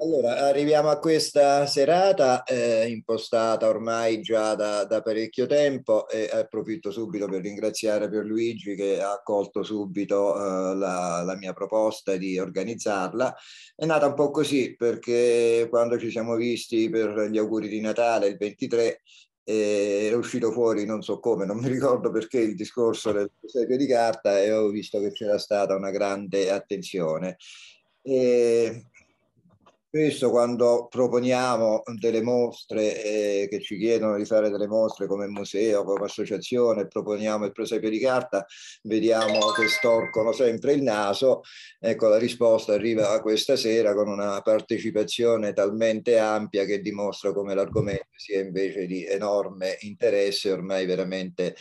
Allora, arriviamo a questa serata impostata ormai già da parecchio tempo e approfitto subito per ringraziare Pierluigi che ha accolto subito la mia proposta di organizzarla. È nata un po' così perché quando ci siamo visti per gli auguri di Natale il 23 era uscito fuori, non so come, non mi ricordo perché, il discorso del prosecco di carta e ho visto che c'era stata una grande attenzione. E spesso quando proponiamo delle mostre che ci chiedono di fare delle mostre come museo, come associazione, proponiamo il prosepio di carta, vediamo che storcono sempre il naso. Ecco, la risposta arriva questa sera con una partecipazione talmente ampia che dimostra come l'argomento sia invece di enorme interesse, ormai veramente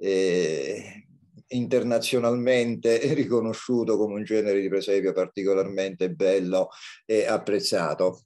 internazionalmente riconosciuto come un genere di presepio particolarmente bello e apprezzato.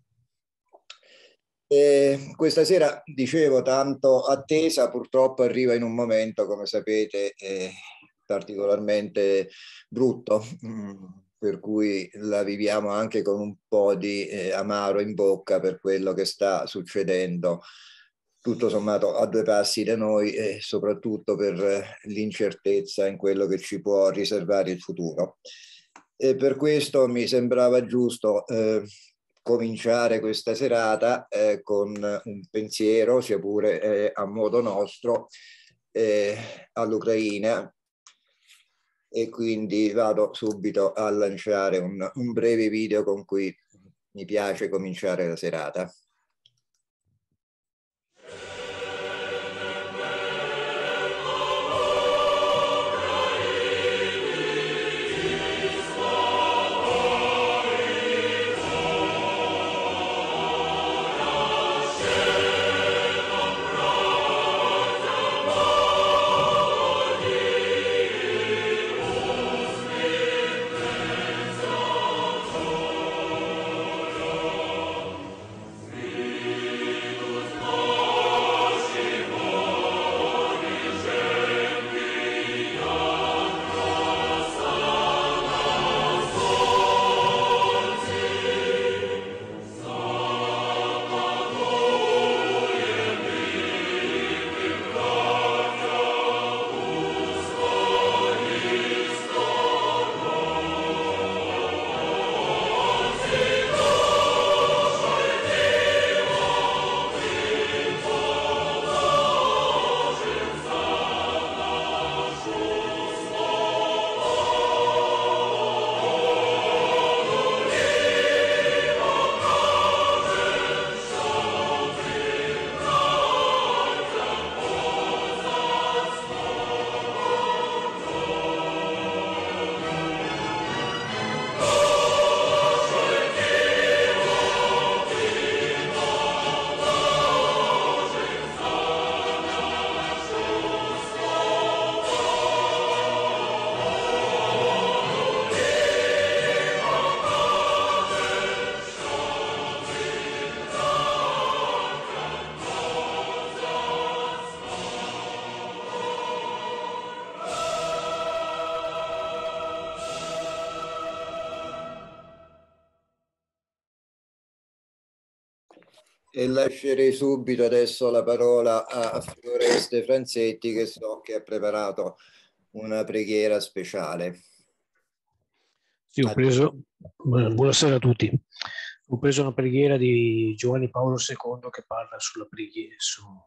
Questa sera, dicevo, tanto attesa, purtroppo arriva in un momento, come sapete, particolarmente brutto, per cui la viviamo anche con un po' di amaro in bocca per quello che sta succedendo, tutto sommato a due passi da noi e soprattutto per l'incertezza in quello che ci può riservare il futuro. E per questo mi sembrava giusto cominciare questa serata con un pensiero, sia pure a modo nostro, all'Ucraina, e quindi vado subito a lanciare un breve video con cui mi piace cominciare la serata. E lascerei subito adesso la parola a Fioreste Franzetti, che so che ha preparato una preghiera speciale. Sì, buonasera a tutti. Ho preso una preghiera di Giovanni Paolo II che parla sulla preghiera,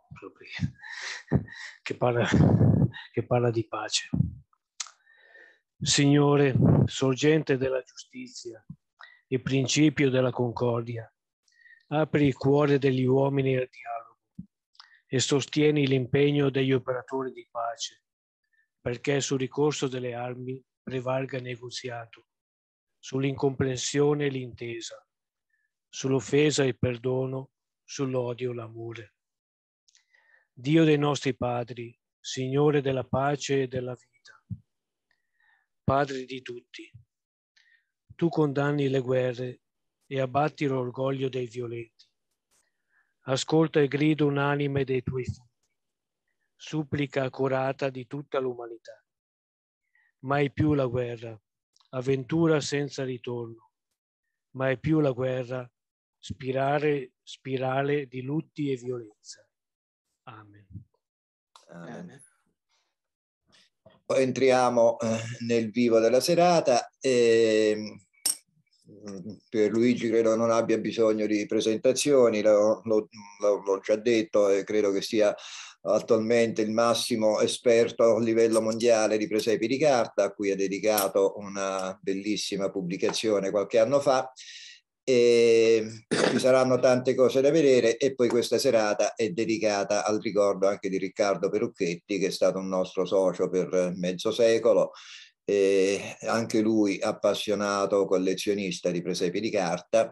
che parla di pace. Signore, sorgente della giustizia e principio della concordia, apri il cuore degli uomini al dialogo e sostieni l'impegno degli operatori di pace, perché sul ricorso delle armi prevalga il negoziato, sull'incomprensione l'intesa, sull'offesa il perdono, sull'odio l'amore. Dio dei nostri padri, Signore della pace e della vita, Padre di tutti, tu condanni le guerre e abbatti l'orgoglio dei violenti. Ascolta il grido unanime dei tuoi figli, supplica accurata di tutta l'umanità. Mai più la guerra, avventura senza ritorno. Mai più la guerra, spirale di lutti e violenza. Amen. Amen. Poi entriamo nel vivo della serata. Pierluigi credo non abbia bisogno di presentazioni, l'ho già detto, e credo che sia attualmente il massimo esperto a livello mondiale di presepi di carta, a cui ha dedicato una bellissima pubblicazione qualche anno fa. E ci saranno tante cose da vedere, e poi questa serata è dedicata al ricordo anche di Riccardo Perucchetti, che è stato un nostro socio per mezzo secolo, anche lui appassionato collezionista di presepi di carta,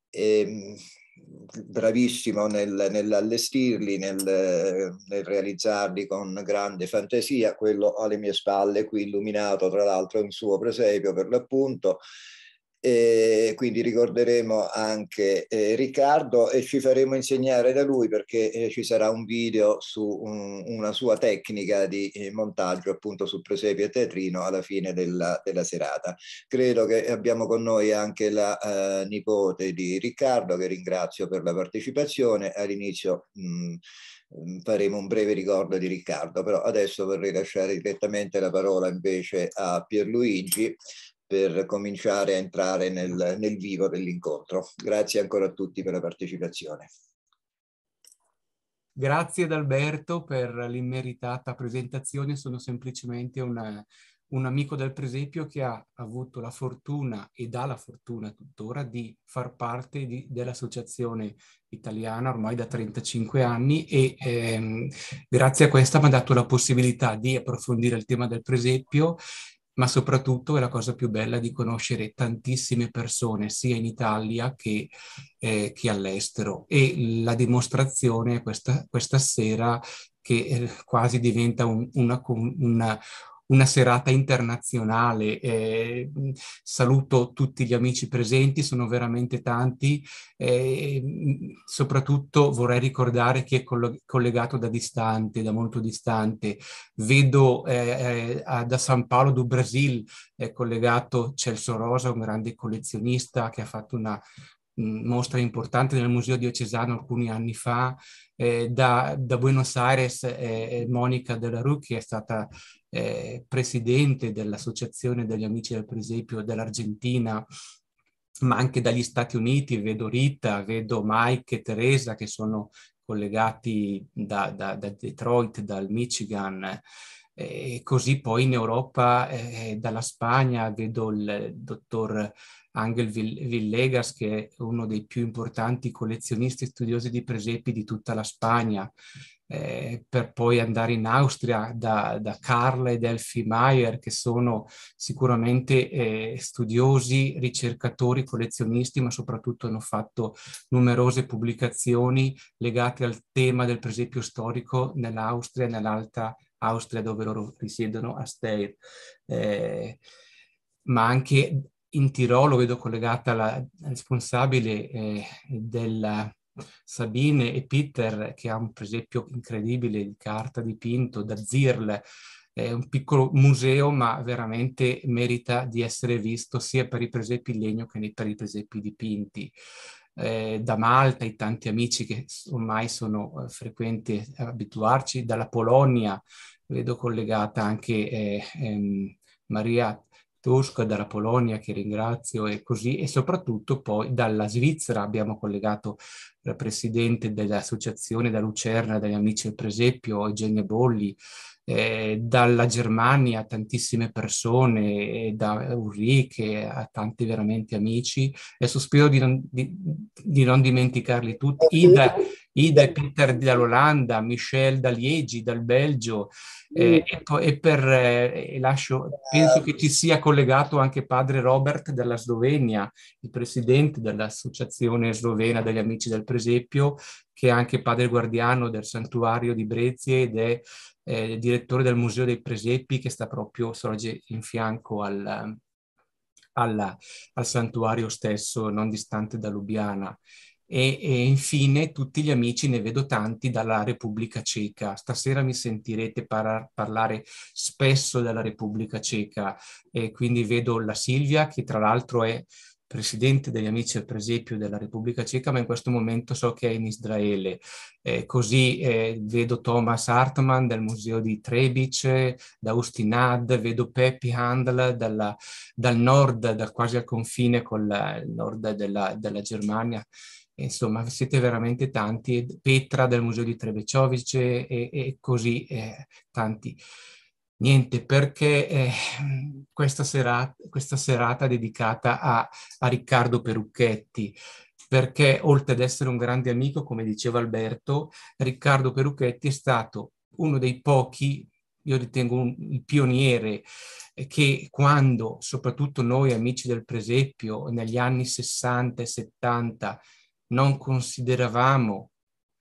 bravissimo nell'allestirli, nel realizzarli con grande fantasia. Quello alle mie spalle qui illuminato tra l'altro è un suo presepio per l'appunto. Quindi ricorderemo anche Riccardo, e ci faremo insegnare da lui, perché ci sarà un video su una sua tecnica di montaggio appunto su presepi e teatrino alla fine della serata. Credo che abbiamo con noi anche la nipote di Riccardo, che ringrazio per la partecipazione. All'inizio faremo un breve ricordo di Riccardo, però adesso vorrei lasciare direttamente la parola invece a Pierluigi per cominciare a entrare nel vivo dell'incontro. Grazie ancora a tutti per la partecipazione. Grazie ad Alberto per l'immeritata presentazione. Sono semplicemente un amico del presepio che ha avuto la fortuna, ed ha la fortuna tuttora, di far parte dell'associazione italiana ormai da 35 anni, e grazie a questa mi ha dato la possibilità di approfondire il tema del presepio, ma soprattutto è la cosa più bella di conoscere tantissime persone sia in Italia che all'estero, e la dimostrazione questa sera che quasi diventa una serata internazionale. Saluto tutti gli amici presenti, sono veramente tanti. Soprattutto vorrei ricordare chi è collegato da molto distante. Vedo da San Paolo do Brasil è collegato Celso Rosa, un grande collezionista che ha fatto una mostra importante nel Museo Diocesano alcuni anni fa. Da Buenos Aires Monica Della Rue, che è stata presidente dell'Associazione degli Amici del Presepio dell'Argentina, ma anche dagli Stati Uniti. Vedo Rita, vedo Mike e Teresa, che sono collegati da Detroit, dal Michigan. E così poi in Europa, dalla Spagna, vedo il dottor Ángel Villegas, che è uno dei più importanti collezionisti e studiosi di presepi di tutta la Spagna, per poi andare in Austria da Karl ed Elfie Meyer, che sono sicuramente studiosi, ricercatori, collezionisti, ma soprattutto hanno fatto numerose pubblicazioni legate al tema del presepio storico nell'Austria e nell'Alta Austria, dove loro risiedono a Steyr. Ma anche in Tirolo vedo collegata la responsabile della Sabine e Peter, che ha un presepio incredibile di carta dipinto da Zirl. È un piccolo museo, ma veramente merita di essere visto sia per i presepi in legno che per i presepi dipinti. Da Malta, i tanti amici che ormai sono frequenti a abituarci, dalla Polonia vedo collegata anche Maria Tosca dalla Polonia, che ringrazio, e così, e soprattutto poi dalla Svizzera abbiamo collegato la presidente dell'associazione da Lucerna degli Amici del Presepio, Eugenia Bolli, dalla Germania tantissime persone, da Ulrike a tanti veramente amici, e sospiro di non dimenticarli tutti. Ida e Peter dall'Olanda, Michel da Liegi, dal Belgio, penso che ci sia collegato anche padre Robert della Slovenia, il presidente dell'associazione slovena degli Amici del Presepio, che è anche padre guardiano del santuario di Brezie ed è direttore del Museo dei Presepi, che sorge in fianco al santuario stesso, non distante da Lubiana. E infine tutti gli amici, ne vedo tanti, dalla Repubblica Ceca. Stasera mi sentirete parlare spesso della Repubblica Ceca, e quindi vedo la Silvia, che tra l'altro è presidente degli Amici del Presepio della Repubblica Ceca, ma in questo momento so che è in Israele. Così vedo Thomas Hartmann del Museo di Trebic, da Ustinad, vedo Peppi Handel dal nord, quasi al confine con il nord della Germania. Insomma, siete veramente tanti. Petra del Museo di Trebechovic e così tanti. Niente, perché questa serata dedicata a Riccardo Perucchetti, perché oltre ad essere un grande amico, come diceva Alberto, Riccardo Perucchetti è stato uno dei pochi, io ritengo il pioniere, che quando, soprattutto noi amici del Presepio, negli anni 60 e 70, non consideravamo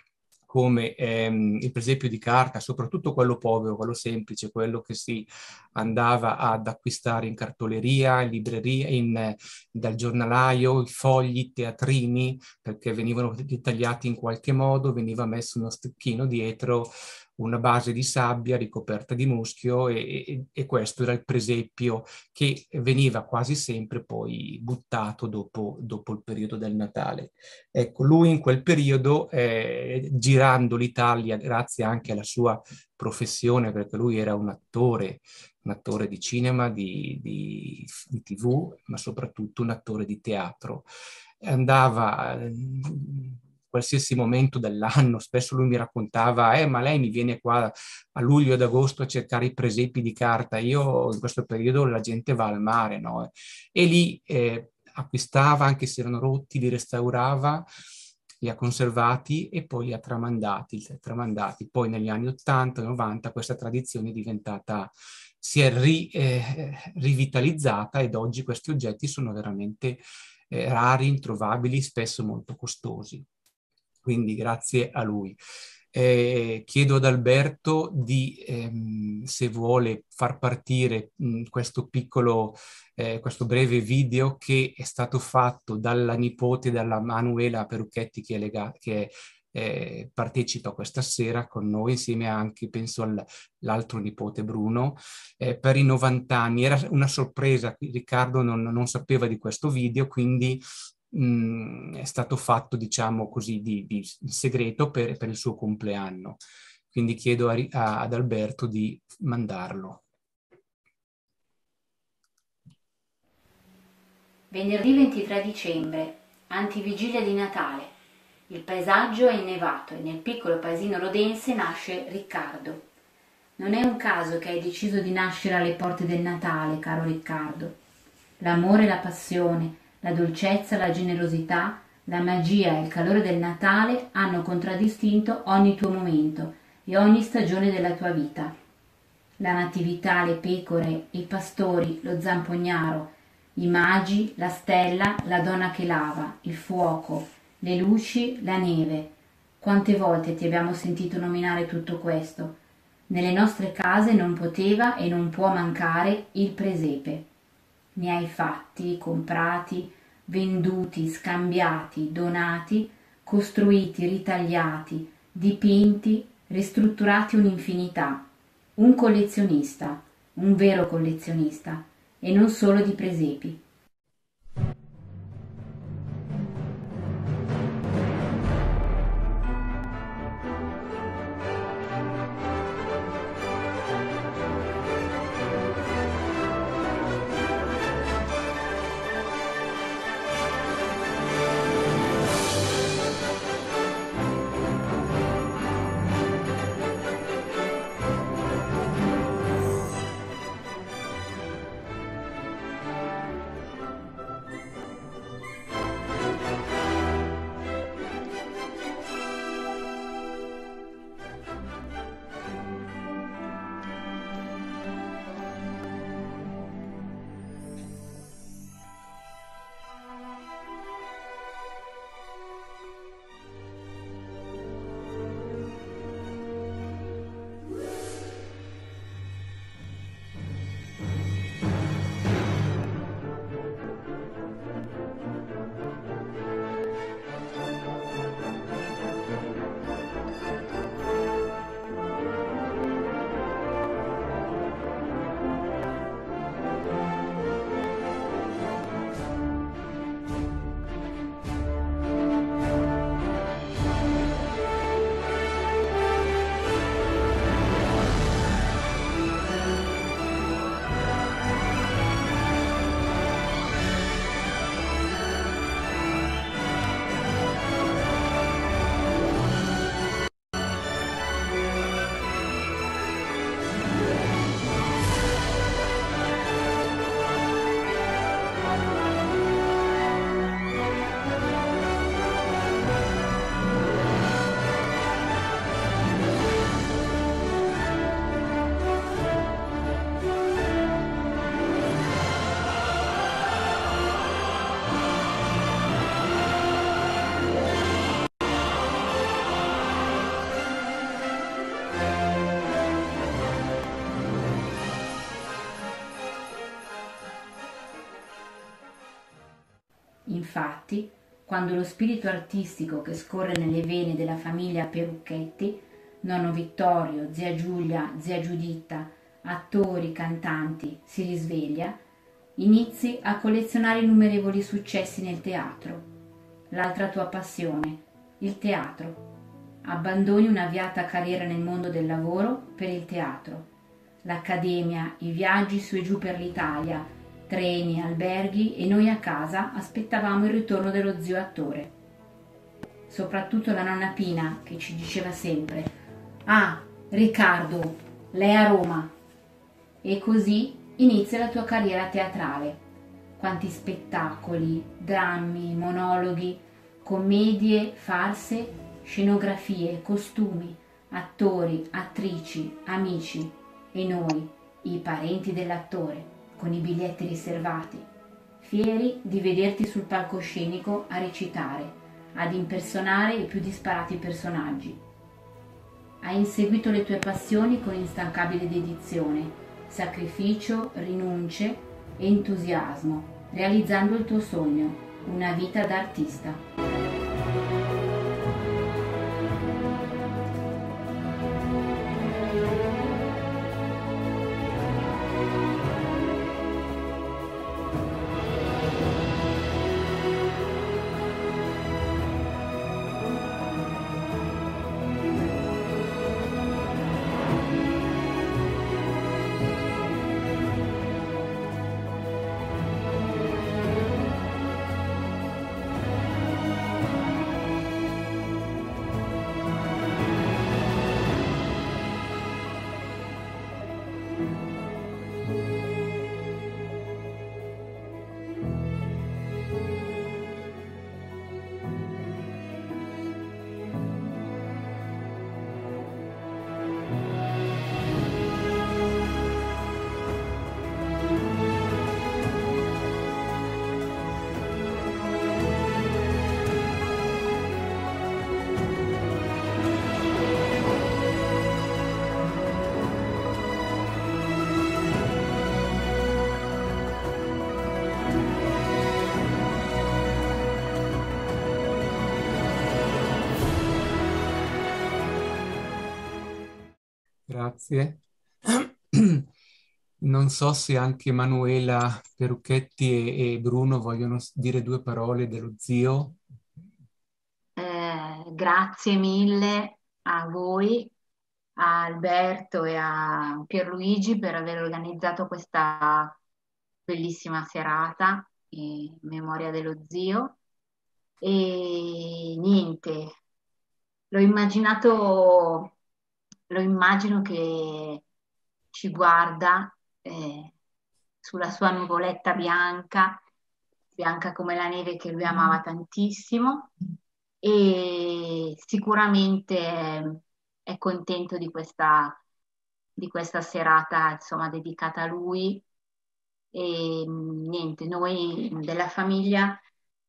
come il presepio di carta, soprattutto quello povero, quello semplice, quello che si andava ad acquistare in cartoleria, in libreria, dal giornalaio, i fogli, teatrini, perché venivano ritagliati in qualche modo, veniva messo uno stecchino dietro, una base di sabbia ricoperta di muschio e questo era il presepio che veniva quasi sempre poi buttato dopo il periodo del Natale. Ecco, lui in quel periodo, girando l'Italia, grazie anche alla sua professione, perché lui era un attore di cinema, di TV, ma soprattutto un attore di teatro. Andava qualsiasi momento dell'anno, spesso lui mi raccontava, ma lei mi viene qua a luglio ed agosto a cercare i presepi di carta, io in questo periodo la gente va al mare, no? E lì acquistava, anche se erano rotti, li restaurava, li ha conservati e poi li ha tramandati. Poi negli anni 80 90 questa tradizione è diventata, si è rivitalizzata ed oggi questi oggetti sono veramente rari, introvabili, spesso molto costosi. Quindi grazie a lui. Chiedo ad Alberto di, se vuole far partire questo breve video che è stato fatto dalla nipote, dalla Manuela Perucchetti, che partecipa questa sera con noi, insieme anche, penso, all'altro nipote Bruno, per i 90 anni. Era una sorpresa, Riccardo non sapeva di questo video, quindi è stato fatto, diciamo così, di segreto per il suo compleanno. Quindi chiedo ad Alberto di mandarlo. Venerdì 23 dicembre, antivigilia di Natale. Il paesaggio è innevato e nel piccolo paesino rodense nasce Riccardo. Non è un caso che hai deciso di nascere alle porte del Natale, caro Riccardo. L'amore e la passione, la dolcezza, la generosità, la magia e il calore del Natale hanno contraddistinto ogni tuo momento e ogni stagione della tua vita. La natività, le pecore, i pastori, lo zampognaro, i magi, la stella, la donna che lava, il fuoco, le luci, la neve. Quante volte ti abbiamo sentito nominare tutto questo? Nelle nostre case non poteva e non può mancare il presepe. Ne hai fatti, comprati, venduti, scambiati, donati, costruiti, ritagliati, dipinti, ristrutturati un'infinità. Un collezionista, un vero collezionista, e non solo di presepi. Infatti, quando lo spirito artistico che scorre nelle vene della famiglia Perucchetti, nonno Vittorio, zia Giulia, zia Giuditta, attori, cantanti, si risveglia, inizi a collezionare innumerevoli successi nel teatro. L'altra tua passione, il teatro. Abbandoni un'avviata carriera nel mondo del lavoro per il teatro. L'accademia, i viaggi su e giù per l'Italia, treni, alberghi e noi a casa aspettavamo il ritorno dello zio attore. Soprattutto la nonna Pina che ci diceva sempre: «Ah, Riccardo, lei a Roma». E così inizia la tua carriera teatrale. Quanti spettacoli, drammi, monologhi, commedie, farse, scenografie, costumi, attori, attrici, amici e noi, i parenti dell'attore, con i biglietti riservati, fieri di vederti sul palcoscenico a recitare, ad impersonare i più disparati personaggi. Hai inseguito le tue passioni con instancabile dedizione, sacrificio, rinunce e entusiasmo, realizzando il tuo sogno, una vita da artista. Grazie. Non so se anche Manuela Perucchetti e Bruno vogliono dire due parole dello zio. Grazie mille a voi, a Alberto e a Pierluigi per aver organizzato questa bellissima serata in memoria dello zio. E niente, l'ho immagino che ci guarda sulla sua nuvoletta bianca, bianca come la neve che lui amava tantissimo, e sicuramente è contento di questa serata, insomma, dedicata a lui. E niente, noi della famiglia,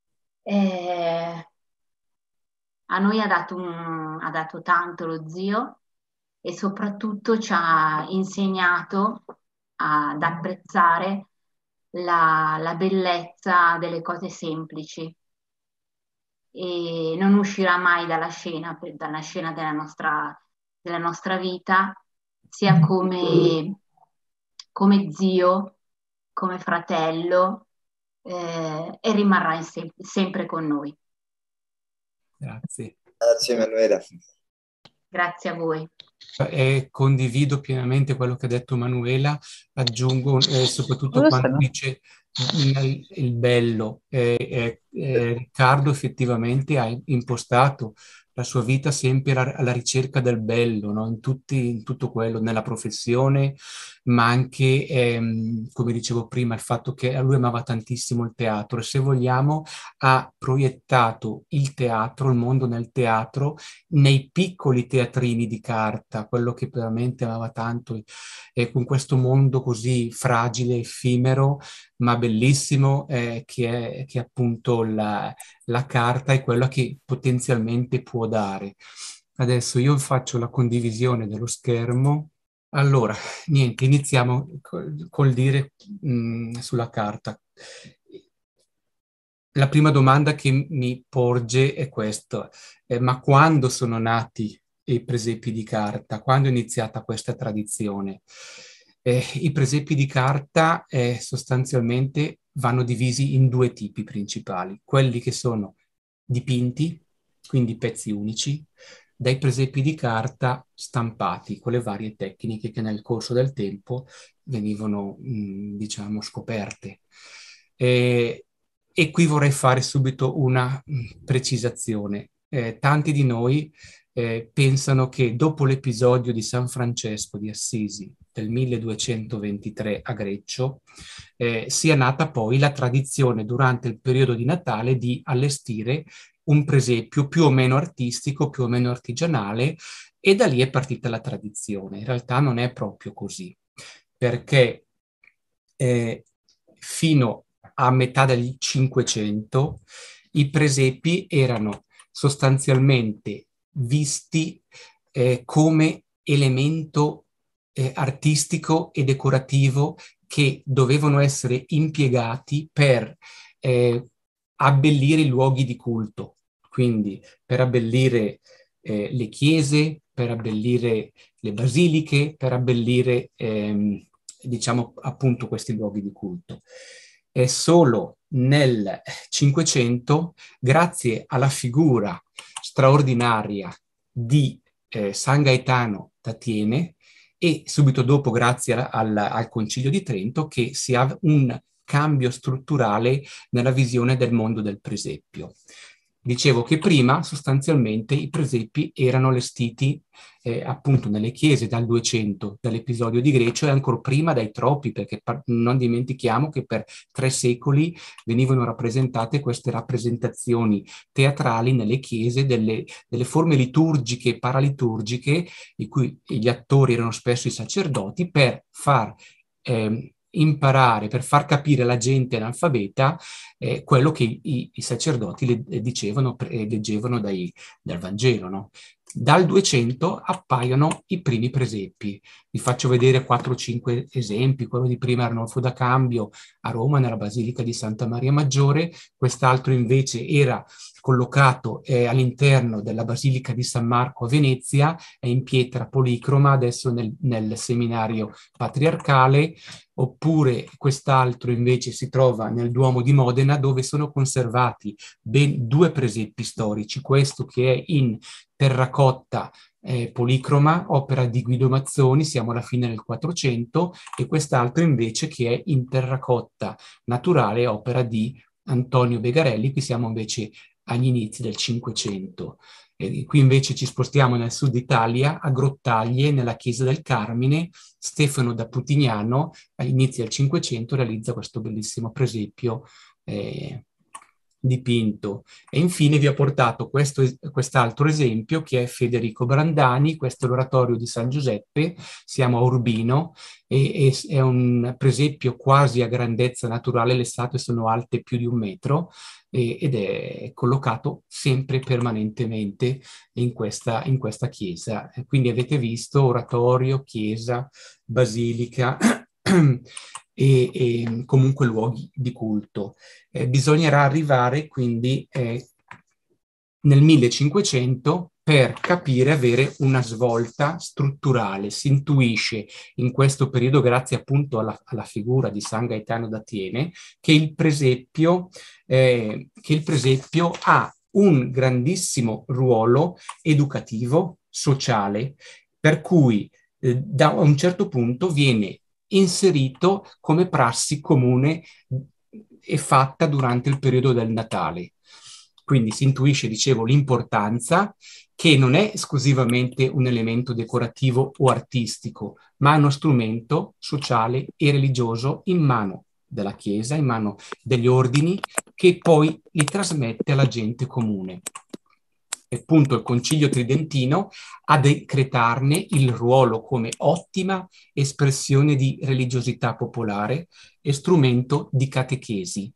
a noi ha dato tanto lo zio, e soprattutto ci ha insegnato ad apprezzare la bellezza delle cose semplici, e non uscirà mai dalla scena della nostra vita, sia come zio, come fratello, e rimarrà sempre con noi. Grazie. Grazie Manuela. Grazie a voi. Condivido pienamente quello che ha detto Manuela, aggiungo soprattutto quando dice il bello. Riccardo effettivamente ha impostato la sua vita sempre alla ricerca del bello, no? In tutto quello, nella professione, ma anche, come dicevo prima, il fatto che lui amava tantissimo il teatro, e se vogliamo ha proiettato il teatro, il mondo nel teatro, nei piccoli teatrini di carta, quello che veramente amava tanto, e con questo mondo così fragile, effimero, ma bellissimo, che è appunto la carta, è quella che potenzialmente può dare. Adesso io faccio la condivisione dello schermo. Allora, niente, iniziamo col dire sulla carta. la prima domanda che mi porge è questa: ma quando sono nati i presepi di carta? Quando è iniziata questa tradizione? I presepi di carta sostanzialmente vanno divisi in due tipi principali: quelli che sono dipinti, quindi pezzi unici, dai presepi di carta stampati, con le varie tecniche che nel corso del tempo venivano, diciamo, scoperte. E qui vorrei fare subito una precisazione. Tanti di noi pensano che dopo l'episodio di San Francesco di Assisi del 1223 a Greccio sia nata poi la tradizione durante il periodo di Natale di allestire un presepio più o meno artistico, più o meno artigianale, e da lì è partita la tradizione. In realtà non è proprio così, perché fino a metà del Cinquecento i presepi erano sostanzialmente visti come elemento artistico e decorativo che dovevano essere impiegati per abbellire i luoghi di culto, quindi per abbellire le chiese, per abbellire le basiliche, per abbellire diciamo appunto questi luoghi di culto. È solo nel Cinquecento, grazie alla figura straordinaria di San Gaetano d'Atiene, e subito dopo grazie al Concilio di Trento, che si ha un cambio strutturale nella visione del mondo del presepio. Dicevo che prima sostanzialmente i presepi erano allestiti appunto nelle chiese dal 200, dall'episodio di Greccio, e ancora prima dai troppi, perché non dimentichiamo che per 3 secoli venivano rappresentate queste rappresentazioni teatrali nelle chiese delle forme liturgiche e paraliturgiche, di cui gli attori erano spesso i sacerdoti, per far imparare, per far capire alla gente analfabeta quello che i sacerdoti dicevano e leggevano dal Vangelo, no? Dal 200 appaiono i primi presepi. Vi faccio vedere 4 o 5 esempi. Quello di prima, Arnolfo da Cambio, a Roma, nella Basilica di Santa Maria Maggiore. Quest'altro invece era collocato all'interno della Basilica di San Marco a Venezia, è in pietra policroma, adesso nel seminario patriarcale. Oppure quest'altro invece si trova nel Duomo di Modena, dove sono conservati ben 2 presepi storici, questo che è in terracotta policroma, opera di Guido Mazzoni, siamo alla fine del 400, e quest'altro invece che è in terracotta naturale, opera di Antonio Begarelli, qui siamo invece agli inizi del 500. Qui invece ci spostiamo nel sud Italia, a Grottaglie, nella chiesa del Carmine. Stefano da Putignano, agli inizi del 500, realizza questo bellissimo presepio dipinto. E infine vi ho portato quest'altro esempio, che è Federico Brandani. Questo è l'oratorio di San Giuseppe, siamo a Urbino, e è un presepio quasi a grandezza naturale, le statue sono alte più di 1 metro, ed è collocato sempre permanentemente in questa chiesa. Quindi avete visto oratorio, chiesa, basilica e comunque luoghi di culto. Bisognerà arrivare quindi nel 1500 per capire, avere una svolta strutturale. Si intuisce in questo periodo, grazie appunto alla figura di San Gaetano d'Atiene, che il presepio ha un grandissimo ruolo educativo, sociale, per cui da un certo punto viene inserito come prassi comune e fatta durante il periodo del Natale. Quindi si intuisce, dicevo, l'importanza, che non è esclusivamente un elemento decorativo o artistico, ma è uno strumento sociale e religioso in mano della Chiesa, in mano degli ordini, che poi li trasmette alla gente comune. E appunto il Concilio Tridentino a decretarne il ruolo come ottima espressione di religiosità popolare e strumento di catechesi.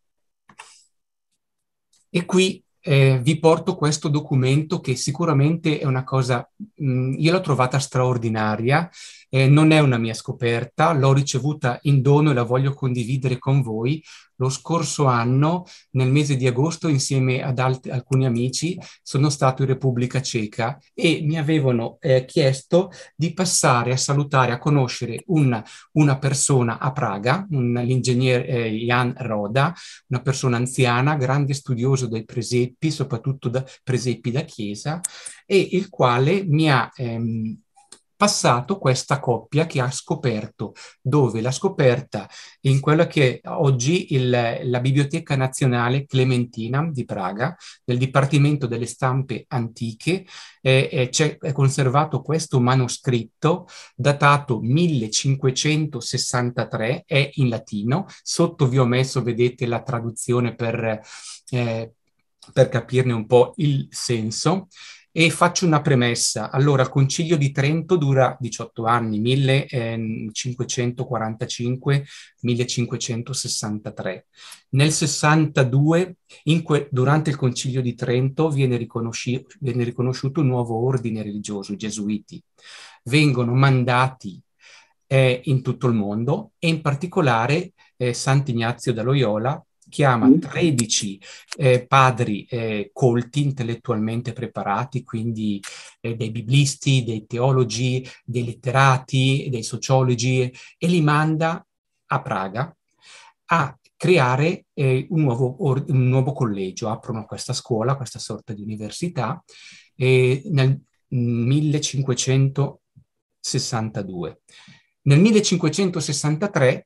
E qui vi porto questo documento, che sicuramente è una cosa, io l'ho trovata straordinaria, Non è una mia scoperta, l'ho ricevuta in dono e la voglio condividere con voi. Lo scorso anno, nel mese di agosto, insieme ad alcuni amici, sono stato in Repubblica Ceca e mi avevano chiesto di passare a salutare, a conoscere una persona a Praga, l'ingegnere Jan Roda, una persona anziana, grande studioso dei presepi, soprattutto presepi da chiesa, e il quale mi ha passato questa coppia che ha scoperto, dove l'ha scoperta in quella che è oggi la Biblioteca Nazionale Clementina di Praga, nel Dipartimento delle Stampe Antiche. È conservato questo manoscritto datato 1563, è in latino. Sotto vi ho messo, vedete, la traduzione per capirne un po' il senso. E faccio una premessa. Allora, il Concilio di Trento dura 18 anni, 1545-1563. Nel 62, durante il Concilio di Trento, viene riconosciuto un nuovo ordine religioso, i Gesuiti. Vengono mandati in tutto il mondo e in particolare Sant'Ignazio da Loyola chiama 13 padri colti, intellettualmente preparati, quindi dei biblisti, dei teologi, dei letterati, dei sociologi, e li manda a Praga a creare un nuovo collegio. Aprono questa scuola, questa sorta di università, nel 1562. Nel 1563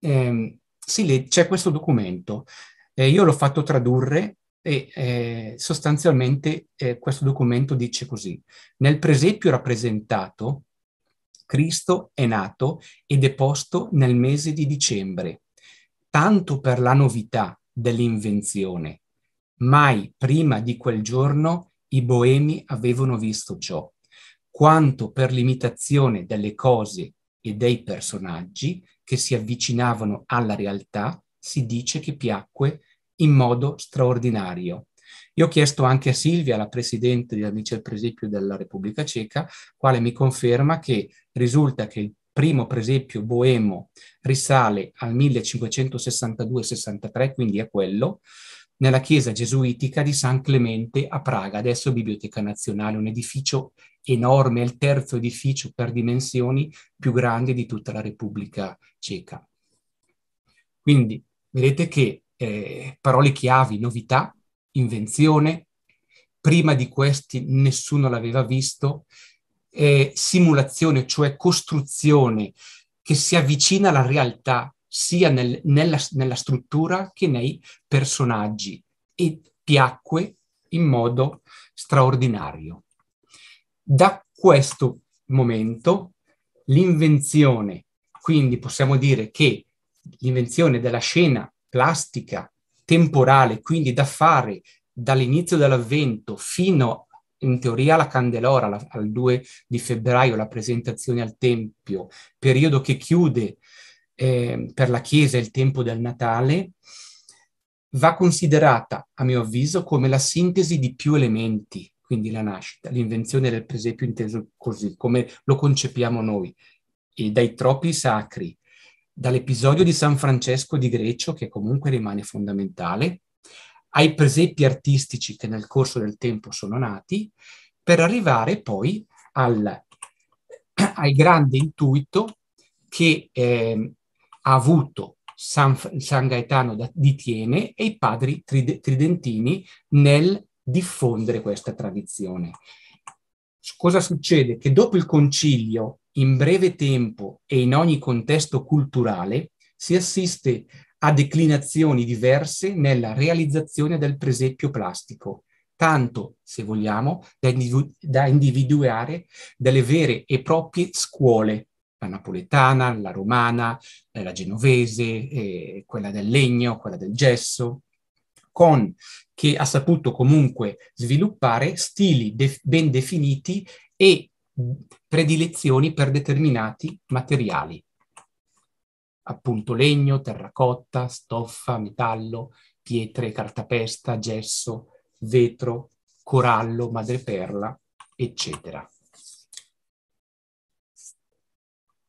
c'è questo documento, io l'ho fatto tradurre e sostanzialmente questo documento dice così: nel presepio rappresentato Cristo è nato ed è posto nel mese di dicembre, tanto per la novità dell'invenzione, mai prima di quel giorno i boemi avevano visto ciò, quanto per l'imitazione delle cose e dei personaggi che si avvicinavano alla realtà, si dice che piacque in modo straordinario. Io ho chiesto anche a Silvia, la presidente di Amici al Presepio della Repubblica Ceca, quale mi conferma che risulta che il primo presepio boemo risale al 1562-63, quindi è quello, nella chiesa gesuitica di San Clemente a Praga, adesso Biblioteca Nazionale, un edificio enorme, è il terzo edificio per dimensioni più grande di tutta la Repubblica Ceca. Quindi vedete che parole chiavi: novità, invenzione, prima di questi nessuno l'aveva visto, simulazione, cioè costruzione che si avvicina alla realtà sia nella struttura che nei personaggi, e piacque in modo straordinario. Da questo momento l'invenzione, quindi possiamo dire che l'invenzione della scena plastica temporale, quindi da fare dall'inizio dell'Avvento fino in teoria alla Candelora, al 2 di febbraio, la presentazione al Tempio, periodo che chiude per la Chiesa il tempo del Natale, va considerata, a mio avviso, come la sintesi di più elementi, quindi la nascita, l'invenzione del presepio inteso così, come lo concepiamo noi, e dai troppi sacri, dall'episodio di San Francesco di Greccio, che comunque rimane fondamentale, ai presepi artistici che nel corso del tempo sono nati, per arrivare poi al grande intuito che ha avuto San Gaetano di Thiene e i padri tridentini nel diffondere questa tradizione. Cosa succede? Che dopo il concilio, in breve tempo e in ogni contesto culturale, si assiste a declinazioni diverse nella realizzazione del presepio plastico, tanto, se vogliamo, da individuare delle vere e proprie scuole, la napoletana, la romana, la genovese, quella del legno, quella del gesso, che ha saputo comunque sviluppare stili ben definiti e predilezioni per determinati materiali. Appunto legno, terracotta, stoffa, metallo, pietre, cartapesta, gesso, vetro, corallo, madreperla, eccetera.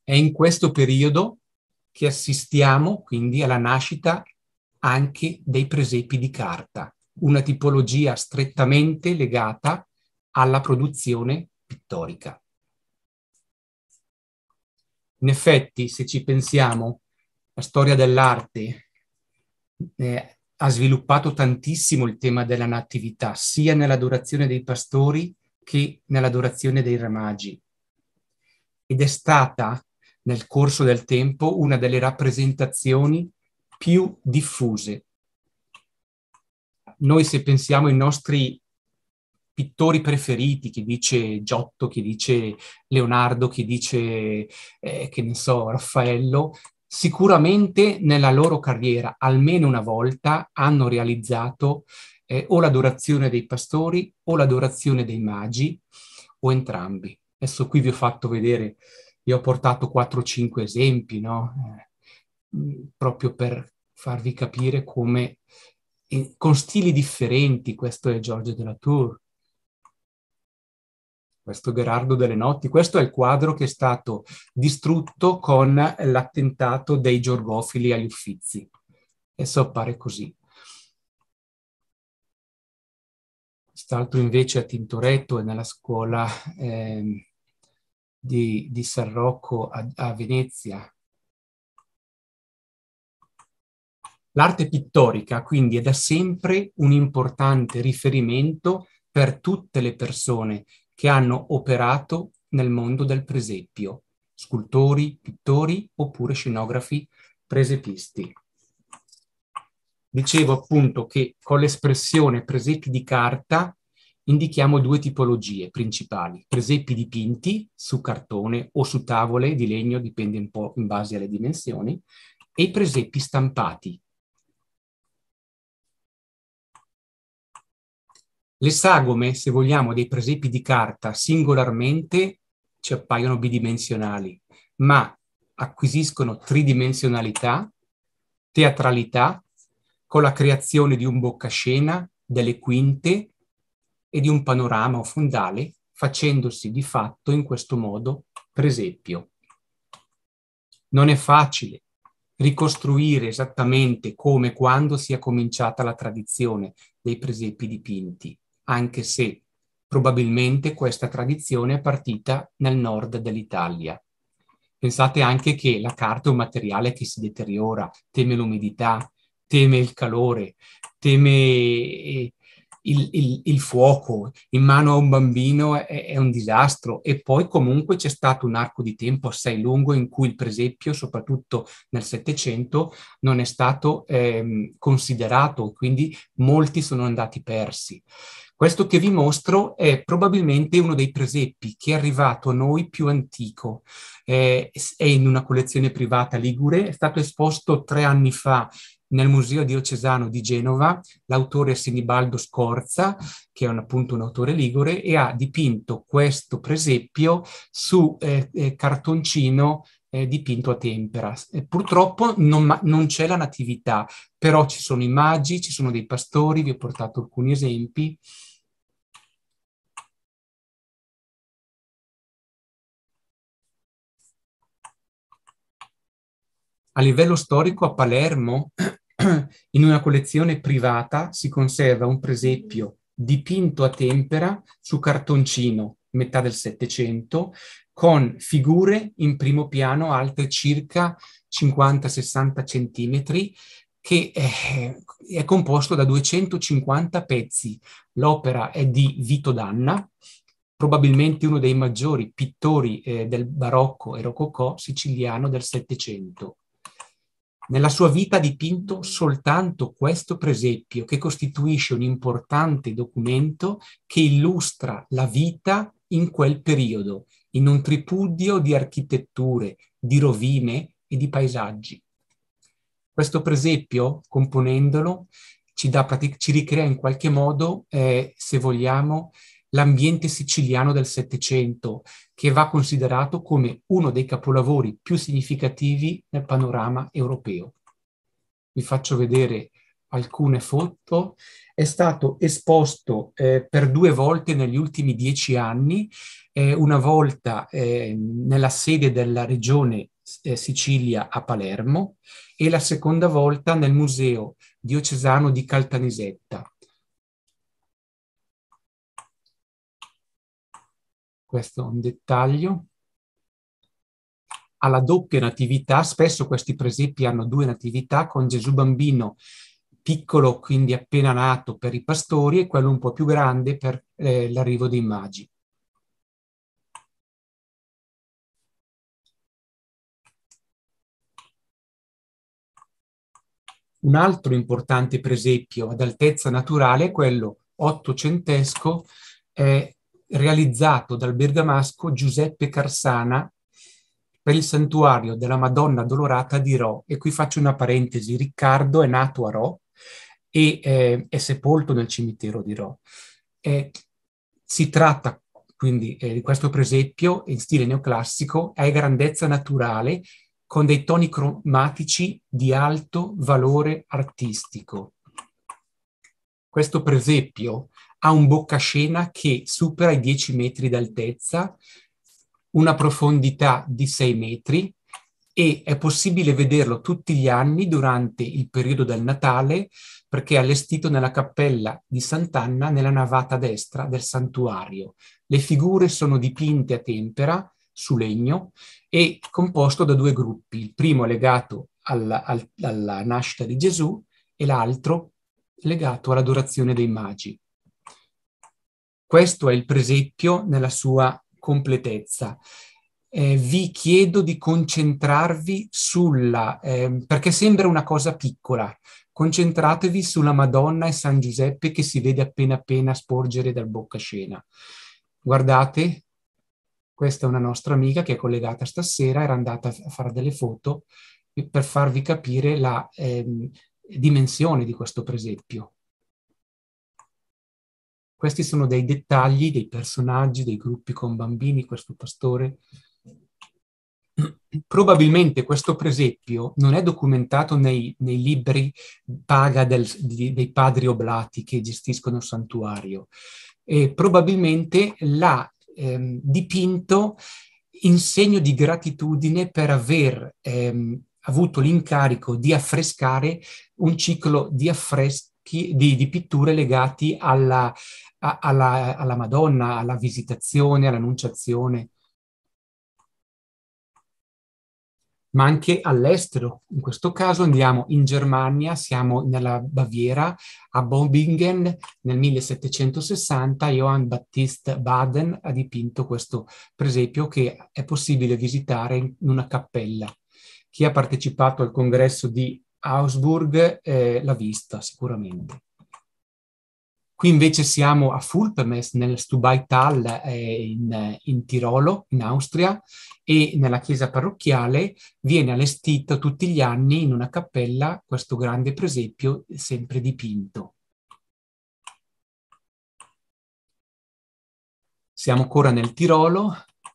È in questo periodo che assistiamo quindi alla nascita anche dei presepi di carta, una tipologia strettamente legata alla produzione pittorica. In effetti, se ci pensiamo, la storia dell'arte ha sviluppato tantissimo il tema della natività, sia nell'adorazione dei pastori che nell'adorazione dei re magi. Ed è stata, nel corso del tempo, una delle rappresentazioni più diffuse. Noi, se pensiamo ai nostri pittori preferiti, chi dice Giotto, chi dice Leonardo, chi dice, che ne so, Raffaello, sicuramente nella loro carriera, almeno una volta, hanno realizzato o l'adorazione dei pastori o l'adorazione dei magi, o entrambi. Adesso qui vi ho fatto vedere, vi ho portato 4-5 esempi, no? Proprio per farvi capire come, con stili differenti, questo è Giorgio de la Tour, questo Gherardo delle Notti, questo è il quadro che è stato distrutto con l'attentato dei Giorgofili agli Uffizi. Adesso appare così. Quest'altro invece a Tintoretto e nella scuola di San Rocco a Venezia. L'arte pittorica quindi è da sempre un importante riferimento per tutte le persone che hanno operato nel mondo del presepio, scultori, pittori oppure scenografi presepisti. Dicevo appunto che con l'espressione presepi di carta indichiamo due tipologie principali: presepi dipinti su cartone o su tavole di legno, dipende un po' in base alle dimensioni, e i presepi stampati. Le sagome, se vogliamo, dei presepi di carta singolarmente ci appaiono bidimensionali, ma acquisiscono tridimensionalità, teatralità, con la creazione di un boccascena, delle quinte e di un panorama o fondale, facendosi di fatto in questo modo presepio. Non è facile ricostruire esattamente come e quando sia cominciata la tradizione dei presepi dipinti, anche se probabilmente questa tradizione è partita nel nord dell'Italia. Pensate anche che la carta è un materiale che si deteriora, teme l'umidità, teme il calore, teme il fuoco. In mano a un bambino è un disastro. E poi comunque c'è stato un arco di tempo assai lungo in cui il presepio, soprattutto nel Settecento, non è stato considerato, quindi molti sono andati persi. Questo che vi mostro è probabilmente uno dei presepi che è arrivato a noi più antico. È in una collezione privata ligure, è stato esposto 3 anni fa nel Museo Diocesano di Genova. L'autore è Sinibaldo Scorza, che è appunto un autore ligure, e ha dipinto questo presepio su cartoncino dipinto a tempera. Purtroppo non c'è la natività, però ci sono i magi, ci sono dei pastori, vi ho portato alcuni esempi. A livello storico a Palermo, in una collezione privata, si conserva un presepio dipinto a tempera su cartoncino, metà del Settecento, con figure in primo piano alte circa 50-60 centimetri, che è composto da 250 pezzi. L'opera è di Vito D'Anna, probabilmente uno dei maggiori pittori del barocco e rococò siciliano del Settecento. Nella sua vita ha dipinto soltanto questo presepio, che costituisce un importante documento che illustra la vita in quel periodo, in un tripudio di architetture, di rovine e di paesaggi. Questo presepio, componendolo, ci ricrea in qualche modo, se vogliamo, l'ambiente siciliano del Settecento, che va considerato come uno dei capolavori più significativi nel panorama europeo. Vi faccio vedere alcune foto. È stato esposto per 2 volte negli ultimi 10 anni, una volta nella sede della regione Sicilia a Palermo e la seconda volta nel Museo Diocesano di Caltanissetta. Questo è un dettaglio. Ha la doppia natività, spesso questi presepi hanno 2 natività, con Gesù bambino piccolo, quindi appena nato per i pastori, e quello un po' più grande per l'arrivo dei magi. Un altro importante presepio ad altezza naturale è quello ottocentesco, realizzato dal bergamasco Giuseppe Carsana per il santuario della Madonna Dolorata di Rho. E qui faccio una parentesi: Riccardo è nato a Rho e è sepolto nel cimitero di Rho. Si tratta quindi di questo presepio in stile neoclassico, a grandezza naturale, con dei toni cromatici di alto valore artistico. Questo presepio ha un boccascena che supera i 10 metri d'altezza, una profondità di 6 metri, e è possibile vederlo tutti gli anni durante il periodo del Natale, perché è allestito nella cappella di Sant'Anna nella navata destra del santuario. Le figure sono dipinte a tempera su legno e composto da 2 gruppi. Il primo è legato alla nascita di Gesù e l'altro legato all'adorazione dei magi. Questo è il presepio nella sua completezza. Vi chiedo di concentrarvi perché sembra una cosa piccola, concentratevi sulla Madonna e San Giuseppe che si vede appena appena sporgere dal boccascena. Guardate, questa è una nostra amica che è collegata stasera, era andata a fare delle foto per farvi capire la dimensione di questo presepio. Questi sono dei dettagli, dei personaggi, dei gruppi con bambini, questo pastore. Probabilmente questo presepio non è documentato nei libri paga dei padri oblati che gestiscono il santuario. Probabilmente l'ha dipinto in segno di gratitudine per aver avuto l'incarico di affrescare un ciclo di affreschi, di pitture legati alla Madonna, alla Visitazione, all'Annunciazione, ma anche all'estero. In questo caso andiamo in Germania, siamo nella Baviera, a Bobingen, nel 1760, Johann Baptist Baden ha dipinto questo presepio che è possibile visitare in una cappella. Chi ha partecipato al congresso di Augsburg l'ha vista sicuramente. Qui invece siamo a Fulpmes, nel Stubaital in Tirolo, in Austria, e nella chiesa parrocchiale viene allestito tutti gli anni in una cappella questo grande presepio sempre dipinto. Siamo ancora nel Tirolo,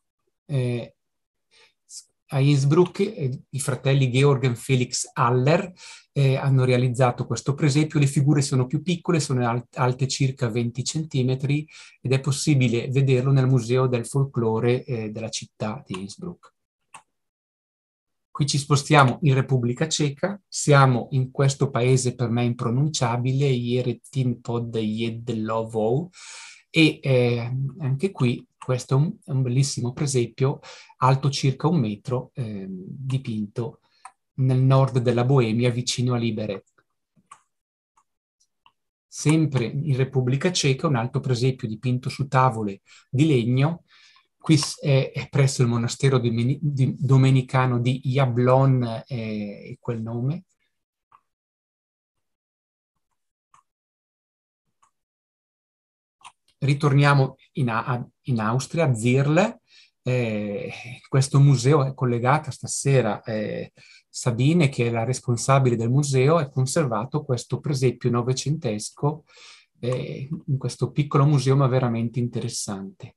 a Innsbruck, i fratelli Georg e Felix Haller hanno realizzato questo presepio. Le figure sono più piccole, sono alte circa 20 centimetri ed è possibile vederlo nel Museo del Folklore della città di Innsbruck. Qui ci spostiamo in Repubblica Ceca, siamo in questo paese per me impronunciabile, Jeretin pod Jedlovou, e anche qui questo è un bellissimo presepio, alto circa 1 metro, dipinto nel nord della Boemia, vicino a Liberec. Sempre in Repubblica Ceca, un altro presepio dipinto su tavole di legno. Qui è presso il monastero domenicano di Jablon, quel nome. Ritorniamo in Austria, a Zirl. Questo museo è collegata stasera Sabine, che è la responsabile del museo, ha conservato questo presepio novecentesco in questo piccolo museo, ma veramente interessante.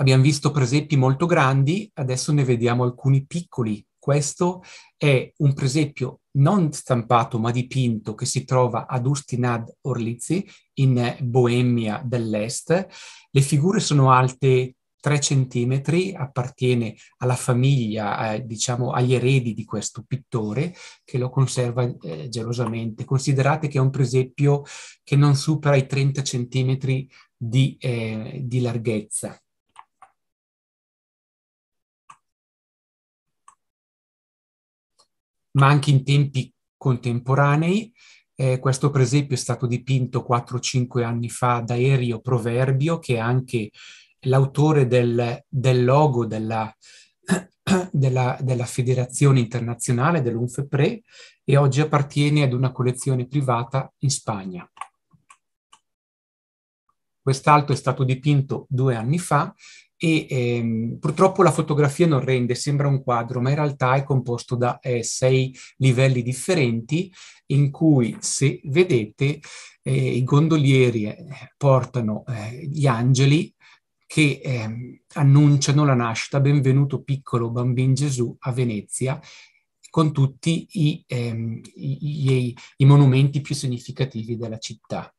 Abbiamo visto presepi molto grandi, adesso ne vediamo alcuni piccoli. Questo è un presepio non stampato ma dipinto che si trova ad Ustinad Orlici in Boemia dell'Est. Le figure sono alte 3 centimetri, appartiene alla famiglia, diciamo agli eredi di questo pittore che lo conserva gelosamente. Considerate che è un presepio che non supera i 30 centimetri di larghezza. Ma anche in tempi contemporanei. Questo per esempio è stato dipinto 4-5 anni fa da Erio Proverbio, che è anche l'autore del logo della Federazione Internazionale dell'UNFEPRE, e oggi appartiene ad una collezione privata in Spagna. Quest'altro è stato dipinto 2 anni fa e purtroppo la fotografia non rende, sembra un quadro, ma in realtà è composto da 6 livelli differenti, in cui, se vedete, i gondolieri portano gli angeli che annunciano la nascita: benvenuto piccolo bambino Gesù a Venezia, con tutti i monumenti più significativi della città.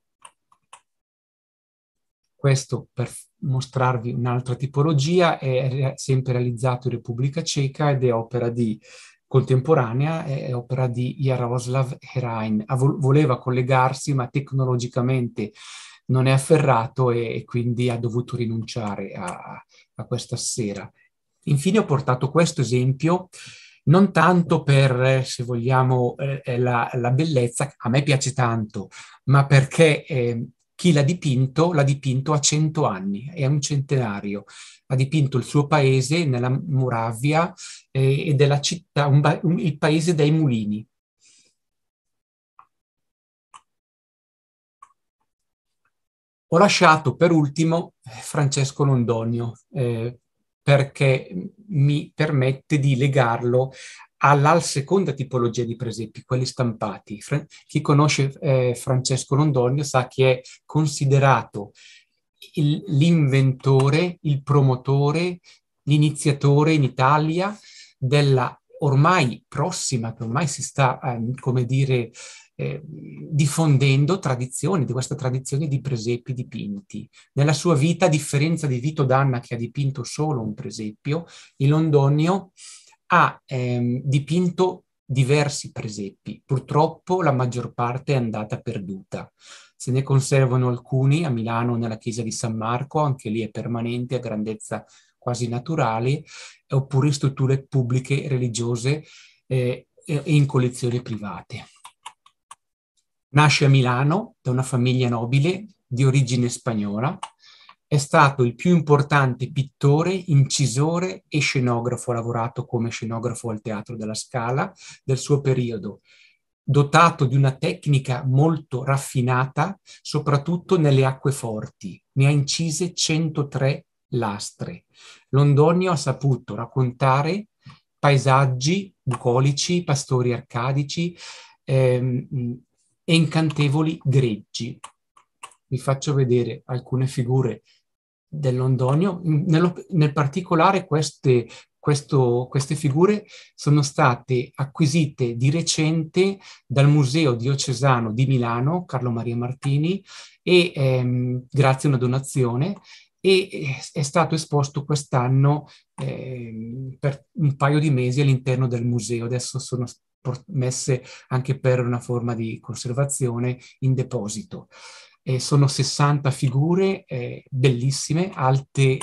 Questo per mostrarvi un'altra tipologia, è sempre realizzato in Repubblica Ceca ed è opera contemporanea, è opera di Jaroslav Herein. Voleva collegarsi, ma tecnologicamente non è afferrato e quindi ha dovuto rinunciare a questa sera. Infine ho portato questo esempio, non tanto per, se vogliamo, la bellezza, a me piace tanto, ma perché chi l'ha dipinto a 100 anni, è un centenario. Ha dipinto il suo paese nella Moravia e della città, il paese dei mulini. Ho lasciato per ultimo Francesco Londonio, perché mi permette di legarlo alla seconda tipologia di presepi, quelli stampati. Chi conosce Francesco Londonio sa che è considerato l'inventore, il promotore, l'iniziatore in Italia della ormai prossima, che ormai si sta, come dire, diffondendo di questa tradizione di presepi dipinti. Nella sua vita, a differenza di Vito D'Anna, che ha dipinto solo un presepio, il Londonio ha dipinto diversi presepi. Purtroppo la maggior parte è andata perduta. Se ne conservano alcuni a Milano nella chiesa di San Marco, anche lì è permanente, a grandezza quasi naturale, oppure in strutture pubbliche religiose e in collezioni private. Nasce a Milano da una famiglia nobile di origine spagnola. È stato il più importante pittore, incisore e scenografo. Ha lavorato come scenografo al Teatro della Scala del suo periodo, dotato di una tecnica molto raffinata, soprattutto nelle acqueforti. Ne ha incise 103 lastre. Londonio ha saputo raccontare paesaggi bucolici, pastori arcadici e incantevoli greggi. Vi faccio vedere alcune figure del Londonio. Nel particolare queste figure sono state acquisite di recente dal Museo Diocesano di Milano, Carlo Maria Martini, e grazie a una donazione, e è stato esposto quest'anno per un paio di mesi all'interno del museo. Adesso sono messe anche per una forma di conservazione in deposito. Sono 60 figure bellissime, alte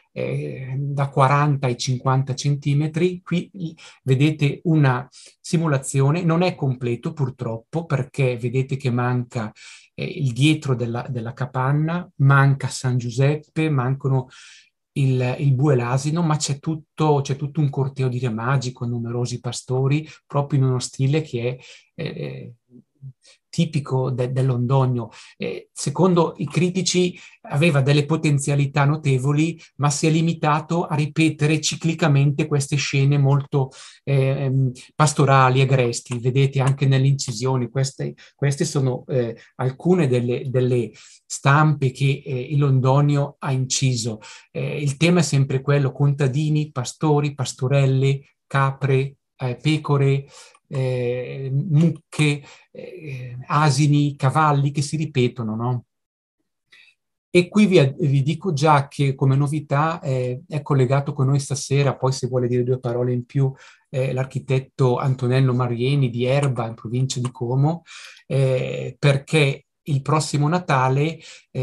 da 40 ai 50 centimetri. Qui vedete una simulazione, non è completo purtroppo, perché vedete che manca il dietro della capanna, manca San Giuseppe, mancano il bue e l'asino, ma c'è tutto un corteo di re magico, numerosi pastori, proprio in uno stile che è tipico del Londonio. Secondo i critici aveva delle potenzialità notevoli, ma si è limitato a ripetere ciclicamente queste scene molto pastorali, agresti. Vedete anche nelle incisioni, queste sono alcune delle stampe che il Londonio ha inciso. Il tema è sempre quello: contadini, pastori, pastorelle, capre, pecore, mucche, asini, cavalli che si ripetono, no? E qui vi dico già che come novità è collegato con noi stasera, poi se vuole dire due parole in più, l'architetto Antonello Marieni di Erba, in provincia di Como, perché il prossimo Natale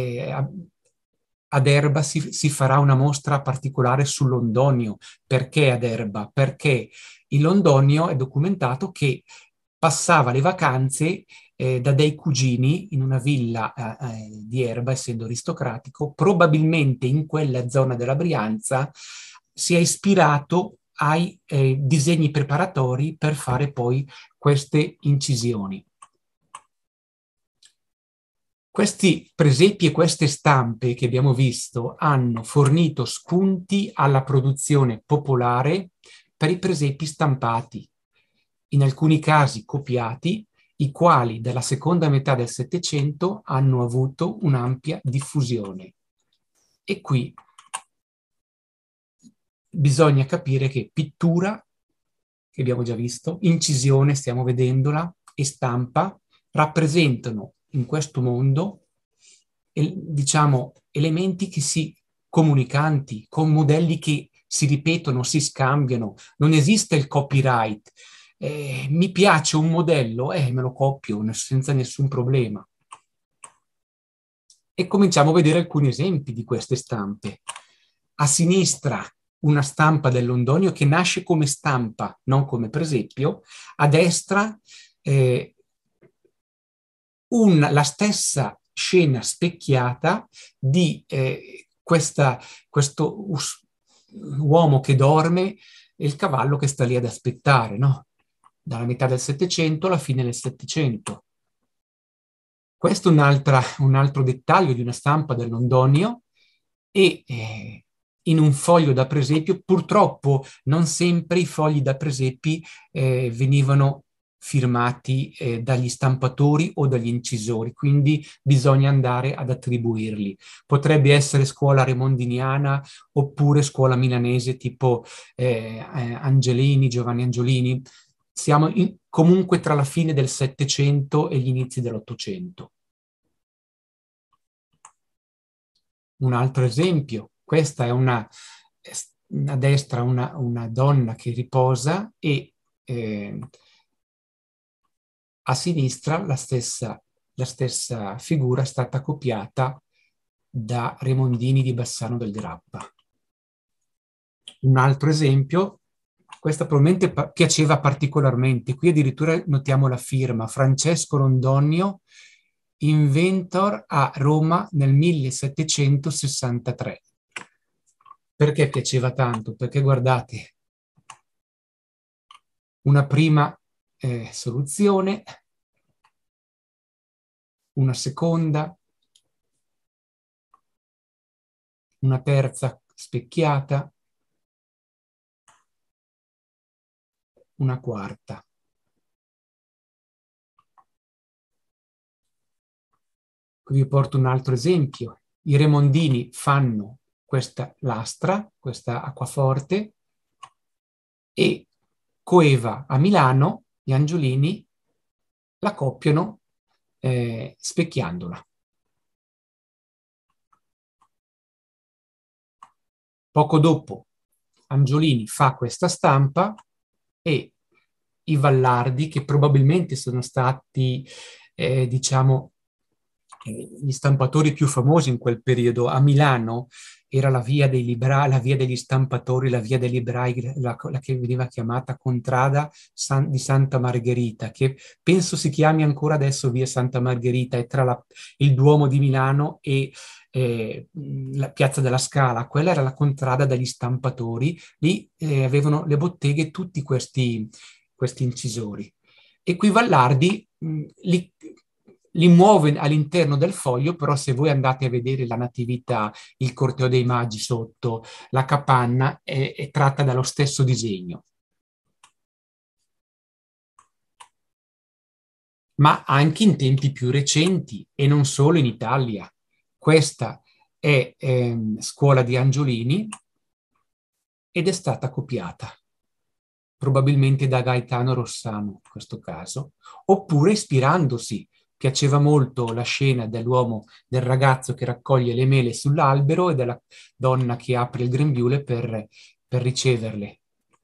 ad Erba si farà una mostra particolare sul Londonio. Perché ad Erba? Perché il Londonio è documentato che passava le vacanze da dei cugini in una villa di Erba, essendo aristocratico. Probabilmente in quella zona della Brianza si è ispirato ai disegni preparatori per fare poi queste incisioni. Questi presepi e queste stampe che abbiamo visto hanno fornito spunti alla produzione popolare per i presepi stampati, in alcuni casi copiati, i quali dalla seconda metà del Settecento hanno avuto un'ampia diffusione. E qui bisogna capire che pittura, che abbiamo già visto, incisione, stiamo vedendola, e stampa rappresentano in questo mondo, diciamo, elementi che comunicanti, con modelli che si ripetono, si scambiano. Non esiste il copyright. Mi piace un modello, me lo copio senza nessun problema. E cominciamo a vedere alcuni esempi di queste stampe. A sinistra una stampa del Londonio che nasce come stampa, non come presepio. A destra la stessa scena specchiata di questo uomo che dorme e il cavallo che sta lì ad aspettare, no? Dalla metà del Settecento alla fine del Settecento. Questo è un altro dettaglio di una stampa del Londonio, e in un foglio da presepio, purtroppo non sempre i fogli da presepi venivano firmati dagli stampatori o dagli incisori, quindi bisogna andare ad attribuirli. Potrebbe essere scuola remondiniana oppure scuola milanese tipo Angelini, Giovanni Angiolini. Siamo comunque tra la fine del Settecento e gli inizi dell'Ottocento. Un altro esempio, questa è a destra una donna che riposa e a sinistra la stessa figura è stata copiata da Remondini di Bassano del Grappa. Un altro esempio, questa probabilmente piaceva particolarmente, qui addirittura notiamo la firma, Francesco Londonio, inventor a Roma nel 1763. Perché piaceva tanto? Perché guardate, una prima soluzione, una seconda, una terza specchiata, una quarta. Qui vi porto un altro esempio. I Remondini fanno questa lastra, questa acquaforte, e Coeva a Milano, gli Angiolini la copiano specchiandola. Poco dopo Angiolini fa questa stampa e i Vallardi, che probabilmente sono stati, diciamo, gli stampatori più famosi in quel periodo. A Milano era la via dei librai, la via degli stampatori, la via dei librai, la che veniva chiamata Contrada di Santa Margherita, che penso si chiami ancora adesso via Santa Margherita, è tra il Duomo di Milano e la Piazza della Scala. Quella era la contrada degli stampatori, lì avevano le botteghe tutti questi incisori. E qui Vallardi li li muove all'interno del foglio, però se voi andate a vedere la Natività, il corteo dei Magi sotto, la capanna, è tratta dallo stesso disegno. Ma anche in tempi più recenti e non solo in Italia. Questa è Scuola di Angiolini ed è stata copiata, probabilmente da Gaetano Rossano in questo caso, oppure ispirandosi. Piaceva molto la scena dell'uomo, del ragazzo che raccoglie le mele sull'albero e della donna che apre il grembiule per riceverle.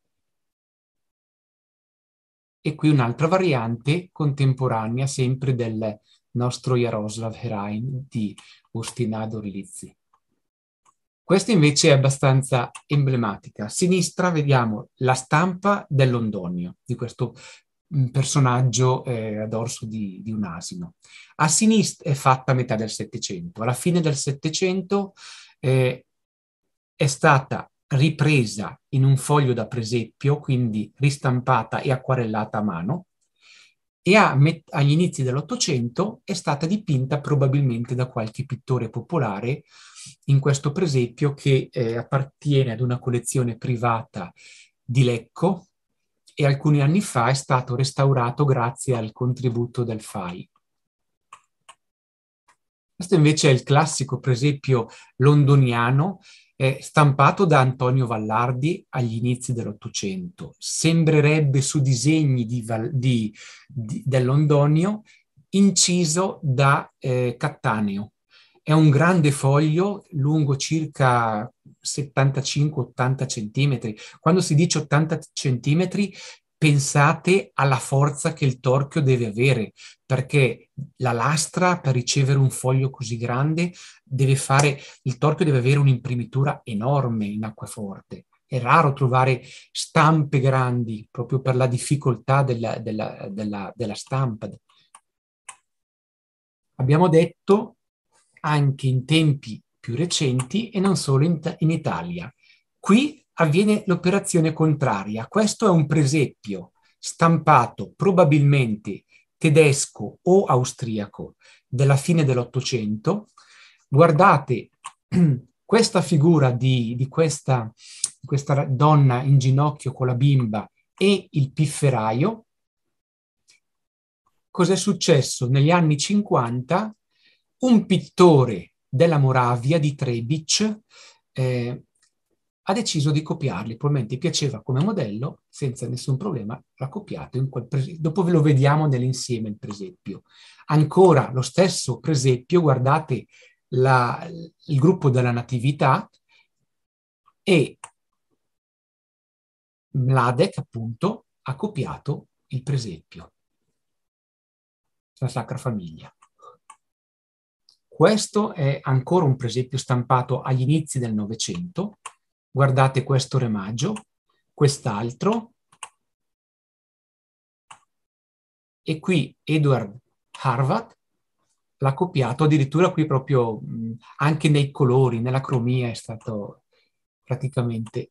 E qui un'altra variante contemporanea, sempre del nostro Jaroslav Herain di Ustinado Orlizzi. Questa invece è abbastanza emblematica. A sinistra vediamo la stampa del Londonio, di questo personaggio a dorso di un asino. A sinistra è fatta a metà del Settecento. Alla fine del Settecento è stata ripresa in un foglio da presepio, quindi ristampata e acquarellata a mano, e agli inizi dell'Ottocento è stata dipinta probabilmente da qualche pittore popolare in questo presepio che appartiene ad una collezione privata di Lecco e alcuni anni fa è stato restaurato grazie al contributo del FAI. Questo invece è il classico presepio londoniano stampato da Antonio Vallardi agli inizi dell'Ottocento. Sembrerebbe su disegni del Londonio inciso da Cattaneo. È un grande foglio lungo circa 75-80 centimetri. Quando si dice 80 centimetri, pensate alla forza che il torchio deve avere, perché la lastra per ricevere un foglio così grande il torchio deve avere un'imprimitura enorme in acquaforte. È raro trovare stampe grandi proprio per la difficoltà della stampa. Abbiamo detto anche in tempi più recenti e non solo in Italia. Qui avviene l'operazione contraria. Questo è un presepio stampato probabilmente tedesco o austriaco della fine dell'Ottocento. Guardate questa figura di questa donna in ginocchio con la bimba e il pifferaio. Cos'è successo? Negli anni 50 un pittore della Moravia, di Trebic, ha deciso di copiarli. Probabilmente piaceva come modello, senza nessun problema, l'ha copiato in quel presepio. Dopo ve lo vediamo nell'insieme il presepio. Ancora lo stesso presepio, guardate il gruppo della Natività e Mladek appunto ha copiato il presepio, la Sacra Famiglia. Questo è ancora un presepio stampato agli inizi del Novecento. Guardate questo remaggio, quest'altro, e qui Edward Harvat l'ha copiato, addirittura qui proprio anche nei colori, nella cromia è stato praticamente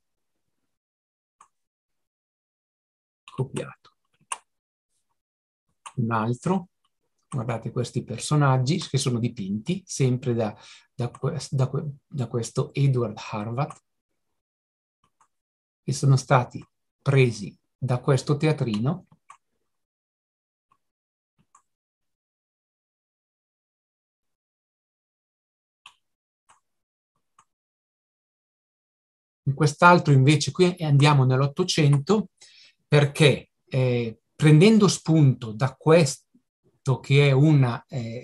copiato. Un altro, guardate questi personaggi che sono dipinti sempre da questo Edward Harvat, che sono stati presi da questo teatrino in quest'altro invece qui andiamo nell'Ottocento perché prendendo spunto da questo che è una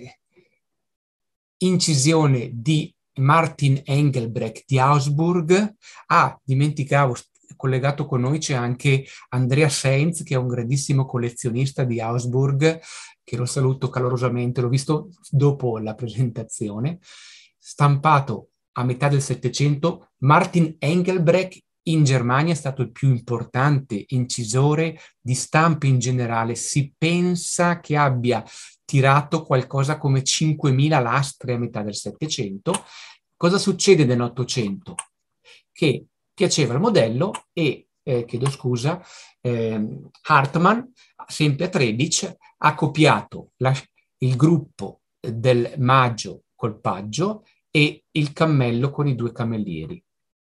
incisione di Martin Engelbrecht di Augsburg, dimenticavo, collegato con noi c'è anche Andrea Sainz, che è un grandissimo collezionista di Augsburg, che lo saluto calorosamente, l'ho visto dopo la presentazione, stampato a metà del Settecento. Martin Engelbrecht in Germania è stato il più importante incisore di stampe in generale. Si pensa che abbia tirato qualcosa come 5.000 lastre a metà del Settecento. Cosa succede nell'Ottocento? Che piaceva il modello e, chiedo scusa, Hartmann, sempre a Trebic, ha copiato il gruppo del Magio col Paggio e il cammello con i 2 cammellieri.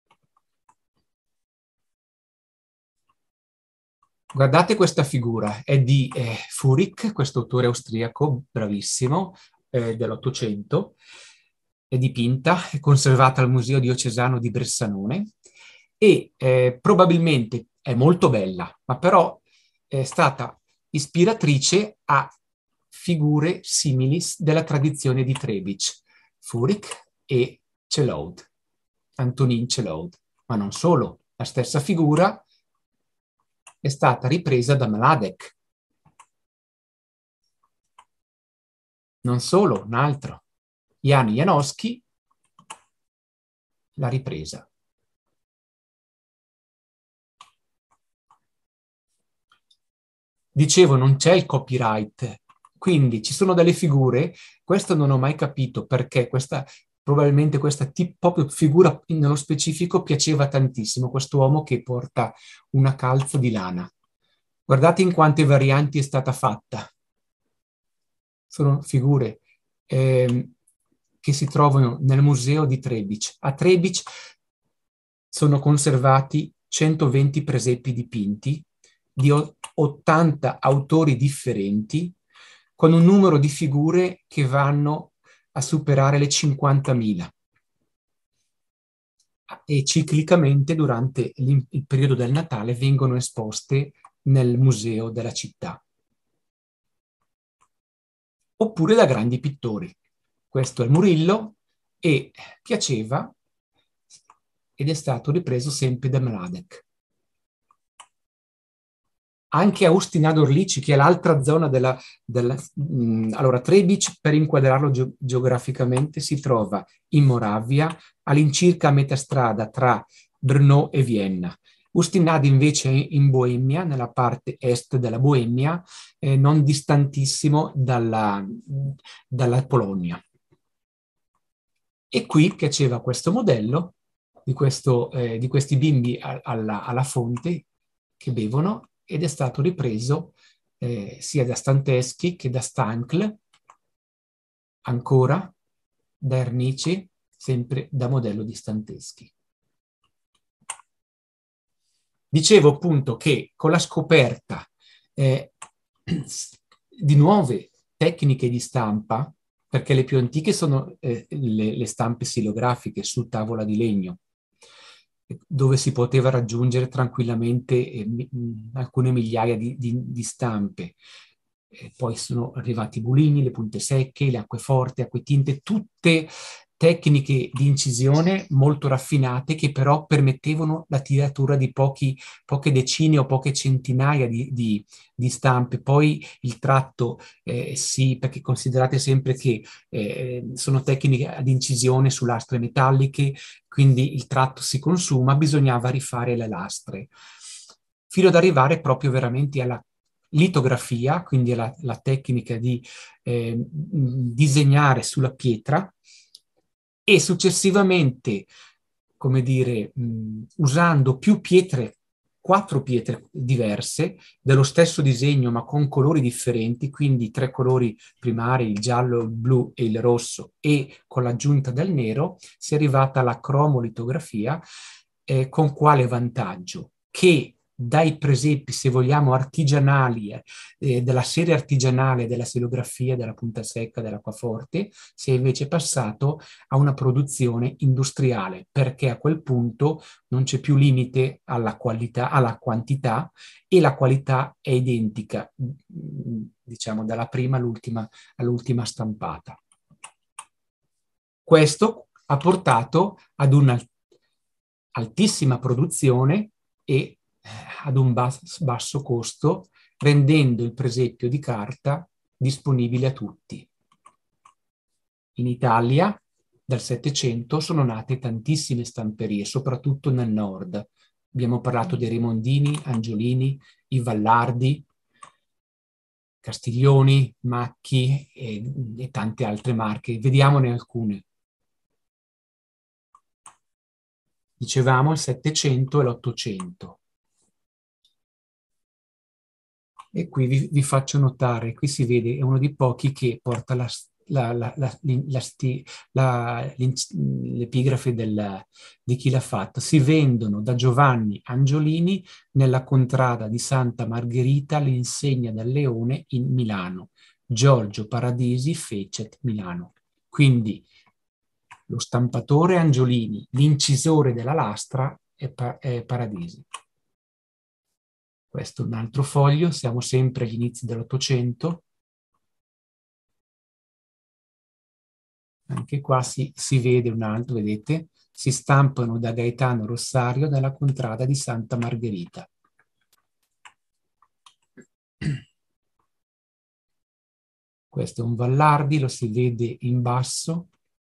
Guardate questa figura, è di Furik, questo autore austriaco bravissimo dell'Ottocento, è dipinta, è conservata al Museo Diocesano di Bressanone e probabilmente è molto bella, ma però è stata ispiratrice a figure simili della tradizione di Trebitsch, Furik e Chelaude, Antonin Chelaude. Ma non solo, la stessa figura è stata ripresa da Mladek. Non solo, un altro, Jan Janowski, l'ha ripresa. Dicevo, non c'è il copyright, quindi ci sono delle figure, questo non ho mai capito perché probabilmente questa proprio figura nello specifico piaceva tantissimo, quest'uomo che porta una calza di lana. Guardate in quante varianti è stata fatta. Sono figure che si trovano nel museo di Trebitsch. A Trebitsch sono conservati 120 presepi dipinti di 80 autori differenti, con un numero di figure che vanno a superare le 50.000. E ciclicamente durante il periodo del Natale vengono esposte nel museo della città. Oppure da grandi pittori. Questo è il Murillo e piaceva ed è stato ripreso sempre da Mladek. Anche Ustina Orlici, che è l'altra zona allora, Trebitsch, per inquadrarlo geograficamente, si trova in Moravia, all'incirca a metà strada tra Brno e Vienna. Ustinad invece è in Boemia, nella parte est della Boemia, non distantissimo dalla Polonia. E qui piaceva questo modello di questi bimbi alla fonte che bevono, ed è stato ripreso sia da Stanteschi che da Stankl, ancora da Ernici, sempre da modello di Stanteschi. Dicevo appunto che con la scoperta di nuove tecniche di stampa, perché le più antiche sono le stampe stilografiche su tavola di legno, dove si poteva raggiungere tranquillamente alcune migliaia di stampe. Poi sono arrivati i bulini, le punte secche, le acqueforti, acquetinte, tutte tecniche di incisione molto raffinate che però permettevano la tiratura di poche decine o poche centinaia di stampe. Poi il tratto, sì, perché considerate sempre che sono tecniche ad incisione su lastre metalliche, quindi il tratto si consuma, bisognava rifare le lastre, fino ad arrivare proprio veramente alla litografia, quindi la tecnica di disegnare sulla pietra, e successivamente, come dire, usando più pietre, 4 pietre diverse, dello stesso disegno ma con colori differenti, quindi 3 colori primari, il giallo, il blu e il rosso, e con l'aggiunta del nero, si è arrivata alla cromolitografia, con quale vantaggio? Che dai presepi, se vogliamo, artigianali, della serie artigianale della stilografia, della punta secca, dell'acquaforte, si è invece passato a una produzione industriale, perché a quel punto non c'è più limite alla qualità, alla quantità, e la qualità è identica, diciamo, dalla prima all'ultima stampata. Questo ha portato ad un'altissima produzione e ad un basso costo, rendendo il presepio di carta disponibile a tutti. In Italia, dal Settecento, sono nate tantissime stamperie, soprattutto nel nord. Abbiamo parlato dei Remondini, Angiolini, i Vallardi, Castiglioni, Macchi e tante altre marche. Vediamone alcune. Dicevamo il Settecento e l'Ottocento. E qui vi faccio notare, qui si vede, è uno dei pochi che porta l'epigrafe di chi l'ha fatto. Si vendono da Giovanni Angiolini nella contrada di Santa Margherita l'insegna del leone in Milano. Giorgio Paradisi Fecet, Milano. Quindi lo stampatore Angiolini, l'incisore della lastra è Paradisi. Questo è un altro foglio, siamo sempre agli inizi dell'Ottocento. Anche qua si vede un altro, vedete? Si stampano da Gaetano Rossario nella contrada di Santa Margherita. Questo è un Vallardi, lo si vede in basso.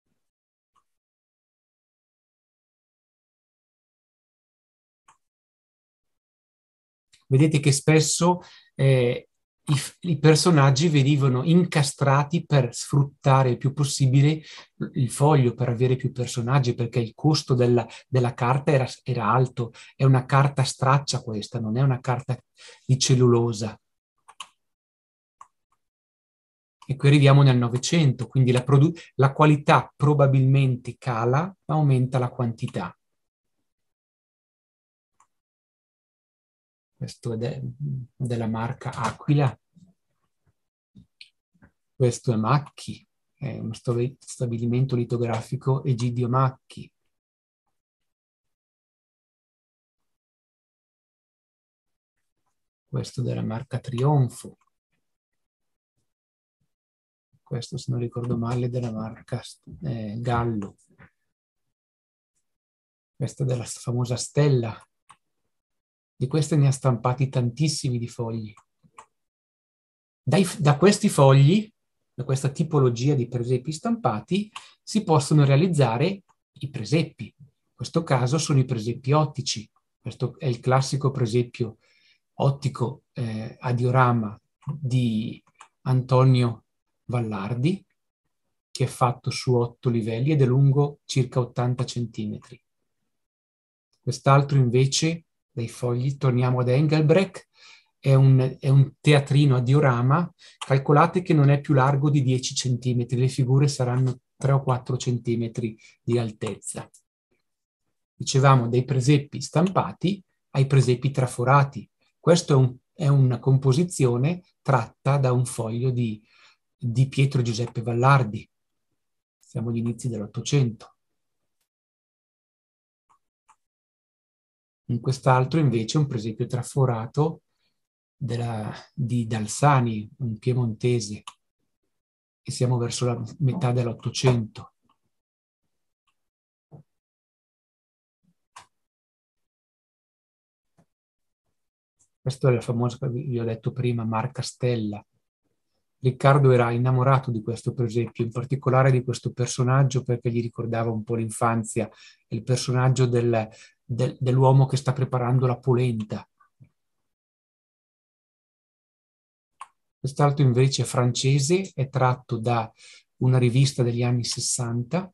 Vedete che spesso i personaggi venivano incastrati per sfruttare il più possibile il foglio, per avere più personaggi, perché il costo della carta era alto. È una carta straccia questa, non è una carta di cellulosa. E qui arriviamo nel Novecento, quindi la qualità probabilmente cala, ma aumenta la quantità. Questo è della marca Aquila. Questo è Macchi, è uno stabilimento litografico Egidio Macchi. Questo della marca Trionfo. Questo, se non ricordo male, della marca Gallo. Questa della famosa Stella. Di queste ne ha stampati tantissimi di fogli. Da questi fogli, da questa tipologia di presepi stampati, si possono realizzare i presepi. In questo caso sono i presepi ottici. Questo è il classico presepio ottico a diorama di Antonio Vallardi, che è fatto su 8 livelli ed è lungo circa 80 centimetri. Quest'altro invece, dai fogli, torniamo ad Engelbrecht, è un teatrino a diorama. Calcolate che non è più largo di 10 centimetri, le figure saranno 3 o 4 centimetri di altezza. Dicevamo dei presepi stampati ai presepi traforati. Questo è una composizione tratta da un foglio di Pietro Giuseppe Vallardi. Siamo agli inizi dell'Ottocento. In quest'altro invece un presepio traforato di Dalsani, un piemontese, e siamo verso la metà dell'Ottocento. Questo è la famosa, vi ho detto prima, marca Stella. Riccardo era innamorato di questo presepio, in particolare di questo personaggio perché gli ricordava un po' l'infanzia, il personaggio dell'uomo che sta preparando la polenta. Quest'altro invece è francese, è tratto da una rivista degli anni 60.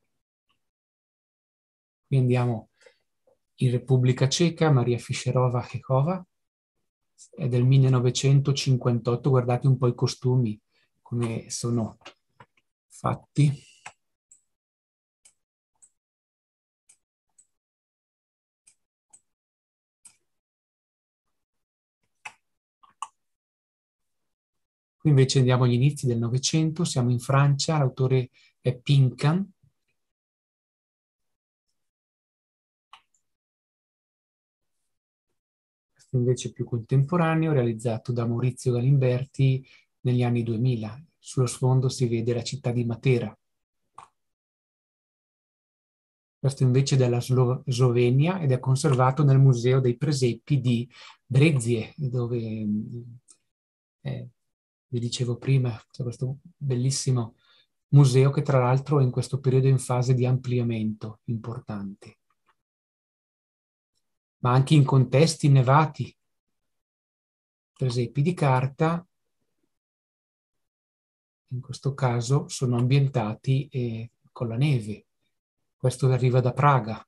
Qui andiamo in Repubblica Ceca, Maria Fischerova-Chekova, è del 1958, guardate un po' i costumi, come sono fatti. Qui invece andiamo agli inizi del Novecento, siamo in Francia, l'autore è Pincan. Questo invece è più contemporaneo, realizzato da Maurizio Galimberti negli anni 2000. Sullo sfondo si vede la città di Matera. Questo invece è della Slovenia ed è conservato nel Museo dei Presepi di Brezie, dove vi dicevo prima, c'è questo bellissimo museo che tra l'altro è in questo periodo in fase di ampliamento importante. Ma anche in contesti innevati, presepi di carta, in questo caso sono ambientati con la neve. Questo arriva da Praga.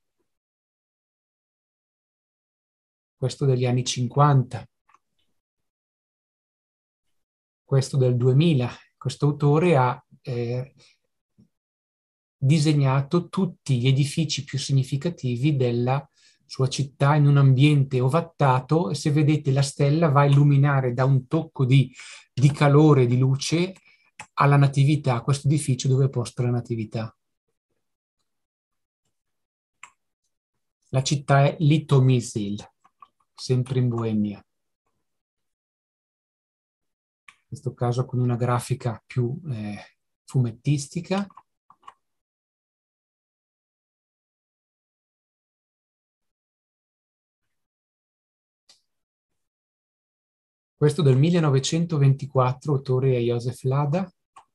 Questo degli anni 50. questo del 2000. Questo autore ha disegnato tutti gli edifici più significativi della sua città in un ambiente ovattato, e se vedete la stella va a illuminare da un tocco di calore, di luce, alla Natività, questo edificio dove è posta la Natività. La città è Litomyšl, sempre in Boemia. In questo caso con una grafica più fumettistica. Questo del 1924, autore è Józef Lada.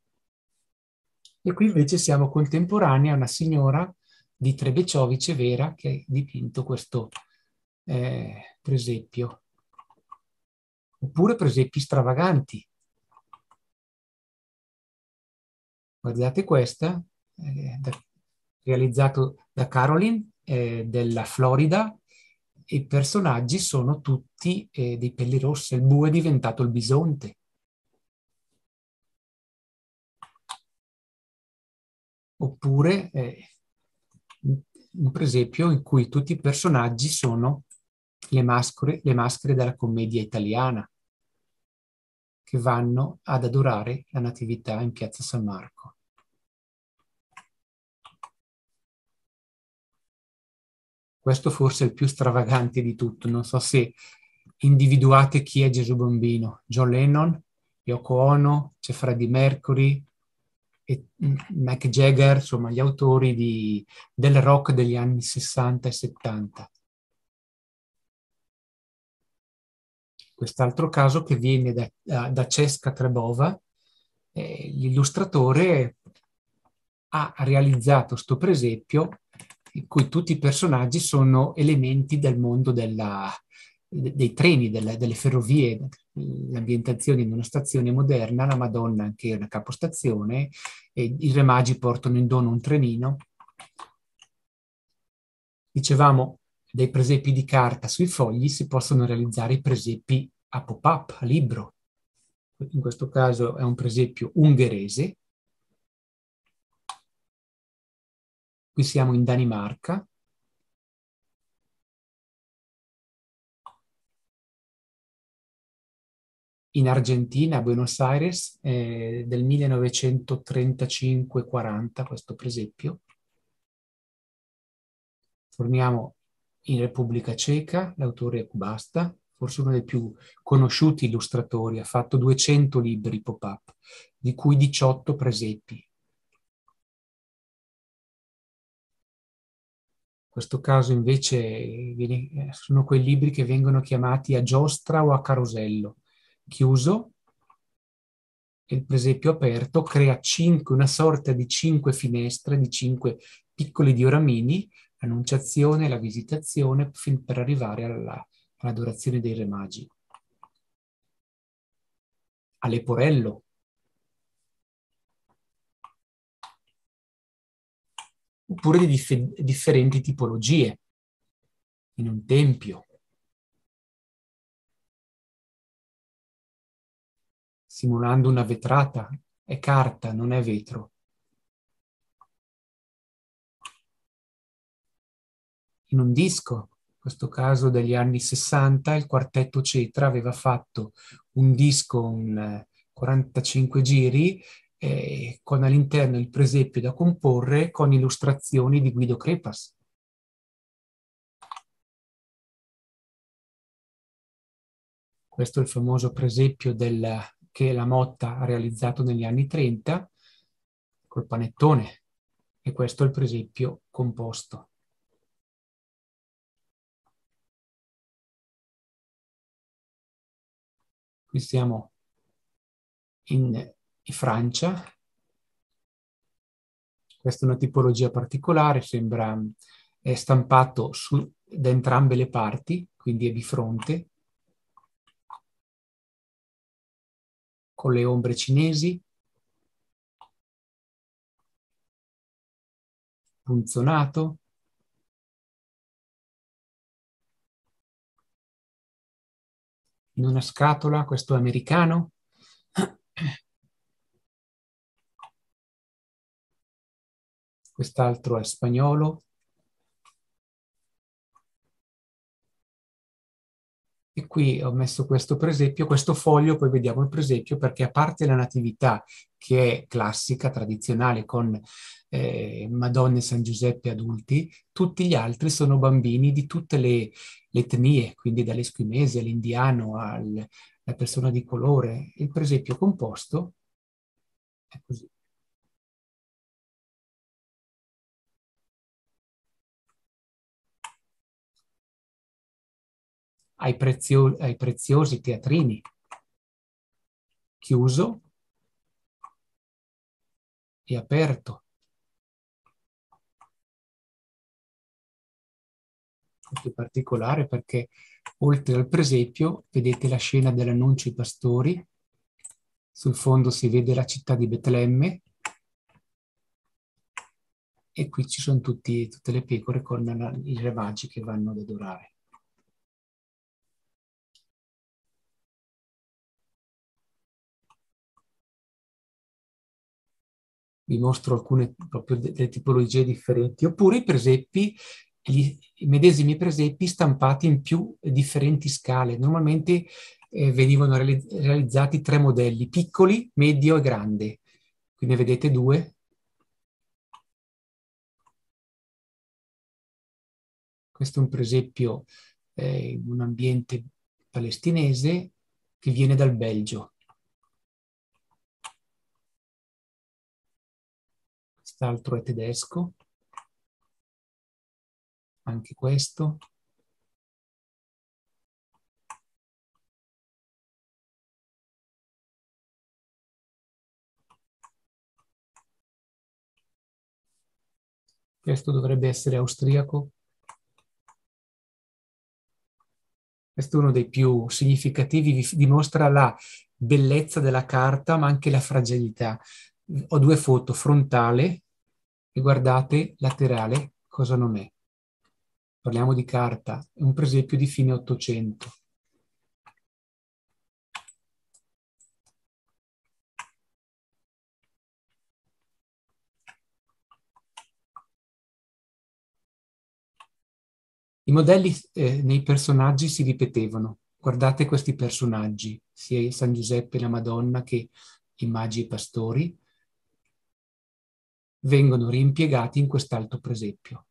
E qui invece siamo contemporanei a una signora di Trebečovice Vera che ha dipinto questo presepio. Oppure presepi stravaganti. Guardate questa, realizzato da Caroline della Florida. I personaggi sono tutti dei pelli rossi, il bue è diventato il bisonte. Oppure un presepio in cui tutti i personaggi sono le maschere della commedia italiana che vanno ad adorare la Natività in Piazza San Marco. Questo forse è il più stravagante di tutto. Non so se individuate chi è Gesù Bambino. John Lennon, Yoko Ono, c'è Freddie Mercury, e Mick Jagger, insomma gli autori del rock degli anni 60 e 70. Quest'altro caso che viene da Cesca Trebova, l'illustratore ha realizzato sto presepio in cui tutti i personaggi sono elementi del mondo dei treni, delle ferrovie, l'ambientazione in una stazione moderna, la Madonna anche è una capostazione, e i Re Magi portano in dono un trenino. Dicevamo, dei presepi di carta sui fogli si possono realizzare i presepi a pop-up, a libro. In questo caso è un presepio ungherese. Qui siamo in Danimarca. In Argentina, a Buenos Aires, del 1935-40, questo presepio. Torniamo in Repubblica Ceca, l'autore è Kubasta, forse uno dei più conosciuti illustratori, ha fatto 200 libri pop-up, di cui 18 presepi. In questo caso invece sono quei libri che vengono chiamati a giostra o a carosello. Chiuso, il presepio aperto crea una sorta di 5 finestre, di 5 piccoli dioramini, l'annunciazione, la visitazione, fin per arrivare all'adorazione dei Re Magi. A Leporello. Oppure di differenti tipologie, in un tempio. Simulando una vetrata, è carta, non è vetro. In un disco, in questo caso degli anni 60, il quartetto Cetra aveva fatto un disco, un 45 giri, con all'interno il presepio da comporre con illustrazioni di Guido Crepas. Questo è il famoso presepio che la Motta ha realizzato negli anni 30 col panettone, e questo è il presepio composto. Qui siamo in Francia. Questa è una tipologia particolare, è stampato da entrambe le parti, quindi è bifronte, con le ombre cinesi, punzonato, in una scatola, questo è americano, Quest'altro è spagnolo. E qui ho messo questo presepio, questo foglio, poi vediamo il presepio, perché a parte la Natività, che è classica, tradizionale, con Madonna e San Giuseppe adulti, tutti gli altri sono bambini di tutte le etnie, quindi dall'eschimese all'indiano alla persona di colore. Il presepio composto è così. Ai preziosi teatrini, chiuso e aperto. Questo è particolare perché oltre al presepio vedete la scena dell'annuncio ai pastori, sul fondo si vede la città di Betlemme e qui ci sono tutte le pecore con i re magi che vanno ad adorare. Vi mostro alcune proprio delle tipologie differenti, oppure i presepi, i medesimi presepi stampati in più differenti scale. Normalmente venivano realizzati 3 modelli, piccoli, medio e grande. Qui ne vedete 2. Questo è un presepio in un ambiente palestinese che viene dal Belgio. Quest'altro è tedesco, anche questo. Questo dovrebbe essere austriaco. Questo è uno dei più significativi, vi dimostra la bellezza della carta, ma anche la fragilità. Ho 2 foto, frontale e guardate laterale, cosa non è. Parliamo di carta, è un presepio di fine 800. I modelli nei personaggi si ripetevano. Guardate questi personaggi, sia San Giuseppe e la Madonna che i magi e i pastori, vengono reimpiegati in quest'altro presepio.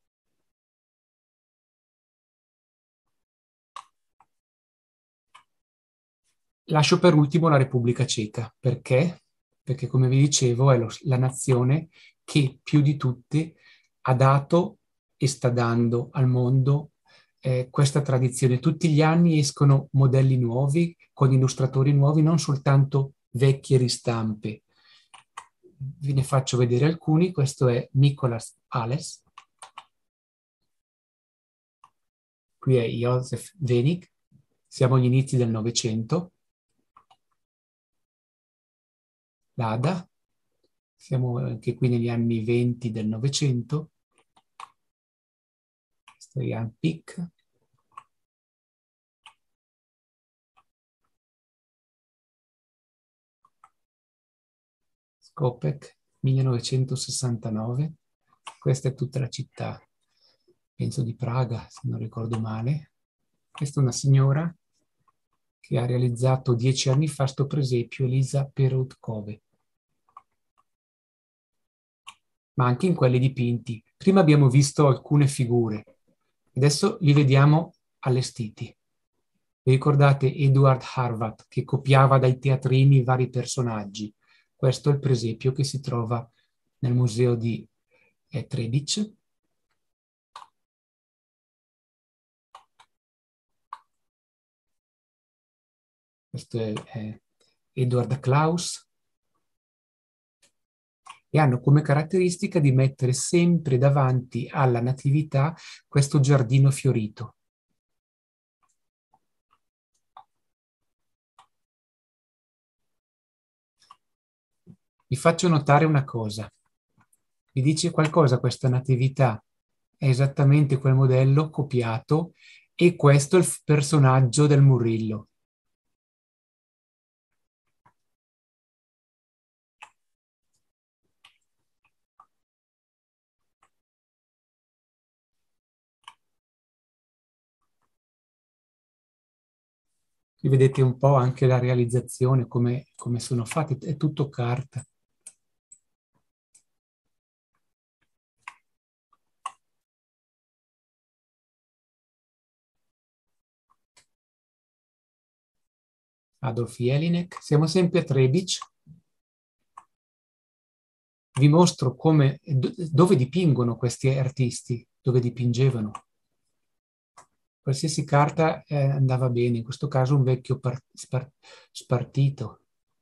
Lascio per ultimo la Repubblica Ceca. Perché? Perché, come vi dicevo, è la nazione che più di tutte ha dato e sta dando al mondo questa tradizione. Tutti gli anni escono modelli nuovi, con illustratori nuovi, non soltanto vecchie ristampe. Ve ne faccio vedere alcuni. Questo è Nicolas Ales. Qui è Josef Wenig. Siamo agli inizi del Novecento. L'Ada. Siamo anche qui negli anni 20 del Novecento. Questo è Jan Pick. Skopek, 1969. Questa è tutta la città, penso di Praga, se non ricordo male. Questa è una signora che ha realizzato 10 anni fa sto presepio, Elisa Peroutkove. Ma anche in quelli dipinti. Prima abbiamo visto alcune figure, adesso li vediamo allestiti. Vi ricordate Eduard Harvat che copiava dai teatrini i vari personaggi? Questo è il presepio che si trova nel museo di Trebic. Questo è Edward Klaus. E hanno come caratteristica di mettere sempre davanti alla natività questo giardino fiorito. Vi faccio notare una cosa. Vi dice qualcosa questa natività? È esattamente quel modello copiato e questo è il personaggio del Murillo. Qui vedete un po' anche la realizzazione, come sono fatte, è tutto carta. Adolf Jelinek. Siamo sempre a Trebic. Vi mostro come, dove dipingono questi artisti, dove dipingevano. Qualsiasi carta andava bene, in questo caso un vecchio spartito.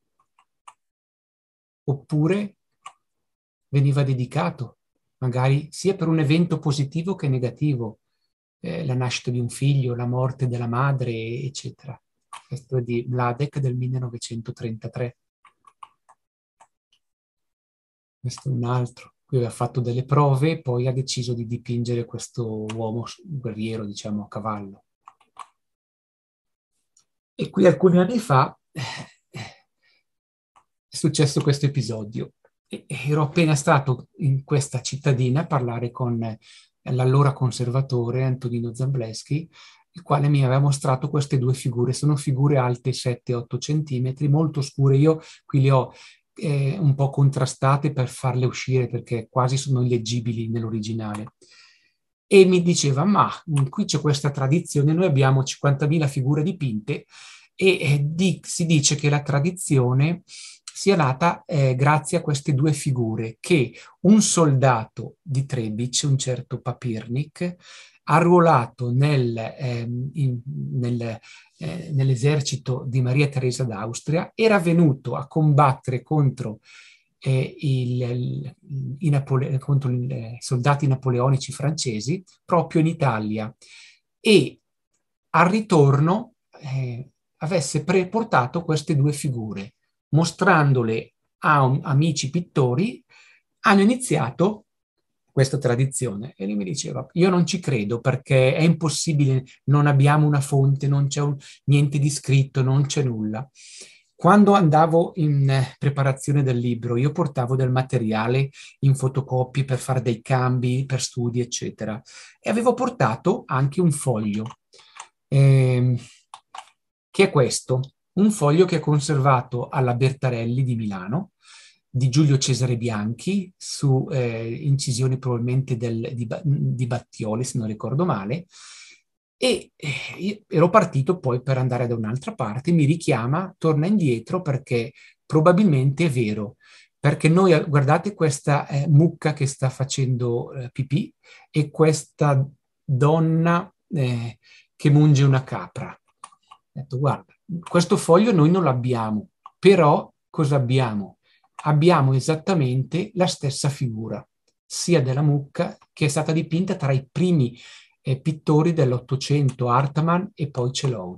Oppure veniva dedicato, magari sia per un evento positivo che negativo, la nascita di un figlio, la morte della madre, eccetera. Questo è di Mladek del 1933. Questo è un altro. Qui aveva fatto delle prove e poi ha deciso di dipingere questo uomo guerriero, diciamo, a cavallo. E qui alcuni anni fa è successo questo episodio. Ero appena stato in questa cittadina a parlare con l'allora conservatore Antonino Zambleschi, il quale mi aveva mostrato queste due figure. Sono figure alte 7-8 centimetri, molto scure. Io qui le ho un po' contrastate per farle uscire perché quasi sono illeggibili nell'originale. E mi diceva, ma qui c'è questa tradizione, noi abbiamo 50.000 figure dipinte e si dice che la tradizione sia nata grazie a queste due figure, che un soldato di Trebic, un certo Papirnik, arruolato nell'esercito di Maria Teresa d'Austria, era venuto a combattere contro contro i soldati napoleonici francesi proprio in Italia e al ritorno avesse portato queste due figure, mostrandole a amici pittori, hanno iniziato questa tradizione. E lui mi diceva, io non ci credo perché è impossibile, non abbiamo una fonte, non c'è niente di scritto, non c'è nulla. Quando andavo in preparazione del libro, io portavo del materiale in fotocopie per fare dei cambi, per studi, eccetera. E avevo portato anche un foglio, che è questo, un foglio che è conservato alla Bertarelli di Milano, di Giulio Cesare Bianchi, su incisioni probabilmente di Battioli, se non ricordo male, e io ero partito poi per andare da un'altra parte, mi richiama, torna indietro perché probabilmente è vero, perché noi, guardate questa mucca che sta facendo pipì e questa donna che munge una capra. Ho detto, guarda, questo foglio noi non l'abbiamo, però cosa abbiamo? Abbiamo esattamente la stessa figura, sia della mucca che è stata dipinta tra i primi pittori dell'Ottocento, Hartmann e poi Celoud.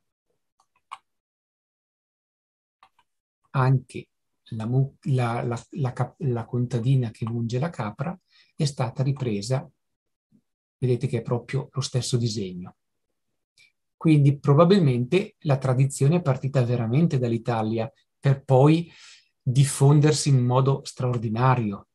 Anche la contadina che munge la capra è stata ripresa, vedete che è proprio lo stesso disegno. Quindi probabilmente la tradizione è partita veramente dall'Italia per poi diffondersi in modo straordinario.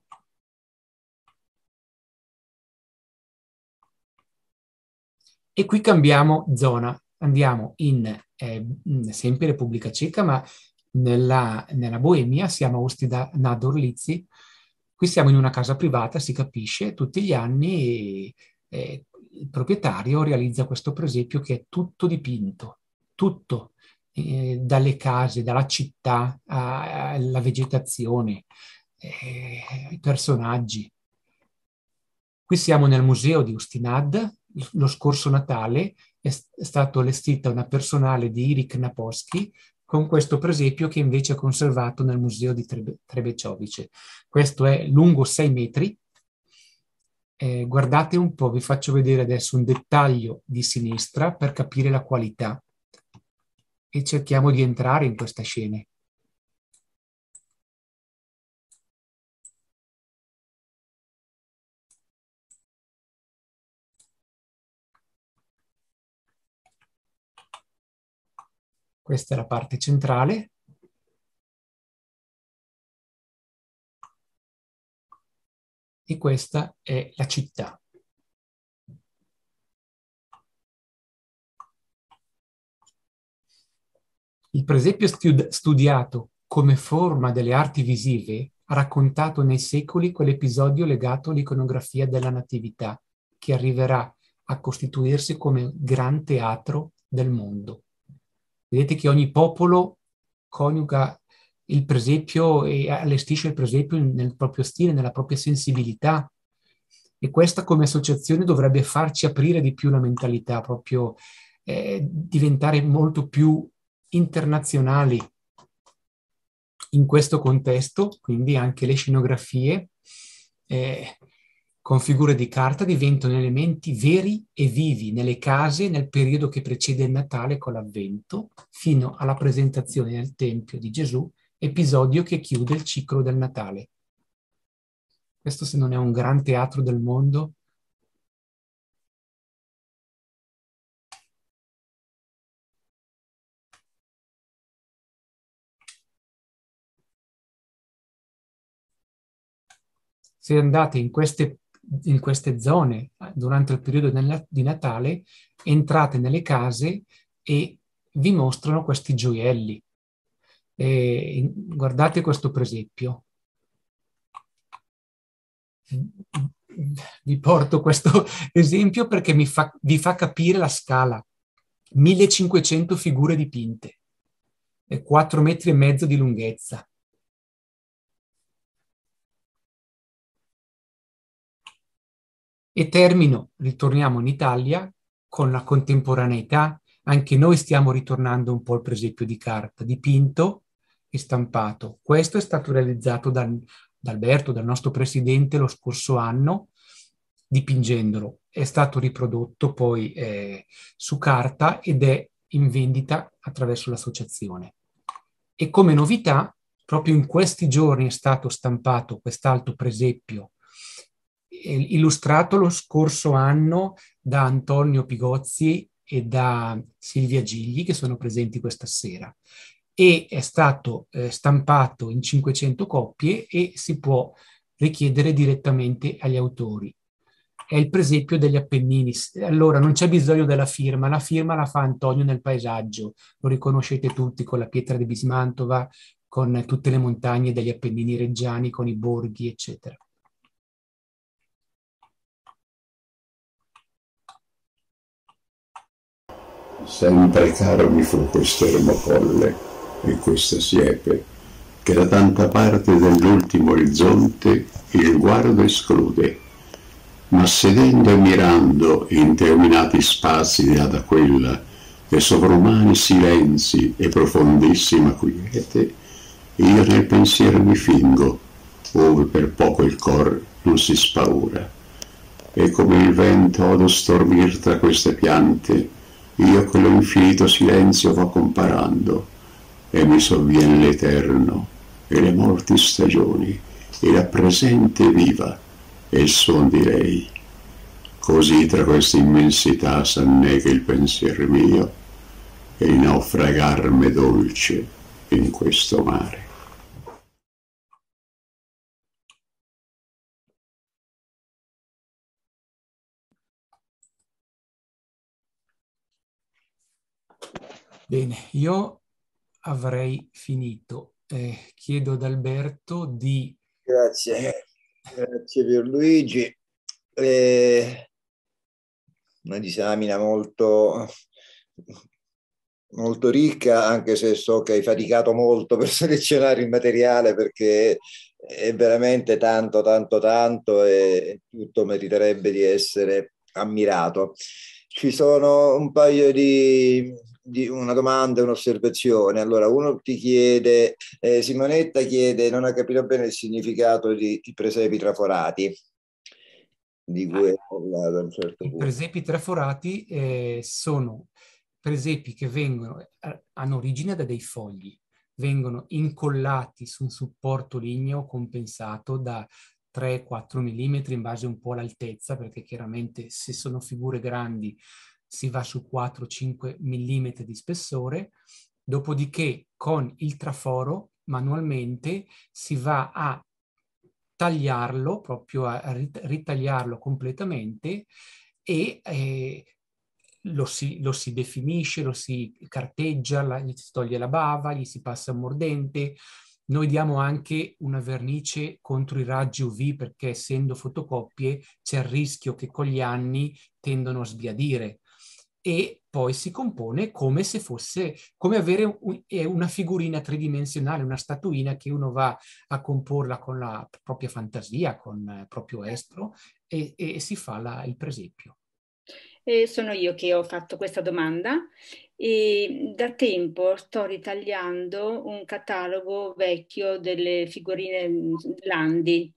E qui cambiamo zona, andiamo in sempre Repubblica Ceca, ma nella Boemia, siamo a Ustida nad Orlici. Qui siamo in una casa privata, si capisce, tutti gli anni il proprietario realizza questo presepio che è tutto dipinto, tutto, dalle case, dalla città alla vegetazione, i personaggi. Qui siamo nel museo di Ustinad. Lo scorso Natale è stato allestita una personale di Irik Naposky con questo presepio che invece è conservato nel museo di Trebečovice. Questo è lungo 6 metri. Guardate un po', vi faccio vedere adesso un dettaglio di sinistra per capire la qualità e cerchiamo di entrare in questa scena. Questa è la parte centrale. E questa è la città. Il presepio studiato come forma delle arti visive ha raccontato nei secoli quell'episodio legato all'iconografia della Natività, che arriverà a costituirsi come gran teatro del mondo. Vedete che ogni popolo coniuga il presepio e allestisce il presepio nel proprio stile, nella propria sensibilità. E questa come associazione dovrebbe farci aprire di più la mentalità, proprio diventare molto più internazionali in questo contesto. Quindi anche le scenografie con figure di carta diventano elementi veri e vivi nelle case nel periodo che precede il Natale con l'Avvento, fino alla presentazione nel Tempio di Gesù, episodio che chiude il ciclo del Natale. Questo, se non è un gran teatro del mondo. Se andate in queste zone durante il periodo di Natale, entrate nelle case e vi mostrano questi gioielli. Guardate questo presepio. Vi porto questo esempio perché vi fa capire la scala. 1500 figure dipinte e 4,5 metri di lunghezza. E ritorniamo in Italia con la contemporaneità. Anche noi stiamo ritornando un po' al presepio di carta, dipinto e stampato. Questo è stato realizzato da Alberto, dal nostro presidente, lo scorso anno, dipingendolo. È stato riprodotto poi su carta ed è in vendita attraverso l'associazione. E come novità, proprio in questi giorni è stato stampato quest'altro presepio, illustrato lo scorso anno da Antonio Pigozzi e da Silvia Gigli, che sono presenti questa sera, e è stato stampato in 500 copie e si può richiedere direttamente agli autori. È il presepio degli Appennini. Allora non c'è bisogno della firma, la firma la fa Antonio nel paesaggio, lo riconoscete tutti con la pietra di Bismantova, con tutte le montagne degli Appennini reggiani, con i borghi, eccetera. Sempre caro mi fu questo ermocolle e questa siepe, che da tanta parte dell'ultimo orizzonte il guardo esclude, ma sedendo e mirando interminati spazi di là da quella, e sovrumani silenzi e profondissima quiete, io nel pensiero mi fingo, ove per poco il cor non si spaura, e come il vento odo stormir tra queste piante, io quello infinito silenzio vo comparando, e mi sovvien l'eterno, e le morti stagioni, e la presente viva, e il suon di lei. Così tra questa immensità s'annega il pensier mio, e il naufragar m'è dolce in questo mare. Bene, io avrei finito. Chiedo ad Alberto di... Grazie Pierluigi. Una disamina molto ricca, anche se so che hai faticato molto per selezionare il materiale, perché è veramente tanto e tutto meriterebbe di essere ammirato. Ci sono un paio di una domanda e un'osservazione. Allora, uno ti chiede, Simonetta chiede, non ha capito bene il significato di presepi traforati, di cui hai parlato a un certo punto. I presepi traforati sono presepi che hanno origine da dei fogli, vengono incollati su un supporto ligneo compensato da 3-4 mm in base un po' all'altezza, perché chiaramente se sono figure grandi si va su 4-5 mm di spessore, dopodiché con il traforo manualmente si va a tagliarlo, proprio a ritagliarlo completamente, e lo si definisce, lo si carteggia, gli si toglie la bava, gli si passa un mordente. Noi diamo anche una vernice contro i raggi UV perché essendo fotocopie c'è il rischio che con gli anni tendono a sbiadire. E poi si compone come se fosse, come avere una figurina tridimensionale, una statuina che uno va a comporla con la propria fantasia, con il proprio estro e si fa il presepio. Sono io che ho fatto questa domanda e da tempo sto ritagliando un catalogo vecchio delle figurine Landi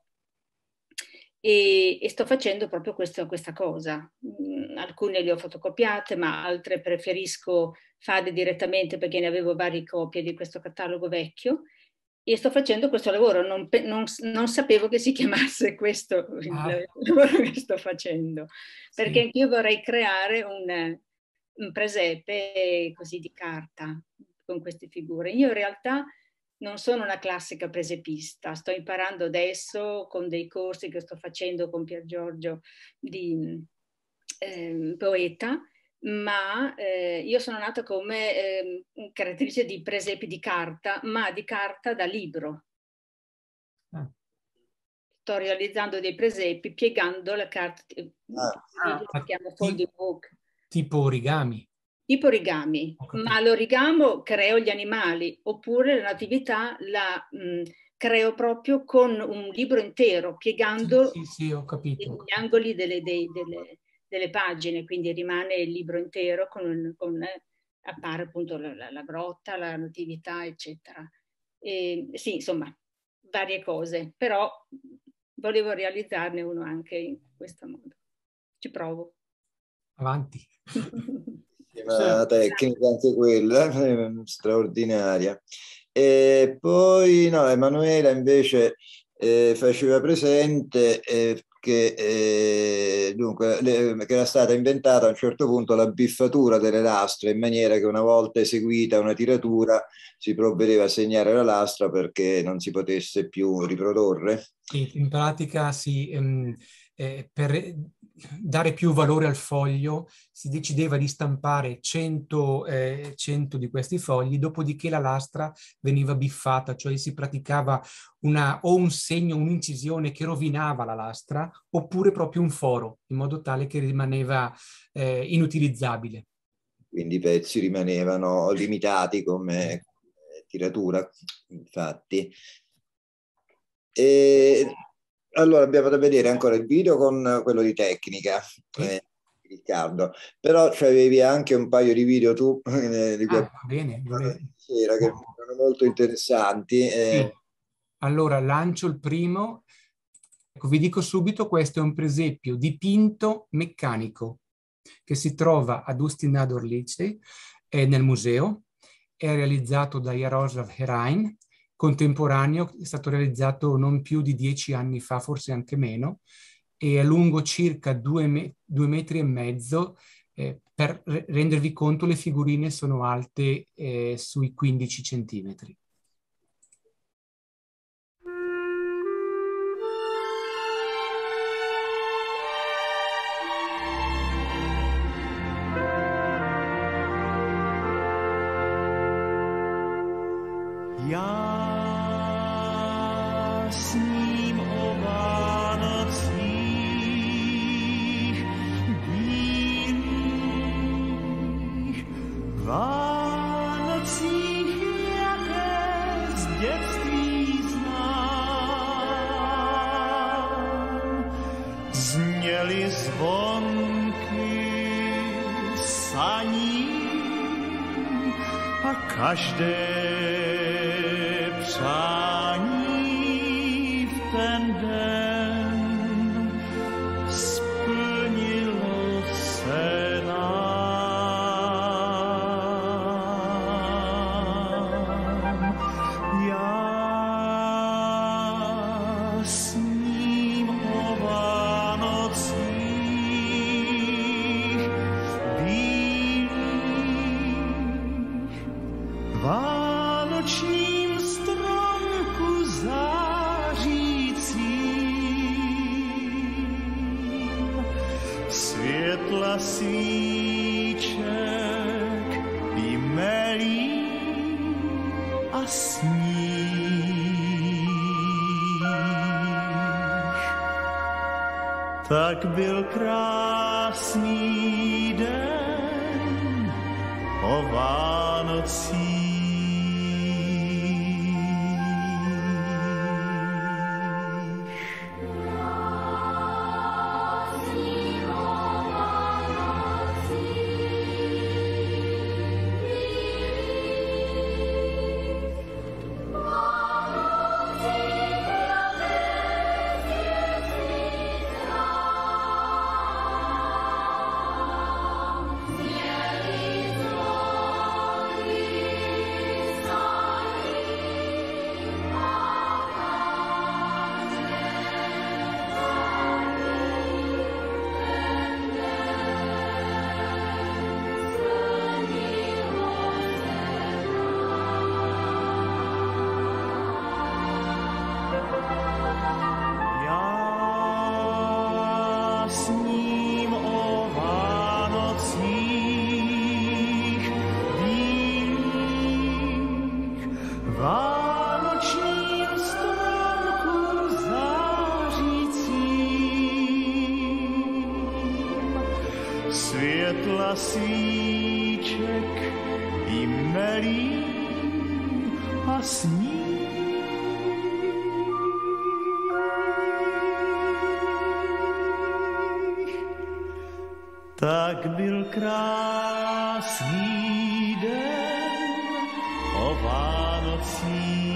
e sto facendo proprio questa cosa. Alcune le ho fotocopiate, ma altre preferisco farle direttamente perché ne avevo varie copie di questo catalogo vecchio e sto facendo questo lavoro. Non sapevo che si chiamasse questo il lavoro che sto facendo, perché anch'io vorrei creare un presepe così di carta con queste figure. Io in realtà non sono una classica presepista, sto imparando adesso con dei corsi che sto facendo con Pier Giorgio di poeta, ma io sono nata come carattrice di presepi di carta, ma di carta da libro. Sto realizzando dei presepi piegando la carta, si chiama folding book. Tipo origami. Tipo origami, ma l'origamo creo gli animali, oppure la natività la creo proprio con un libro intero, piegando ho capito. gli angoli delle pagine, quindi rimane il libro intero appare appunto la grotta, la natività, eccetera. Sì, insomma, varie cose, però volevo realizzarne uno anche in questo modo. Ci provo. Avanti. Una tecnica anche quella, straordinaria. E poi no, Emanuela invece faceva presente che dunque che era stata inventata a un certo punto la biffatura delle lastre, in maniera che una volta eseguita una tiratura si provvedeva a segnare la lastra perché non si potesse più riprodurre. In pratica per dare più valore al foglio si decideva di stampare 100 di questi fogli, dopodiché la lastra veniva biffata, cioè si praticava o un segno, un'incisione che rovinava la lastra, oppure proprio un foro, in modo tale che rimaneva inutilizzabile. Quindi i pezzi rimanevano limitati come tiratura, infatti. Allora abbiamo da vedere ancora il video con quello di tecnica, Riccardo, però c'avevi anche un paio di video tu di bene. Sera, che erano molto interessanti. Sì. Allora lancio il primo. Ecco, vi dico subito, questo è un presepio dipinto meccanico che si trova ad Ustinador-Lice nel museo, è realizzato da Jaroslav Herein, contemporaneo, è stato realizzato non più di 10 anni fa, forse anche meno, e è lungo circa 2,5 metri. Per rendervi conto, le figurine sono alte sui 15 centimetri. Každé přání v ten den splnilo se nám. Já sním o Vánocích vánočním stromku zářícím, světla svíčky a sníh. Tak byl krásný den o Vánocích. Světla svíček i melím a sníh. Tak byl krásný den o Vánocích.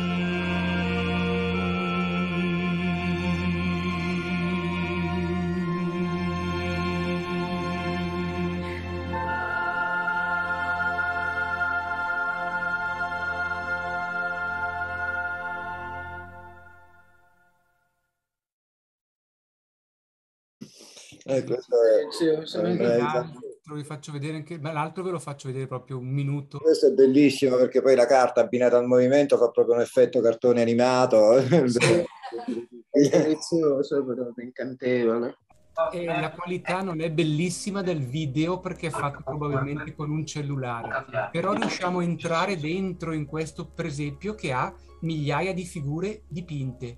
Questo è, L'altro vi faccio vedere anche, ma l'altro ve lo faccio vedere proprio un minuto. questo è bellissimo perché poi la carta abbinata al movimento fa proprio un effetto cartone animato. Sì. È delizioso, però incantevole. E la qualità non è bellissima del video perché è fatto probabilmente con un cellulare, però riusciamo a entrare dentro in questo presepio che ha migliaia di figure dipinte.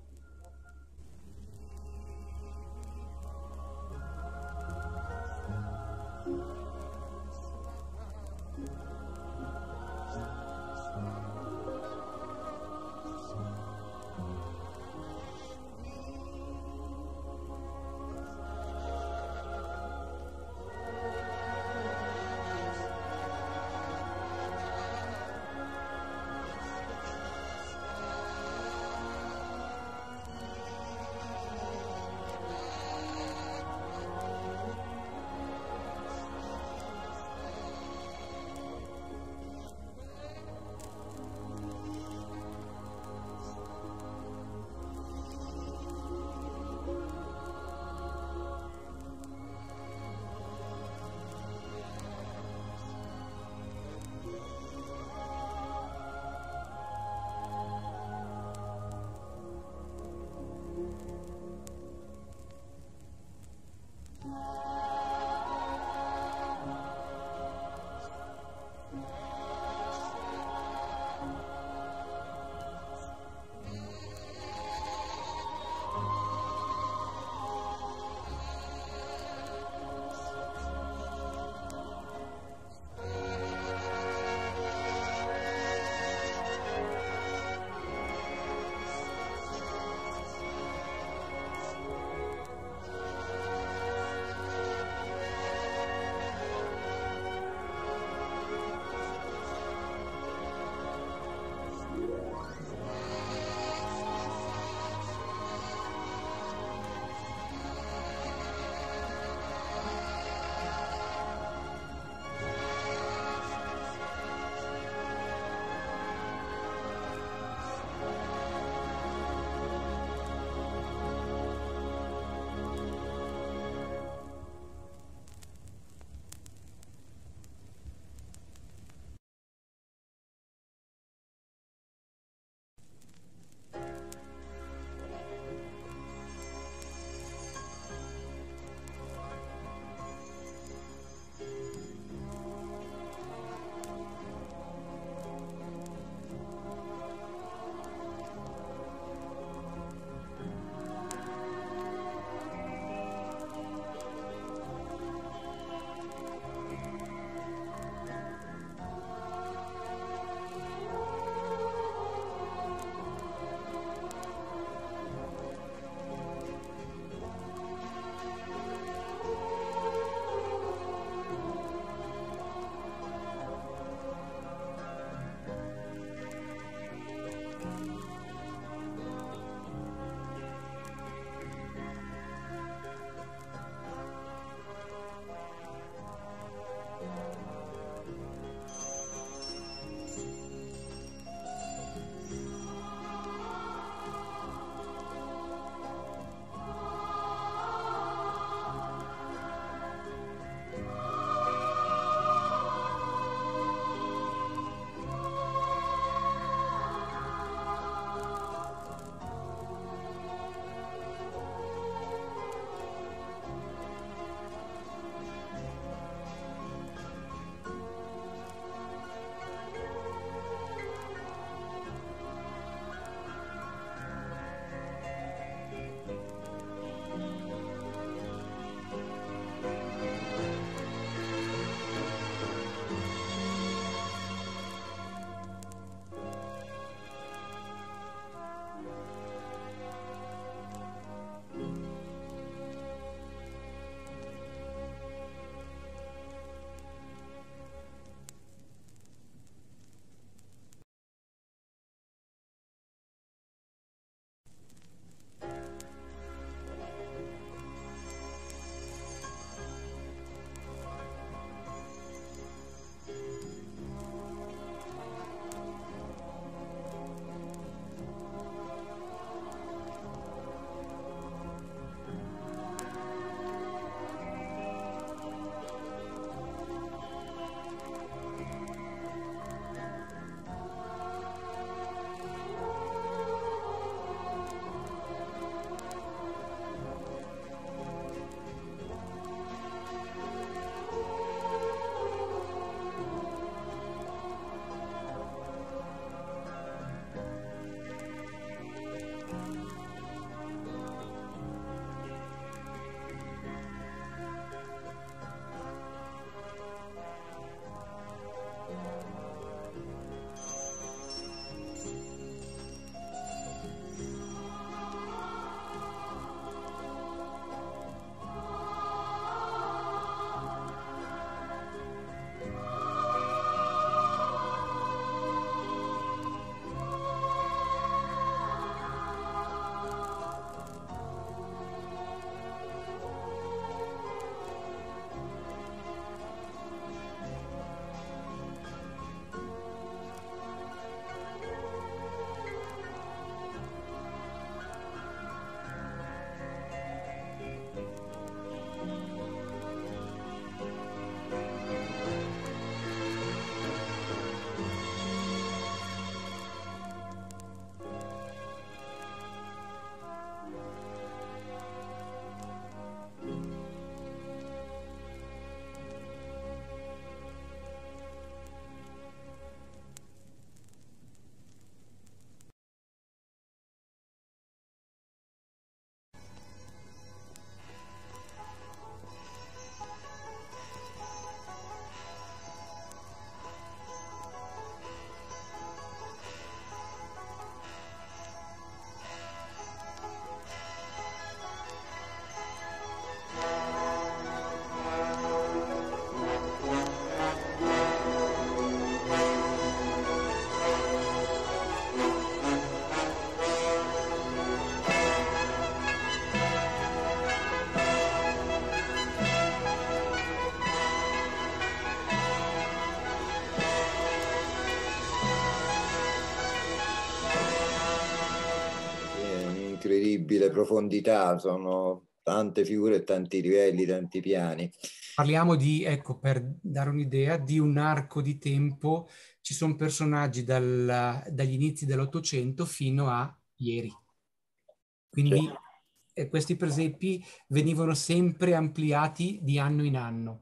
incredibile profondità, sono tante figure, tanti livelli, tanti piani. Parliamo di, ecco, per dare un'idea, di un arco di tempo, ci sono personaggi dagli inizi dell'Ottocento fino a ieri. Quindi questi presepi venivano sempre ampliati di anno in anno.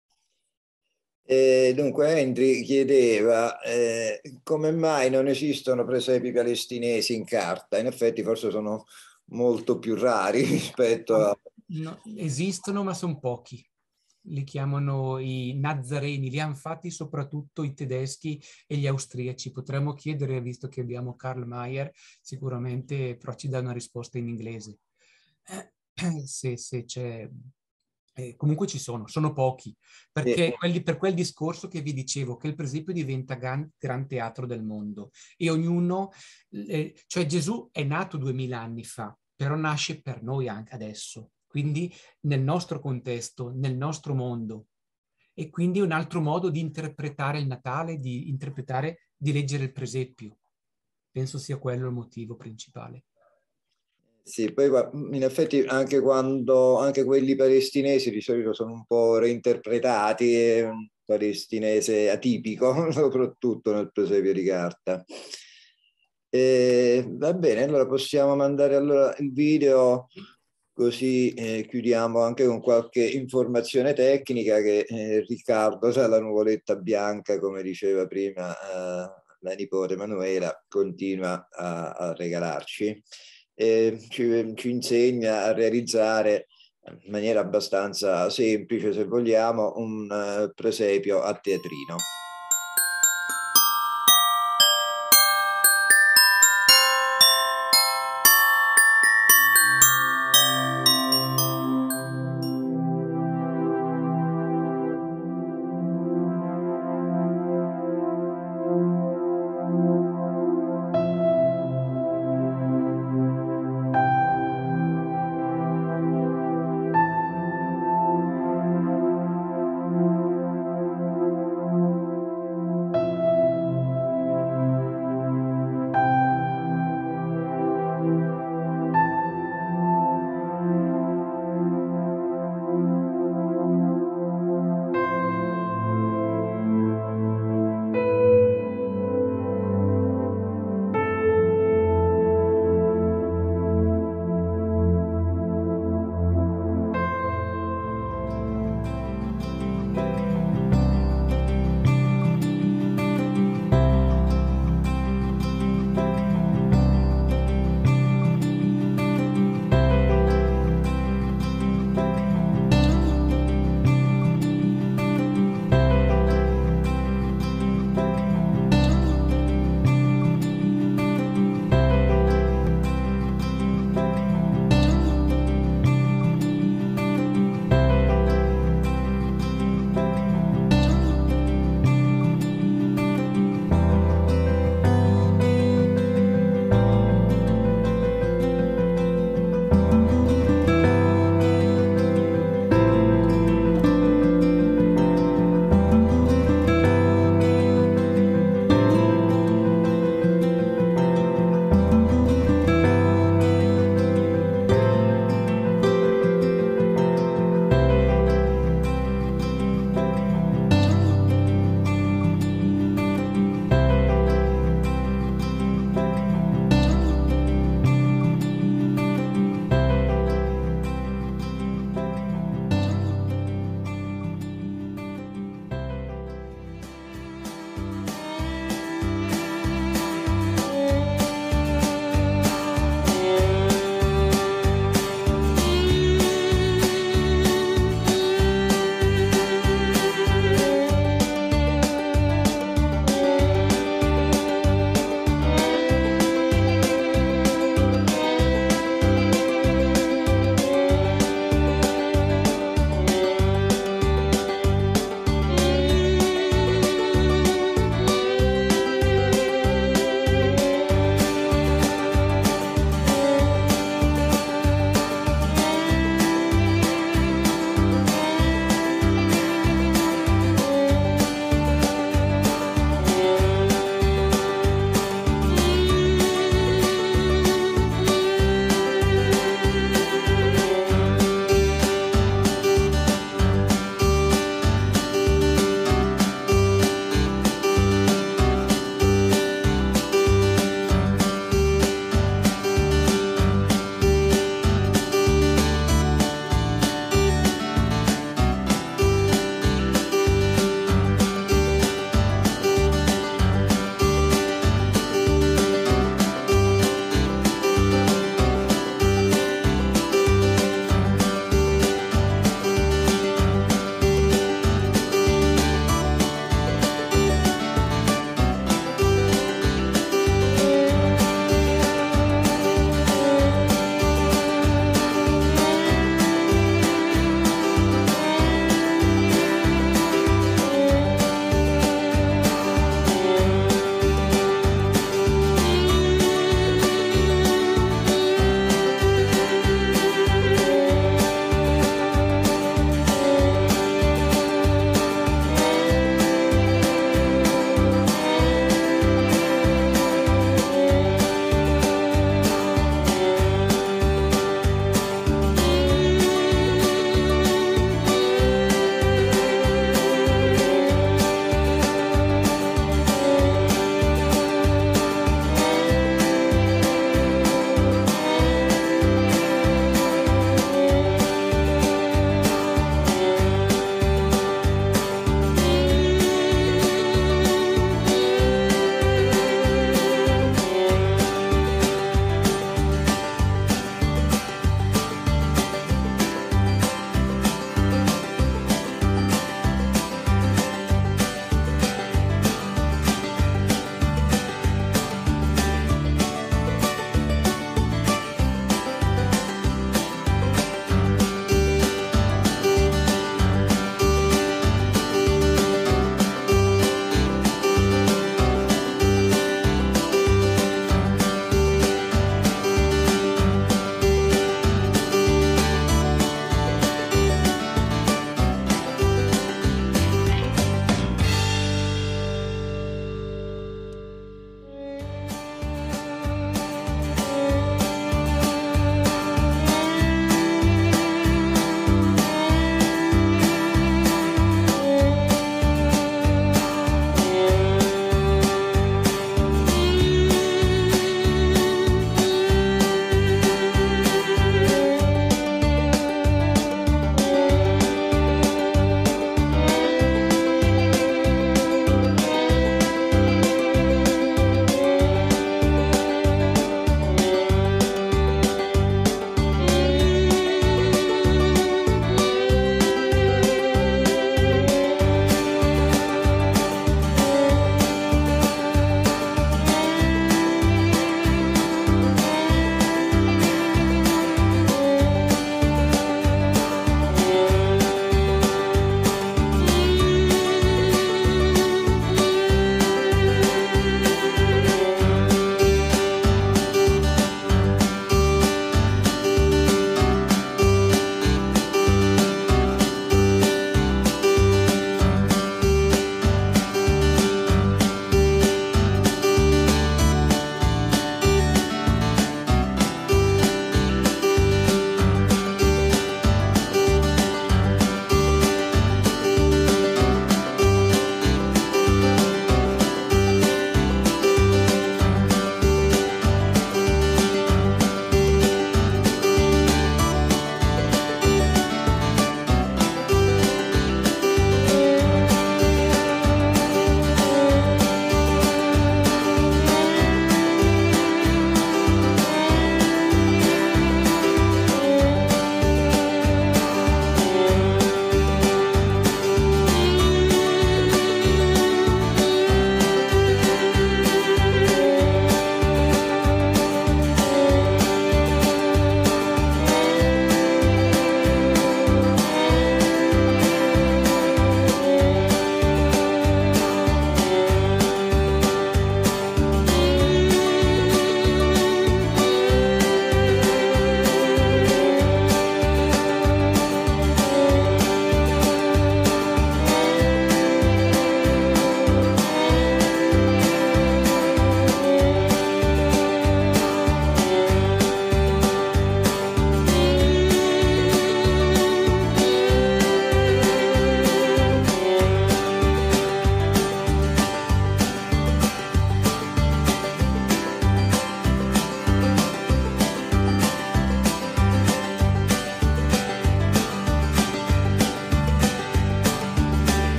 Dunque Henry chiedeva come mai non esistono presepi palestinesi in carta. In effetti forse sono molto più rari rispetto a... No, esistono, ma sono pochi. Li chiamano i Nazareni, li hanno fatti soprattutto i tedeschi e gli austriaci. Potremmo chiedere, visto che abbiamo Karl Mayer, sicuramente, però ci dà una risposta in inglese. Se c'è... comunque ci sono pochi, perché per quel discorso che vi dicevo, che il presepio diventa gran teatro del mondo e ognuno, cioè Gesù è nato 2000 anni fa, però nasce per noi anche adesso, quindi nel nostro contesto, nel nostro mondo. E quindi un altro modo di interpretare il Natale, di interpretare, di leggere il presepio. Penso sia quello il motivo principale. Sì, poi in effetti anche quelli palestinesi di solito sono un po' reinterpretati, è un palestinese atipico, soprattutto nel presepio di carta. Va bene, allora possiamo mandare il video, così chiudiamo anche con qualche informazione tecnica che Riccardo dalla nuvoletta bianca, come diceva prima la nipote Manuela, continua a regalarci. Ci insegna a realizzare in maniera abbastanza semplice, se vogliamo, un presepio a teatrino.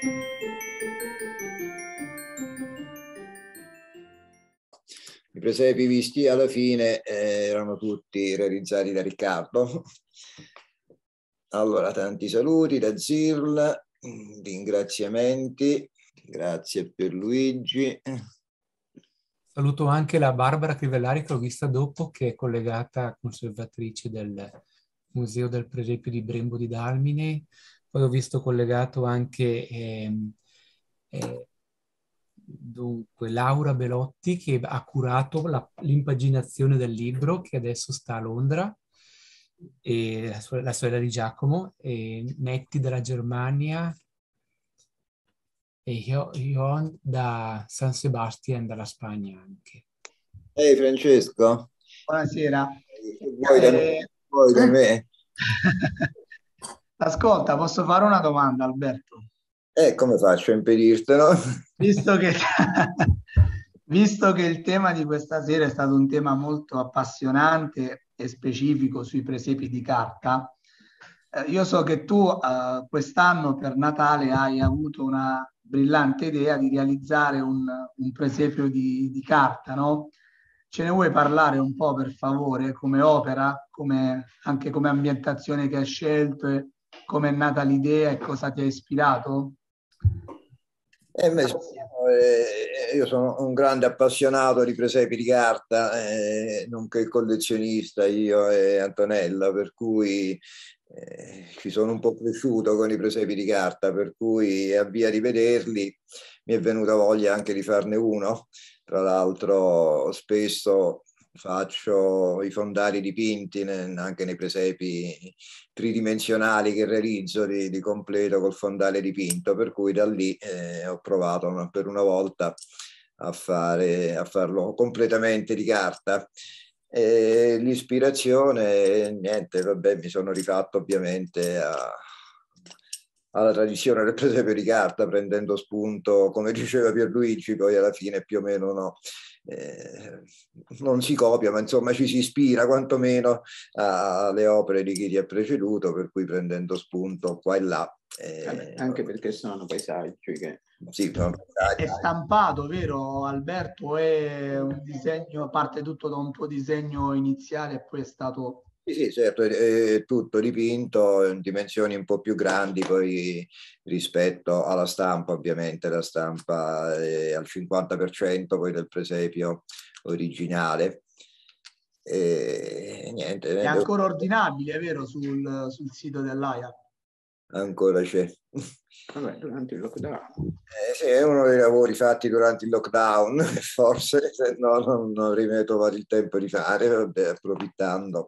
I presepi visti alla fine erano tutti realizzati da Riccardo. Allora, tanti saluti da Zirl, ringraziamenti, grazie per Luigi. Saluto anche la Barbara Crivellari, che ho vista dopo, che è collegata conservatrice del Museo del Presepio di Brembo di Dalmine. Poi ho visto collegato anche dunque Laura Belotti, che ha curato l'impaginazione del libro, che adesso sta a Londra, e la sorella di Giacomo, e Netti dalla Germania, e Johan da San Sebastian dalla Spagna anche. Ehi Francesco. Buonasera. Vuoi da me? Ascolta, posso fare una domanda, Alberto? Come faccio a impedirtelo? Visto che il tema di questa sera è stato un tema molto appassionante e specifico sui presepi di carta, io so che tu quest'anno per Natale hai avuto una brillante idea di realizzare un presepio di carta, no? Ce ne vuoi parlare un po', per favore, come opera, anche come ambientazione che hai scelto, e come è nata l'idea e cosa ti ha ispirato? Io sono un grande appassionato di presepi di carta, nonché collezionista, io e Antonella, per cui ci sono un po' cresciuto con i presepi di carta, per cui a via di vederli mi è venuta voglia anche di farne uno. Tra l'altro spesso faccio i fondali dipinti anche nei presepi tridimensionali che realizzo, di completo col fondale dipinto, per cui da lì ho provato per una volta a farlo completamente di carta. L'ispirazione, niente, vabbè, mi sono rifatto ovviamente alla tradizione del presepio di carta, prendendo spunto, come diceva Pierluigi, poi alla fine più o meno non si copia, ma insomma ci si ispira quantomeno alle opere di chi ti ha preceduto, per cui prendendo spunto qua e là. Anche perché sono paesaggi che... Sì, è stampato, vero Alberto? È un disegno, parte tutto da un tuo disegno iniziale e poi è stato... Sì, certo, è tutto dipinto in dimensioni un po' più grandi poi rispetto alla stampa, ovviamente la stampa è al 50% poi del presepio originale. E niente. È ancora ordinabile, vero, sul sito dell'AIA? Ancora c'è. Vabbè, durante il lockdown. Sì, è uno dei lavori fatti durante il lockdown, forse se no non avrei mai trovato il tempo di fare, vabbè, approfittando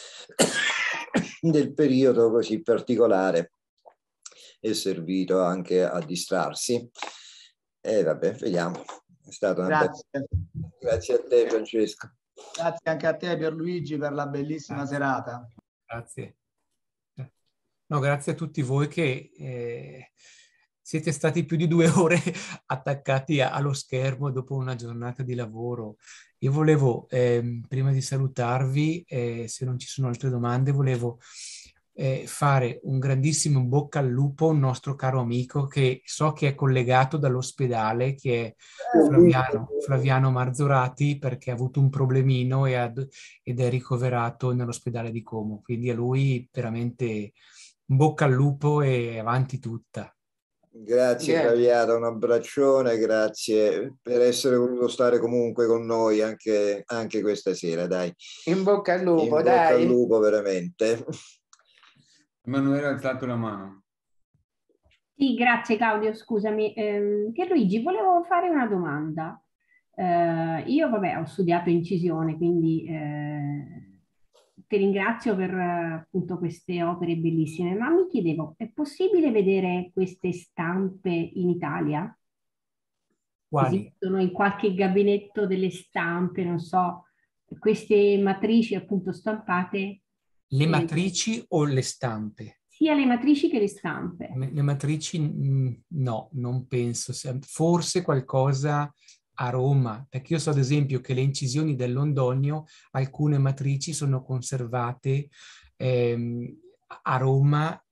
del periodo così particolare è servito anche a distrarsi. E vabbè, vediamo. È stata una Grazie. Grazie a te, Francesco. Grazie anche a te, Pierluigi, per la bellissima serata. Grazie. No, grazie a tutti voi che siete stati più di 2 ore attaccati allo schermo dopo una giornata di lavoro. Io volevo, prima di salutarvi, se non ci sono altre domande, volevo fare un grandissimo bocca al lupo a un nostro caro amico che so che è collegato dall'ospedale, che è Flaviano Marzorati, perché ha avuto un problemino ed è ricoverato nell'ospedale di Como. Quindi a lui veramente un bocca al lupo e avanti tutta. Grazie Flaviano, un abbraccione, grazie per essere voluto stare comunque con noi anche questa sera, dai. In bocca al lupo, in bocca al lupo veramente. Emanuele ha alzato la mano. Sì, grazie Claudio, scusami. Pierluigi, volevo fare una domanda. Io, vabbè, ho studiato incisione, quindi ti ringrazio per appunto queste opere bellissime, ma mi chiedevo, è possibile vedere queste stampe in Italia? Quali? Esistono in qualche gabinetto delle stampe, non so, queste matrici appunto stampate? Le matrici o le stampe? Sia le matrici che le stampe. Le matrici no, non penso. Forse qualcosa a Roma, perché io so ad esempio che le incisioni del Londonio, alcune matrici sono conservate a Roma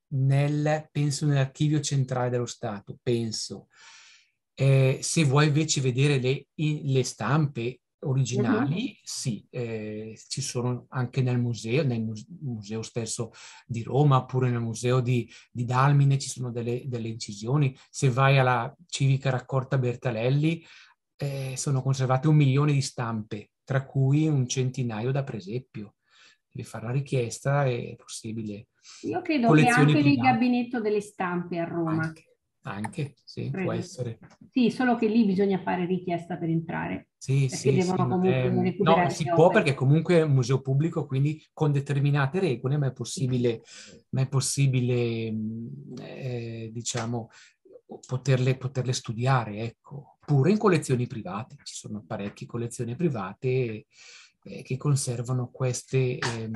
penso nell'archivio centrale dello Stato, penso. Se vuoi invece vedere le stampe originali, sì, ci sono anche nel museo stesso di Roma, oppure nel museo di Dalmine ci sono delle incisioni. Se vai alla Civica Raccolta Bertalelli, sono conservate 1 milione di stampe, tra cui un centinaio da presepio. Devi fare la richiesta, è possibile. Io credo che anche nel gabinetto delle stampe a Roma. Anche, sì, può essere. Sì, solo che lì bisogna fare richiesta per entrare. Sì, perché devono comunque recuperare. No, si può perché comunque è un museo pubblico, quindi con determinate regole, ma è possibile diciamo, poterle studiare, ecco. Pure in collezioni private, ci sono parecchie collezioni private che conservano queste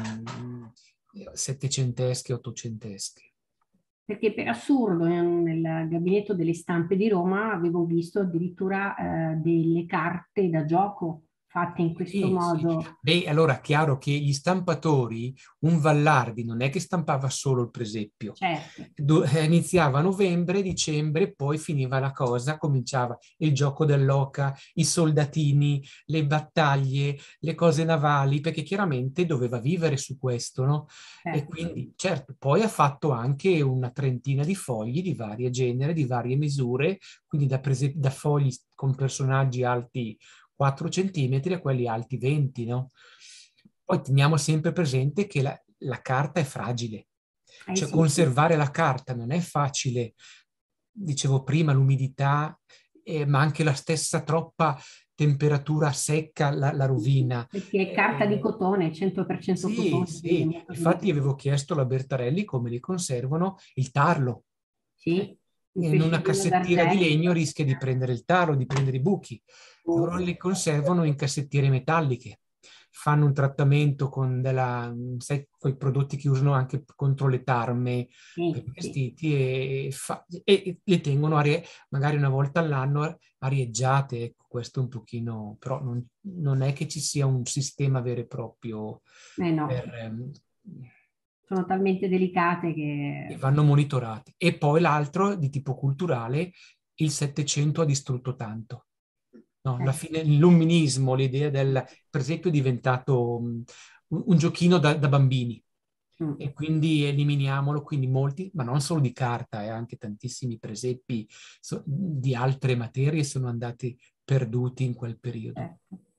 settecentesche, ottocentesche. Perché per assurdo nel gabinetto delle stampe di Roma avevo visto addirittura delle carte da gioco fatte in questo modo. Sì. Beh, allora chiaro che gli stampatori, un Vallardi non è che stampava solo il presepio. Certo. Iniziava a novembre, dicembre, poi finiva la cosa, cominciava il gioco dell'oca, i soldatini, le battaglie, le cose navali, perché chiaramente doveva vivere su questo, no? Certo. E quindi, certo, poi ha fatto anche una trentina di fogli di varie genere, di varie misure, quindi da fogli con personaggi alti 4 centimetri a quelli alti 20, no? Poi teniamo sempre presente che la carta è fragile, cioè conservare la carta non è facile. Dicevo prima, l'umidità, ma anche la stessa troppa temperatura secca la rovina. Perché è carta di cotone, 100% cotone. Sì, infatti avevo chiesto alla Bertarelli come li conservano il tarlo. Sì. In una cassettiera di legno rischia di prendere il tarlo, di prendere i buchi. Loro li conservano in cassettiere metalliche. Fanno un trattamento con quei prodotti che usano anche contro le tarme per i vestiti e le tengono magari una volta all'anno arieggiate. Ecco, questo un pochino, però non è che ci sia un sistema vero e proprio no. Sono talmente delicate che vanno monitorate. E poi l'altro di tipo culturale, il Settecento ha distrutto tanto. No, alla fine l'illuminismo, l'idea del presepio è diventato un giochino da bambini e quindi eliminiamolo, quindi molti, ma non solo di carta, anche tantissimi presepi di altre materie sono andati perduti in quel periodo.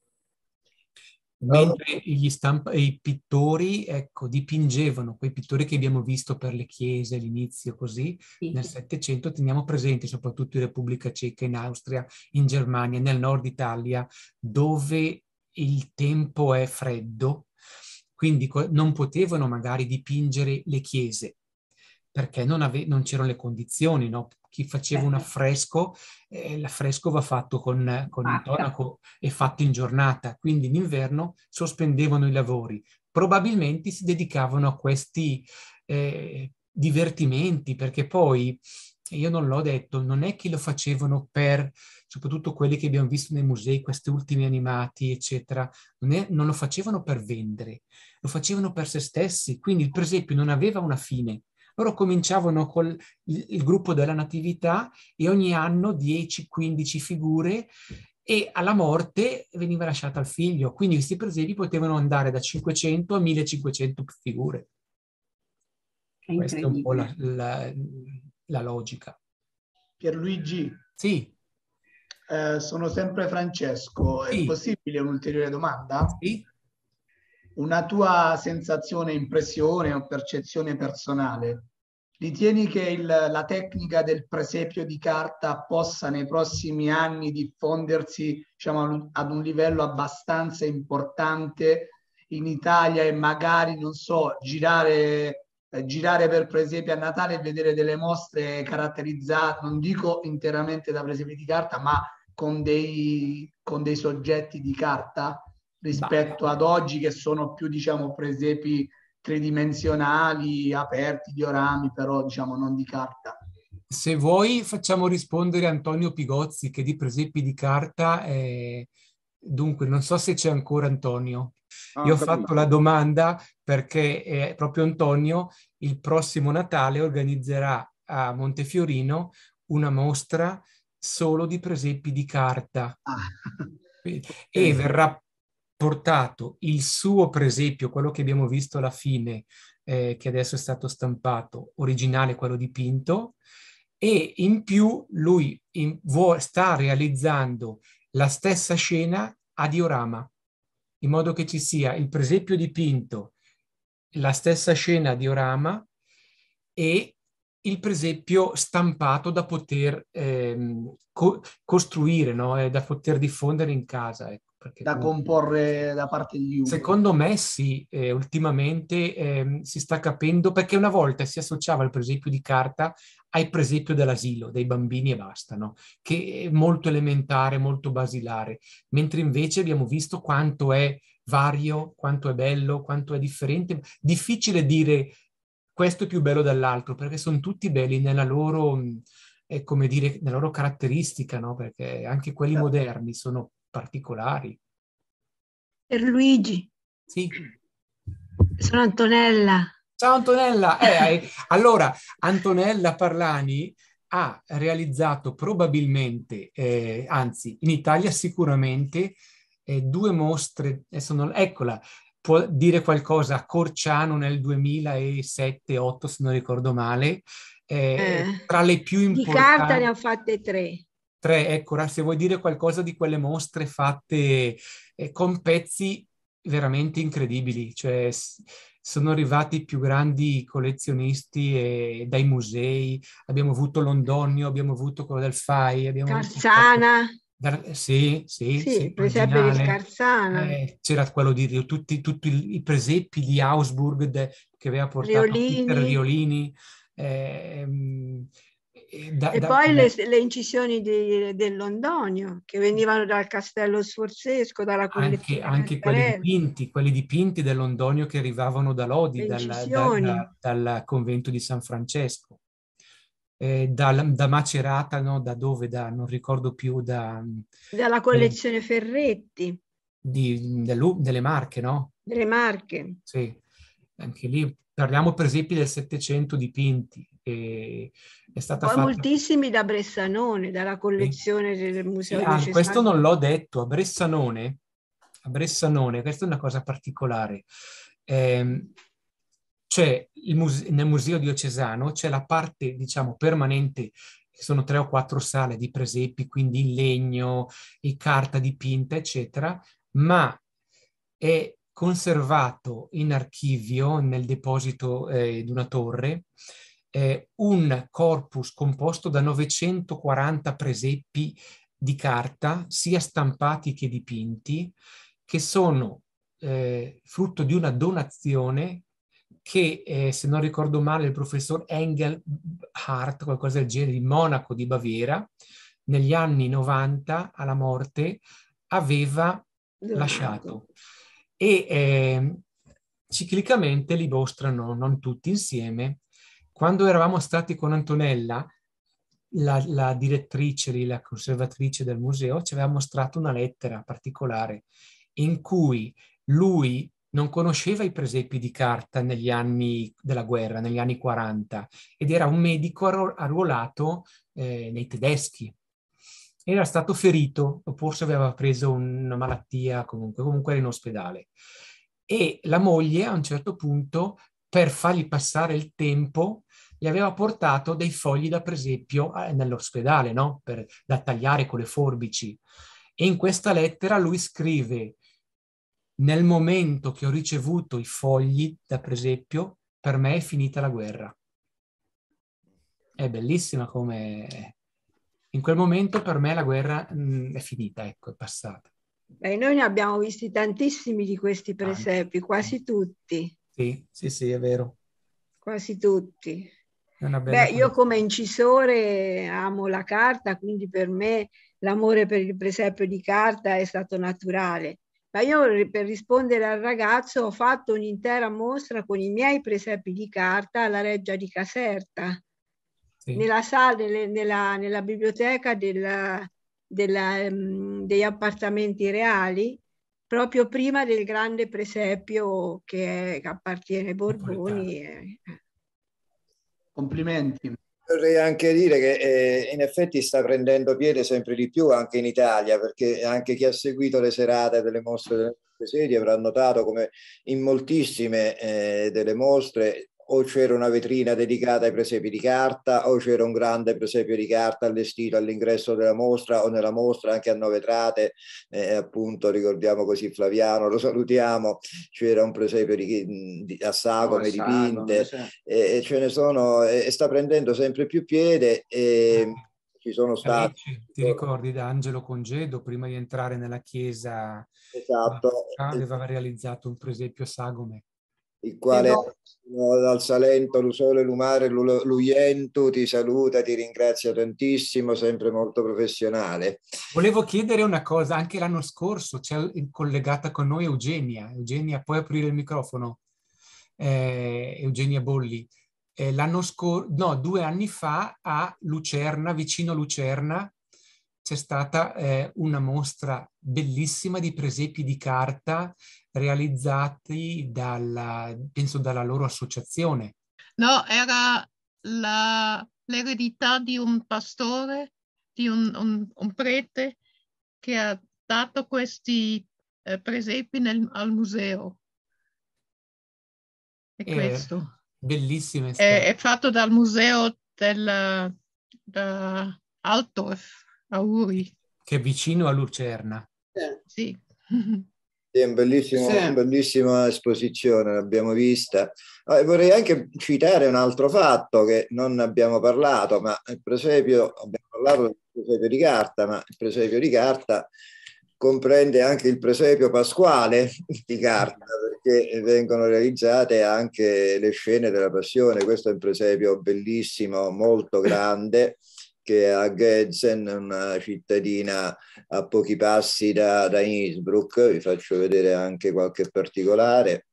Mentre i pittori, ecco, dipingevano, quei pittori che abbiamo visto per le chiese all'inizio così, nel Settecento teniamo presenti soprattutto in Repubblica Ceca, in Austria, in Germania, nel nord Italia, dove il tempo è freddo, quindi non potevano magari dipingere le chiese, perché non c'erano le condizioni, no? Chi faceva un affresco, l'affresco va fatto con intonaco e fatto in giornata, quindi in inverno sospendevano i lavori. Probabilmente si dedicavano a questi divertimenti, perché poi, io non l'ho detto, non è che lo facevano soprattutto quelli che abbiamo visto nei musei, questi ultimi animati, eccetera, non lo facevano per vendere, lo facevano per se stessi, quindi il presepio non aveva una fine. Loro cominciavano con il gruppo della Natività e ogni anno 10-15 figure e alla morte veniva lasciata al figlio. Quindi questi presepi potevano andare da 500 a 1500 figure. Questa è un po' la logica. Pierluigi? Sì. Sono sempre Francesco. È possibile un'ulteriore domanda? Sì. Una tua sensazione, impressione o percezione personale, ritieni che la tecnica del presepio di carta possa nei prossimi anni diffondersi, diciamo, ad un livello abbastanza importante in Italia e magari, non so, girare per presepi a Natale e vedere delle mostre caratterizzate, non dico interamente da presepi di carta, ma con dei soggetti di carta? Rispetto ad oggi che sono più, diciamo, presepi tridimensionali, aperti, diorami, però, diciamo, non di carta. Se vuoi facciamo rispondere Antonio Pigozzi, che di presepi di carta Dunque, non so se c'è ancora Antonio. Io ho fatto la domanda perché proprio Antonio il prossimo Natale organizzerà a Montefiorino una mostra solo di presepi di carta. E verrà portato il suo presepio, quello che abbiamo visto alla fine, che adesso è stato stampato, originale, quello dipinto, e in più lui sta realizzando la stessa scena a diorama, in modo che ci sia il presepio dipinto, la stessa scena a diorama e il presepio stampato da poter costruire, no? Da poter diffondere in casa. Ecco, da comporre da parte di chiunque. Secondo me sì, ultimamente si sta capendo, perché una volta si associava il presepio di carta al presepio dell'asilo, dei bambini e basta, no? Che è molto elementare, molto basilare, mentre invece abbiamo visto quanto è vario, quanto è bello, quanto è differente. Difficile dire questo è più bello dall'altro, perché sono tutti belli nella loro, come dire, nella loro caratteristica, no? Perché anche quelli moderni sono particolari. Pierluigi. Sì. Sono Antonella. Ciao Antonella. Allora, Antonella Parlani ha realizzato probabilmente, anzi in Italia sicuramente, 2 mostre, eccola, può dire qualcosa, a Corciano nel 2007-2008, se non ricordo male, tra le più importanti. Di carta ne ho fatte 3. 3, ecco, se vuoi dire qualcosa di quelle mostre fatte con pezzi veramente incredibili, cioè sono arrivati i più grandi collezionisti dai musei, abbiamo avuto Londonio, abbiamo avuto quello del FAI, abbiamo Carzana. Sì, per esempio di Carzana. C'era quello di tutti i presepi di Augsburg che aveva portato Peter Riolini. Poi le incisioni del Londonio che venivano dal Castello Sforzesco, dalla collezione anche quelli dipinti del Londonio che arrivavano da Lodi, dal convento di San Francesco, da Macerata, no? Da dove? Non ricordo più. Dalla collezione Ferretti. Delle Marche, no? Delle Marche. Sì, anche lì parliamo per esempio del Settecento dipinti. È stata poi fatta... moltissimi da Bressanone, dalla collezione del Museo Diocesano. Questo non l'ho detto, a Bressanone, questa è una cosa particolare. C'è nel Museo Diocesano c'è la parte, diciamo, permanente, che sono 3 o 4 sale di presepi, quindi in legno, in carta dipinta, eccetera, ma è conservato in archivio nel deposito di una torre un corpus composto da 940 presepi di carta, sia stampati che dipinti, che sono frutto di una donazione che, se non ricordo male, il professor Engelhardt, qualcosa del genere, di Monaco di Baviera, negli anni 90, alla morte, aveva lasciato. E ciclicamente li mostrano, non tutti insieme. Quando eravamo stati con Antonella, la direttrice, la conservatrice del museo, ci aveva mostrato una lettera particolare in cui lui non conosceva i presepi di carta negli anni della guerra, negli anni 40, ed era un medico arruolato nei tedeschi. Era stato ferito, o forse aveva preso una malattia, comunque era in ospedale. E la moglie, a un certo punto, per fargli passare il tempo, gli aveva portato dei fogli da presepio nell'ospedale, no? Da tagliare con le forbici. E in questa lettera lui scrive: nel momento che ho ricevuto i fogli da presepio, per me è finita la guerra. È bellissima come... In quel momento per me la guerra è finita, ecco, è passata. Beh, noi ne abbiamo visti tantissimi di questi presepi, quasi tutti. Sì, è vero. Quasi tutti. Io come incisore amo la carta, quindi per me l'amore per il presepio di carta è stato naturale. Ma io, per rispondere al ragazzo, ho fatto un'intera mostra con i miei presepi di carta alla Reggia di Caserta, nella sala, nella biblioteca degli appartamenti reali, proprio prima del grande presepio che appartiene ai Borboni. Complimenti. Vorrei anche dire che in effetti sta prendendo piede sempre di più anche in Italia, perché anche chi ha seguito le serate delle mostre delle serie avrà notato come in moltissime delle mostre o c'era una vetrina dedicata ai presepi di carta o c'era un grande presepio di carta allestito all'ingresso della mostra o nella mostra anche a 9 vetrate, appunto ricordiamo così Flaviano, lo salutiamo, c'era un presepio a sagome dipinte, e ce ne sono, e sta prendendo sempre più piede, e ci sono stati... Ti ricordi da Angelo Congedo, prima di entrare nella chiesa, esatto, aveva realizzato un presepio a sagome. Il quale dal Salento, lo sole, l'umare, l'uientu, ti saluta, ti ringrazia tantissimo, sempre molto professionale. Volevo chiedere una cosa, anche l'anno scorso c'è collegata con noi Eugenia. Eugenia, puoi aprire il microfono? Eugenia Bolli. L'anno scorso, no, 2 anni fa a Lucerna, vicino a Lucerna, c'è stata una mostra bellissima di presepi di carta realizzati penso dalla loro associazione. No, era l'eredità di un pastore, di un prete che ha dato questi presepi al museo. È questo. Bellissimo. È fatto dal museo da Altdorf a Uri. Che è vicino a Lucerna. Sì. È una bellissima esposizione, l'abbiamo vista. Vorrei anche citare un altro fatto che non abbiamo parlato, ma il presepio, abbiamo parlato del presepio di carta, ma il presepio di carta comprende anche il presepio pasquale di carta, perché vengono realizzate anche le scene della Passione. Questo è un presepio bellissimo, molto grande, che è a Gedsen, una cittadina a pochi passi da Innsbruck. Vi faccio vedere anche qualche particolare.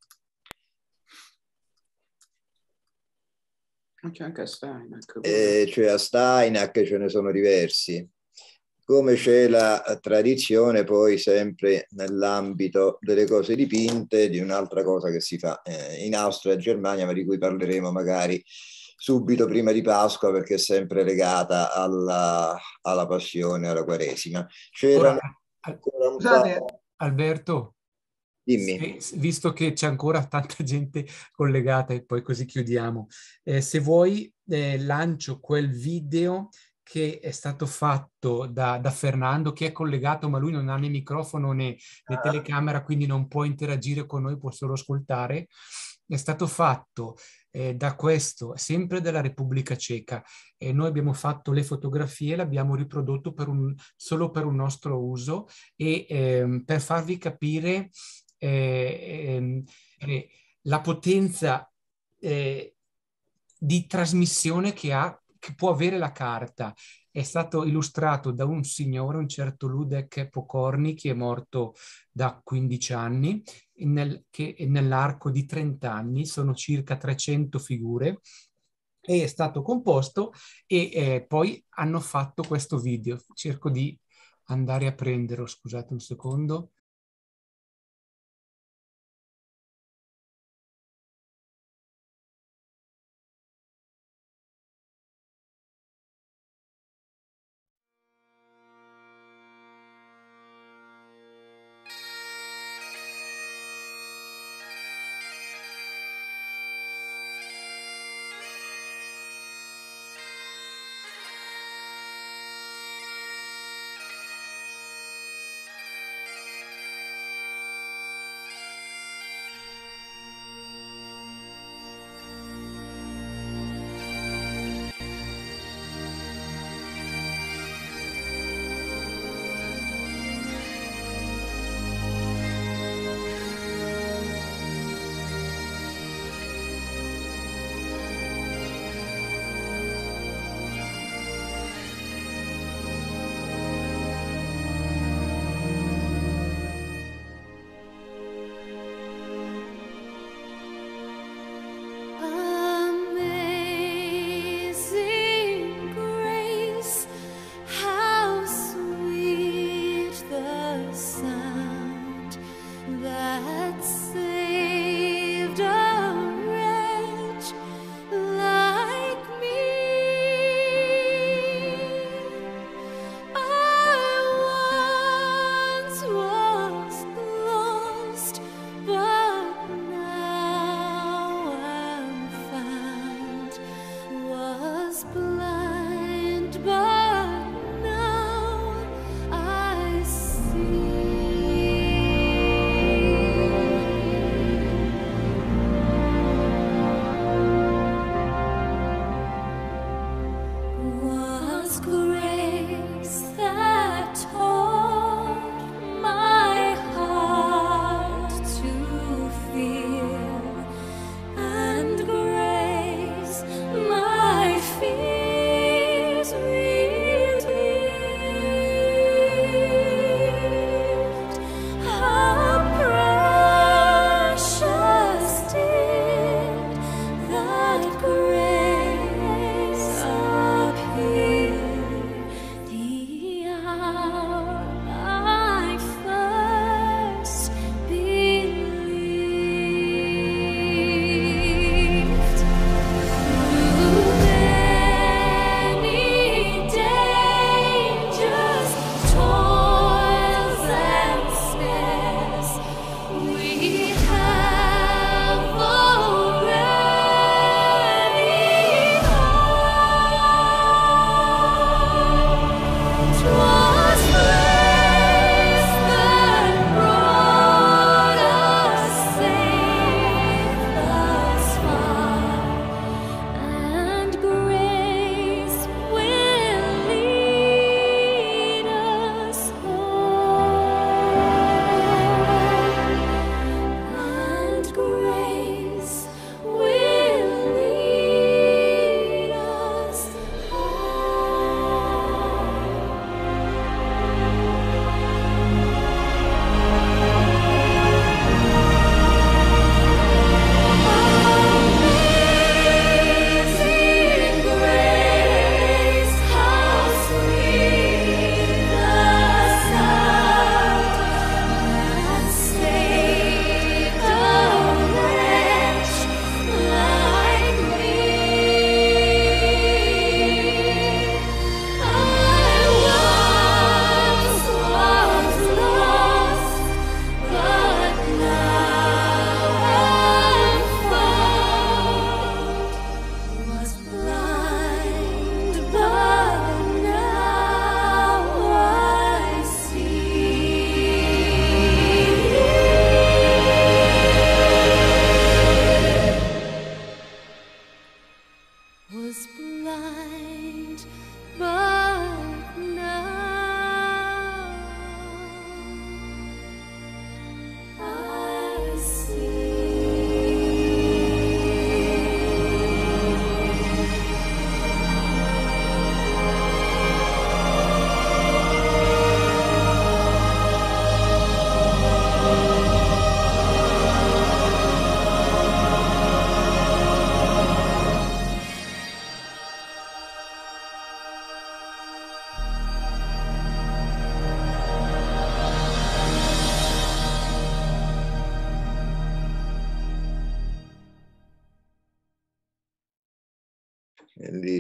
C'è anche a Steinach. Cioè a Steinach ce ne sono diversi. Come c'è la tradizione poi sempre nell'ambito delle cose dipinte di un'altra cosa che si fa in Austria e Germania, ma di cui parleremo magari subito prima di Pasqua, perché è sempre legata alla Passione, alla Quaresima. C'era ancora un po'... Alberto, dimmi. Visto che c'è ancora tanta gente collegata e poi così chiudiamo, se vuoi lancio quel video che è stato fatto da Fernando, che è collegato, ma lui non ha né microfono né telecamera, quindi non può interagire con noi, può solo ascoltare. È stato fatto da questo, sempre della Repubblica Ceca, e noi abbiamo fatto le fotografie, l'abbiamo riprodotto solo per un nostro uso, e per farvi capire la potenza di trasmissione che può avere la carta. È stato illustrato da un signore, un certo Ludek Pokorny, che è morto da 15 anni, che nell'arco di 30 anni sono circa 300 figure, e è stato composto, e poi hanno fatto questo video. Cerco di andare a prenderlo, scusate un secondo.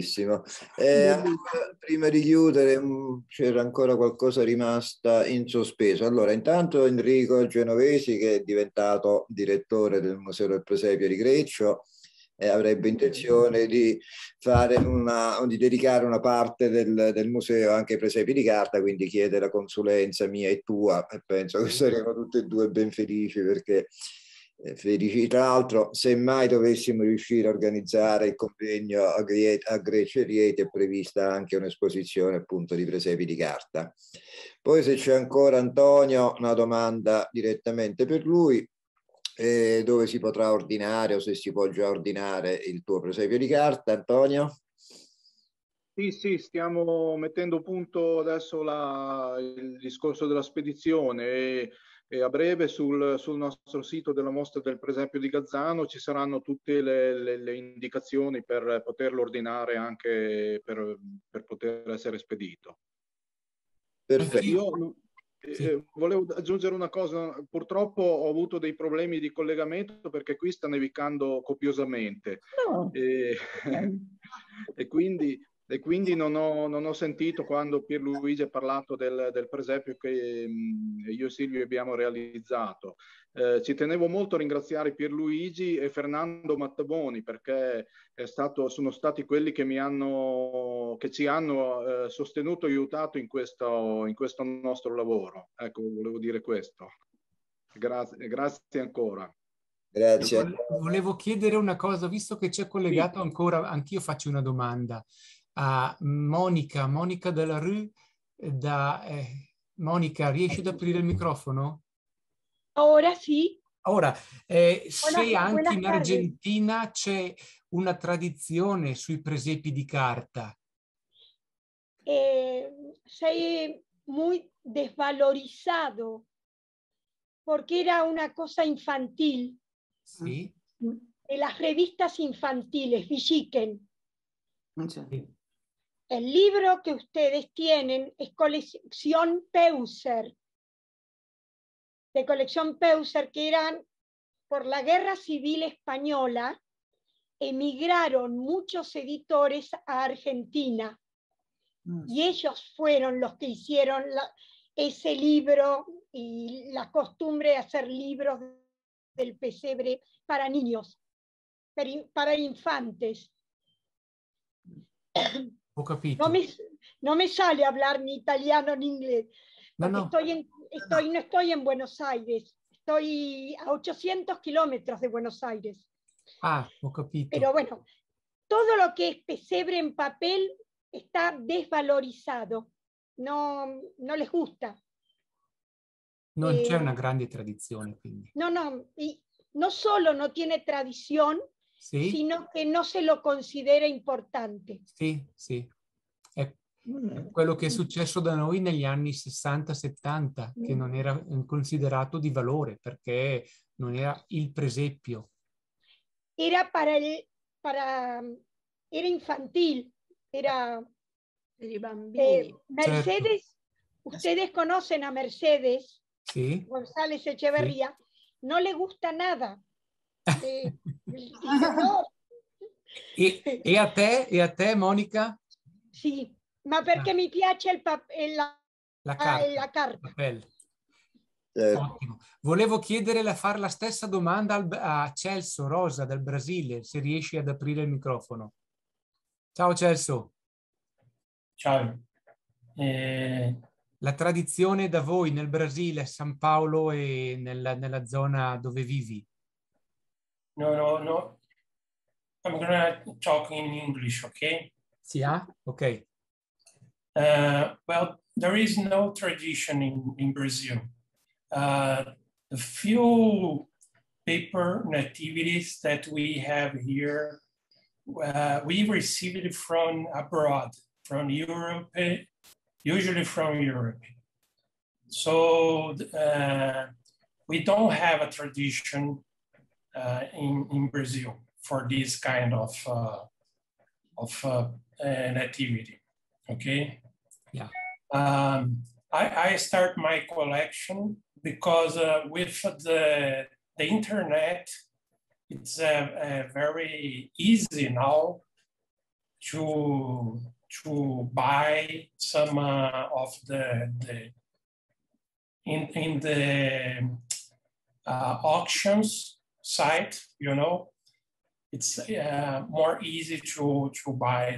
bellissimo. Prima di chiudere, c'era ancora qualcosa rimasta in sospeso. Allora, intanto Enrico Genovesi, che è diventato direttore del Museo del Presepio di Greccio, avrebbe intenzione di di dedicare una parte del museo anche ai presepi di carta, quindi chiede la consulenza mia e tua, e penso che saremo tutti e due ben felici, perché felici. Tra l'altro, se mai dovessimo riuscire a organizzare il convegno a Greccio e Rieti, è prevista anche un'esposizione appunto di presepi di carta. Poi, se c'è ancora Antonio, una domanda direttamente per lui: dove si potrà ordinare, o se si può già ordinare, il tuo presepio di carta, Antonio? Sì, stiamo mettendo a punto adesso il discorso della spedizione, e a breve sul nostro sito della Mostra del Presepio di Gazzano ci saranno tutte le indicazioni per poterlo ordinare, anche per poter essere spedito. Perfetto. Volevo aggiungere una cosa: purtroppo ho avuto dei problemi di collegamento perché qui sta nevicando copiosamente, e quindi non ho sentito quando Pierluigi ha parlato del presepio che io e Silvio abbiamo realizzato. Ci tenevo molto a ringraziare Pierluigi e Fernando Mattaboni, perché sono stati quelli che ci hanno sostenuto e aiutato in questo nostro lavoro. Ecco, volevo dire questo. Grazie ancora. Grazie. Volevo chiedere una cosa, visto che c'è collegato ancora, anch'io faccio una domanda a Monica della Rue. Monica, riesci ad aprire il microfono? Ora sì. Ora, se anche in Argentina c'è una tradizione sui presepi di carta. Sei muy desvalorizado porque era una cosa infantil. Sí. De las revistas infantiles, Villiquen. Sí. El libro que ustedes tienen es colección Peuser, de colección Peuser, que eran por la Guerra Civil Española, emigraron muchos editores a Argentina. Y ellos fueron los que hicieron ese libro y la costumbre de hacer libros del pesebre para niños, para infantes. Ho capito. No me sale hablar ni italiano ni inglés, porque no. no estoy en Buenos Aires, estoy a 800 kilómetros de Buenos Aires. Ah, ho capito. Pero bueno, todo lo que es pesebre en papel está desvalorizado, no les gusta. Non c'è una grande tradizione, quindi. Y no solo no tiene tradición, sì, sino che non se lo considera importante. Sì. È quello che è successo da noi negli anni 60-70, che non era considerato di valore perché non era il presepio. Era era infantil, era per i bambini. Mercedes, certo. Ustedes conocen a Mercedes sì. González Echeverría, sì. No le gusta nada. E a te, Monica? Sì, ma perché mi piace la carta. Ottimo. Volevo fare la stessa domanda a Celso Rosa del Brasile, se riesci ad aprire il microfono. Ciao Celso. Ciao. La tradizione da voi nel Brasile, San Paolo e nella zona dove vivi. No. I'm going to talk in English, okay? Yeah? Okay. Well, there is no tradition in Brazil. The few paper nativities that we have here, we received it from abroad, from Europe, usually from Europe. So we don't have a tradition in Brazil for this kind of nativity. Okay. Yeah. I start my collection because with the internet, it's very easy now to buy some of the in the auctions site, you know. It's more easy to buy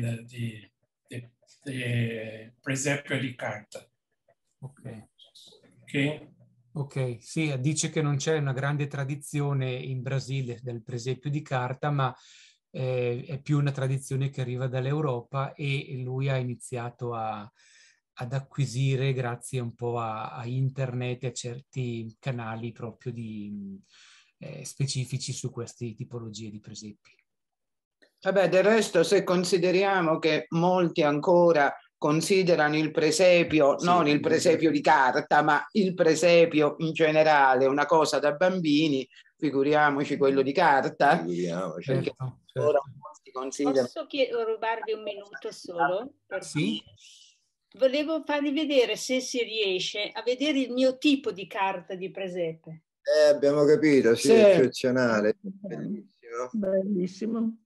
the presepio di carta. Ok. Ok. Ok, sì, dice che non c'è una grande tradizione in Brasile del presepio di carta, ma è più una tradizione che arriva dall'Europa e lui ha iniziato ad acquisire grazie un po' a internet e a certi canali proprio specifici su queste tipologie di presepi. Vabbè, del resto, se consideriamo che molti ancora considerano il presepio, sì, non il presepio di carta, ma il presepio in generale una cosa da bambini, figuriamoci quello di carta. Figuriamoci. Certo, ora certo. si considera... Posso rubarvi un minuto solo? Sì. Volevo farvi vedere, se si riesce, a vedere il mio tipo di carta di presepe. Abbiamo capito, sì, Sì. Eccezionale. Bellissimo. Bellissimo.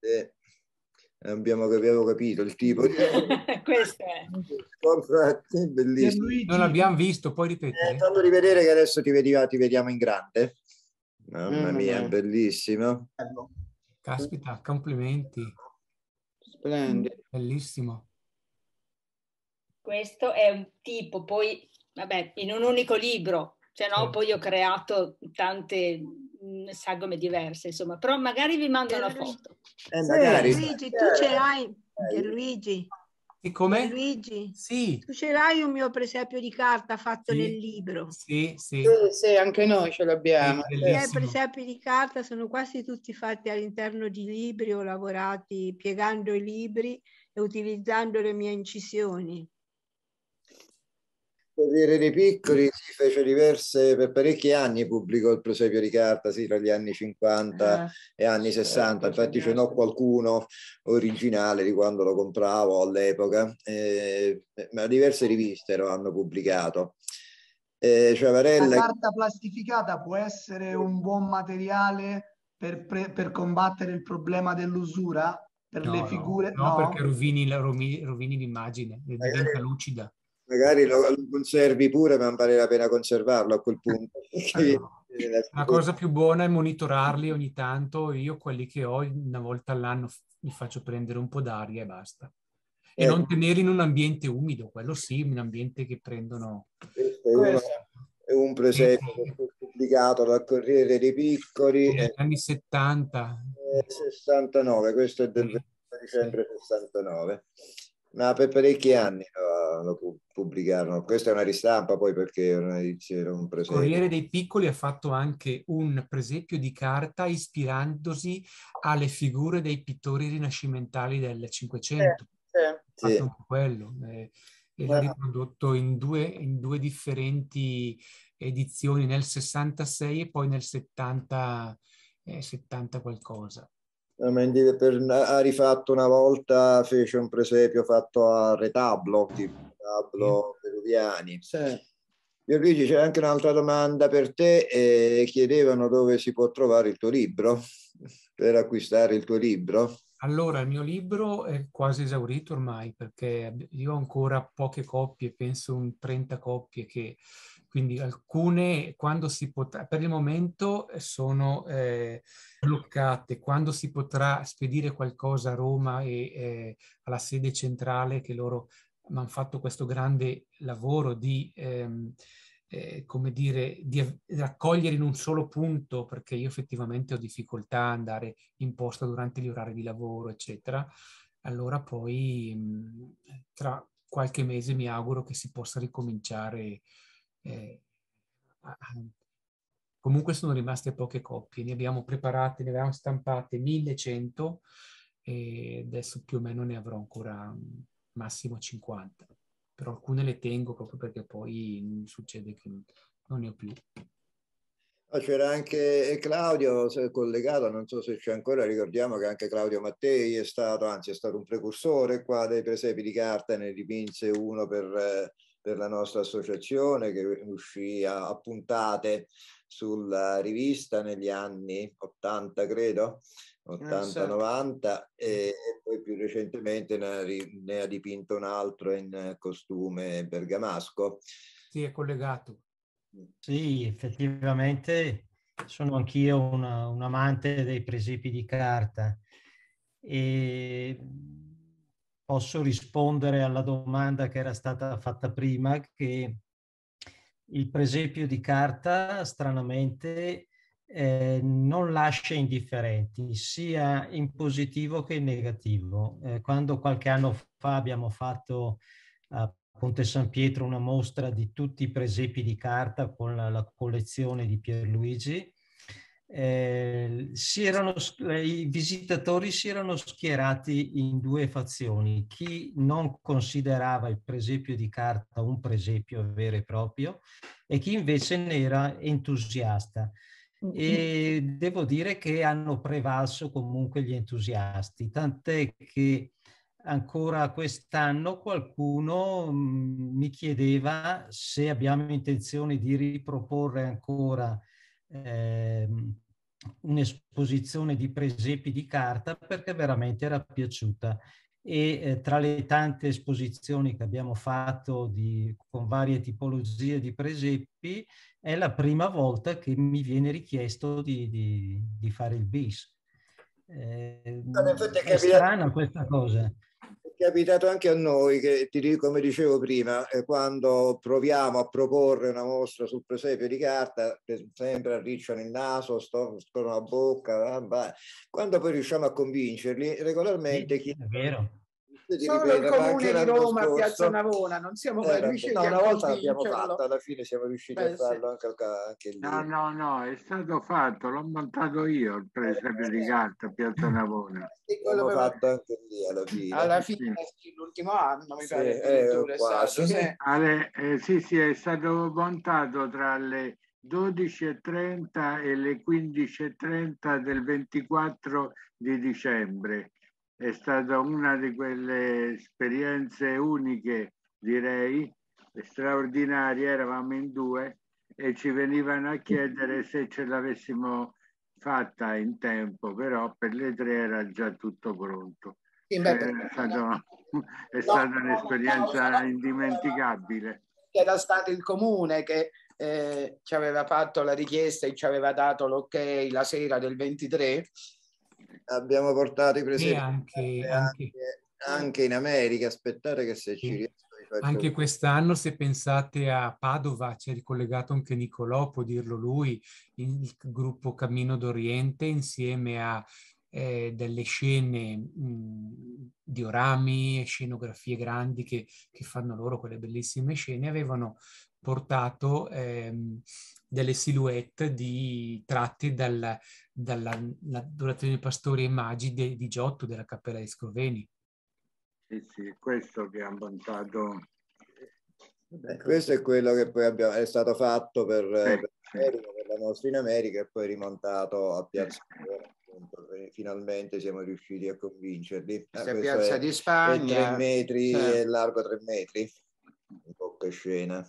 Avevo capito il tipo. Questo è. Bellissimo. Non l'abbiamo visto, puoi ripetere? Fallo rivedere che adesso ti vediamo in grande. Mamma mia, bellissimo. Caspita, complimenti. Splendido. Bellissimo. Questo è un tipo, poi, vabbè, in un unico libro, se no Certo. poi ho creato tante sagome diverse, insomma, però magari vi mando una foto. Magari. Luigi, tu ce l'hai, Pierluigi. E come? Luigi, sì. Tu ce l'hai un mio presepio di carta fatto Sì. nel libro? Sì, sì. Sì, anche noi ce l'abbiamo. Sì, I miei presepi di carta sono quasi tutti fatti all'interno di libri, ho lavorati piegando i libri e utilizzando le mie incisioni. Corriere dei Piccoli si fece per parecchi anni, pubblicò il presepio di carta, sì, tra gli anni 50 e anni 60. Infatti ce n'ho qualcuno originale di quando lo compravo all'epoca, ma diverse riviste lo hanno pubblicato. La carta plastificata può essere un buon materiale per combattere il problema dell'usura? Per le figure? No, perché rovini l'immagine, diventa lucida. Magari lo conservi pure, ma vale la pena conservarlo a quel punto. La cosa più buona è monitorarli ogni tanto. Io quelli che ho una volta all'anno mi faccio prendere un po' d'aria e basta. E non tenerli in un ambiente umido, quello sì, un ambiente che prendono... Questo è un presepio che fu pubblicato dal Corriere dei Piccoli. Negli anni 70. 69, questo è del 20 dicembre 69. Ma per parecchi anni lo pubblicarono. Questa è una ristampa poi, perché era un presepio. Corriere dei Piccoli ha fatto anche un presepio di carta ispirandosi alle figure dei pittori rinascimentali del Cinquecento. Ha fatto anche quello e l'ha riprodotto in due differenti edizioni, nel 66 e poi nel 70 qualcosa. Ha rifatto una volta, fece un presepio fatto a retablo, tipo retablo peruviani. Pierluigi, c'è anche un'altra domanda per te. Chiedevano dove si può trovare il tuo libro, per acquistare il tuo libro. Allora, il mio libro è quasi esaurito ormai, perché io ho ancora poche copie, penso un 30 copie, quindi alcune quando si potrà, per il momento sono bloccate. Quando si potrà spedire qualcosa a Roma e alla sede centrale, che loro mi hanno fatto questo grande lavoro di come dire, di raccogliere in un solo punto, perché io effettivamente ho difficoltà a andare in posta durante gli orari di lavoro, eccetera. Allora poi tra qualche mese mi auguro che si possa ricominciare. Comunque sono rimaste poche copie, ne abbiamo preparate, ne avevamo stampate 1100 e adesso più o meno ne avrò ancora massimo 50. Però alcune le tengo proprio perché poi succede che non ne ho più. C'era anche Claudio collegato, non so se c'è ancora, ricordiamo che anche Claudio Mattei è stato un precursore qua dei presepi di carta, ne dipinse uno per la nostra associazione, che uscì a puntate sulla rivista negli anni 80, credo, 80-90 e poi più recentemente ne ha dipinto un altro in costume bergamasco. Sì, è collegato. Sì, effettivamente sono anch'io un amante dei presepi di carta e posso rispondere alla domanda che era stata fatta prima, che il presepio di carta stranamente non lascia indifferenti, sia in positivo che in negativo. Quando qualche anno fa abbiamo fatto a Ponte San Pietro una mostra di tutti i presepi di carta con la collezione di Pierluigi, i visitatori si erano schierati in due fazioni: chi non considerava il presepio di carta un presepio vero e proprio e chi invece ne era entusiasta. E devo dire che hanno prevalso comunque gli entusiasti, tant'è che ancora quest'anno qualcuno mi chiedeva se abbiamo intenzione di riproporre ancora un'esposizione di presepi di carta, perché veramente era piaciuta. E tra le tante esposizioni che abbiamo fatto con varie tipologie di presepi, è la prima volta che mi viene richiesto di fare il bis. È strana questa cosa. È capitato anche a noi, che come dicevo prima, quando proviamo a proporre una mostra sul presepio di carta, sempre arricciano il naso, storcono la bocca, quando poi riusciamo a convincerli, regolarmente sì, è vero. Solo il comune di Roma a Piazza Navona, non siamo mai riusciti a una volta l'abbiamo fatto, alla fine siamo riusciti a farlo anche lì. No, è stato fatto, l'ho montato io il presepio di carta a Piazza Navona. L'abbiamo fatto anche lì alla fine. Sì, l'ultimo anno mi pare quasi. Sì, è stato montato tra le 12:30 e le 15:30 del 24 di dicembre. È stata una di quelle esperienze uniche, direi, straordinarie. Eravamo in due e ci venivano a chiedere se ce l'avessimo fatta in tempo, però per le 3 era già tutto pronto. È stata un'esperienza indimenticabile. Era stato il comune che ci aveva fatto la richiesta e ci aveva dato l'ok la sera del 23. Abbiamo portato i presepi anche in America. Aspettate che se ci riesco anche quest'anno, se pensate a Padova, c'è ricollegato anche Nicolò, può dirlo lui, il gruppo Cammino d'Oriente, insieme a delle scene, diorami e scenografie grandi che fanno loro quelle bellissime scene, avevano portato delle silhouette tratte dall'adorazione dei pastori e magi di Giotto, della Cappella dei Scroveni. Sì, questo che ha montato. Questo è quello che poi è stato fatto per la mostra in America e poi rimontato a Piazza finalmente siamo riusciti a convincerli. Piazza di Spagna, 3 metri e largo 3 metri, un po' che scena.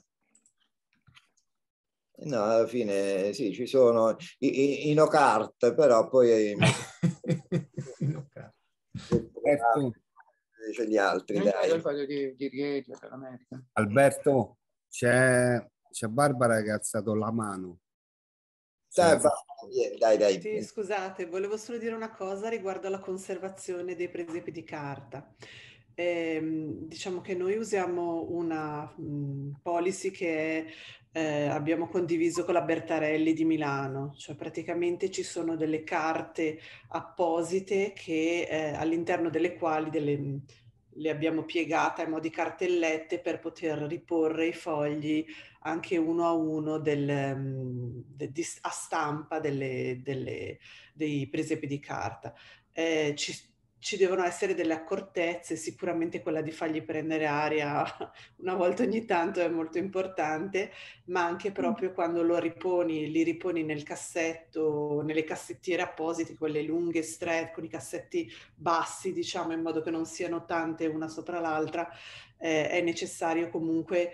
No, alla fine sì, ci sono i no-cart, però poi c'è gli altri, dai. Alberto, c'è Barbara che ha alzato la mano. Dai. Sì, scusate, volevo solo dire una cosa riguardo alla conservazione dei presepi di carta. Diciamo che noi usiamo una policy che abbiamo condiviso con la Bertarelli di Milano, cioè praticamente ci sono delle carte apposite che all'interno delle quali le abbiamo piegate a mo' di cartellette per poter riporre i fogli anche uno a uno a stampa dei presepi di carta. Ci devono essere delle accortezze, sicuramente quella di fargli prendere aria una volta ogni tanto è molto importante, ma anche proprio quando li riponi nel cassetto, nelle cassettiere apposite, quelle lunghe, strette, con i cassetti bassi, diciamo, in modo che non siano tante una sopra l'altra, è necessario comunque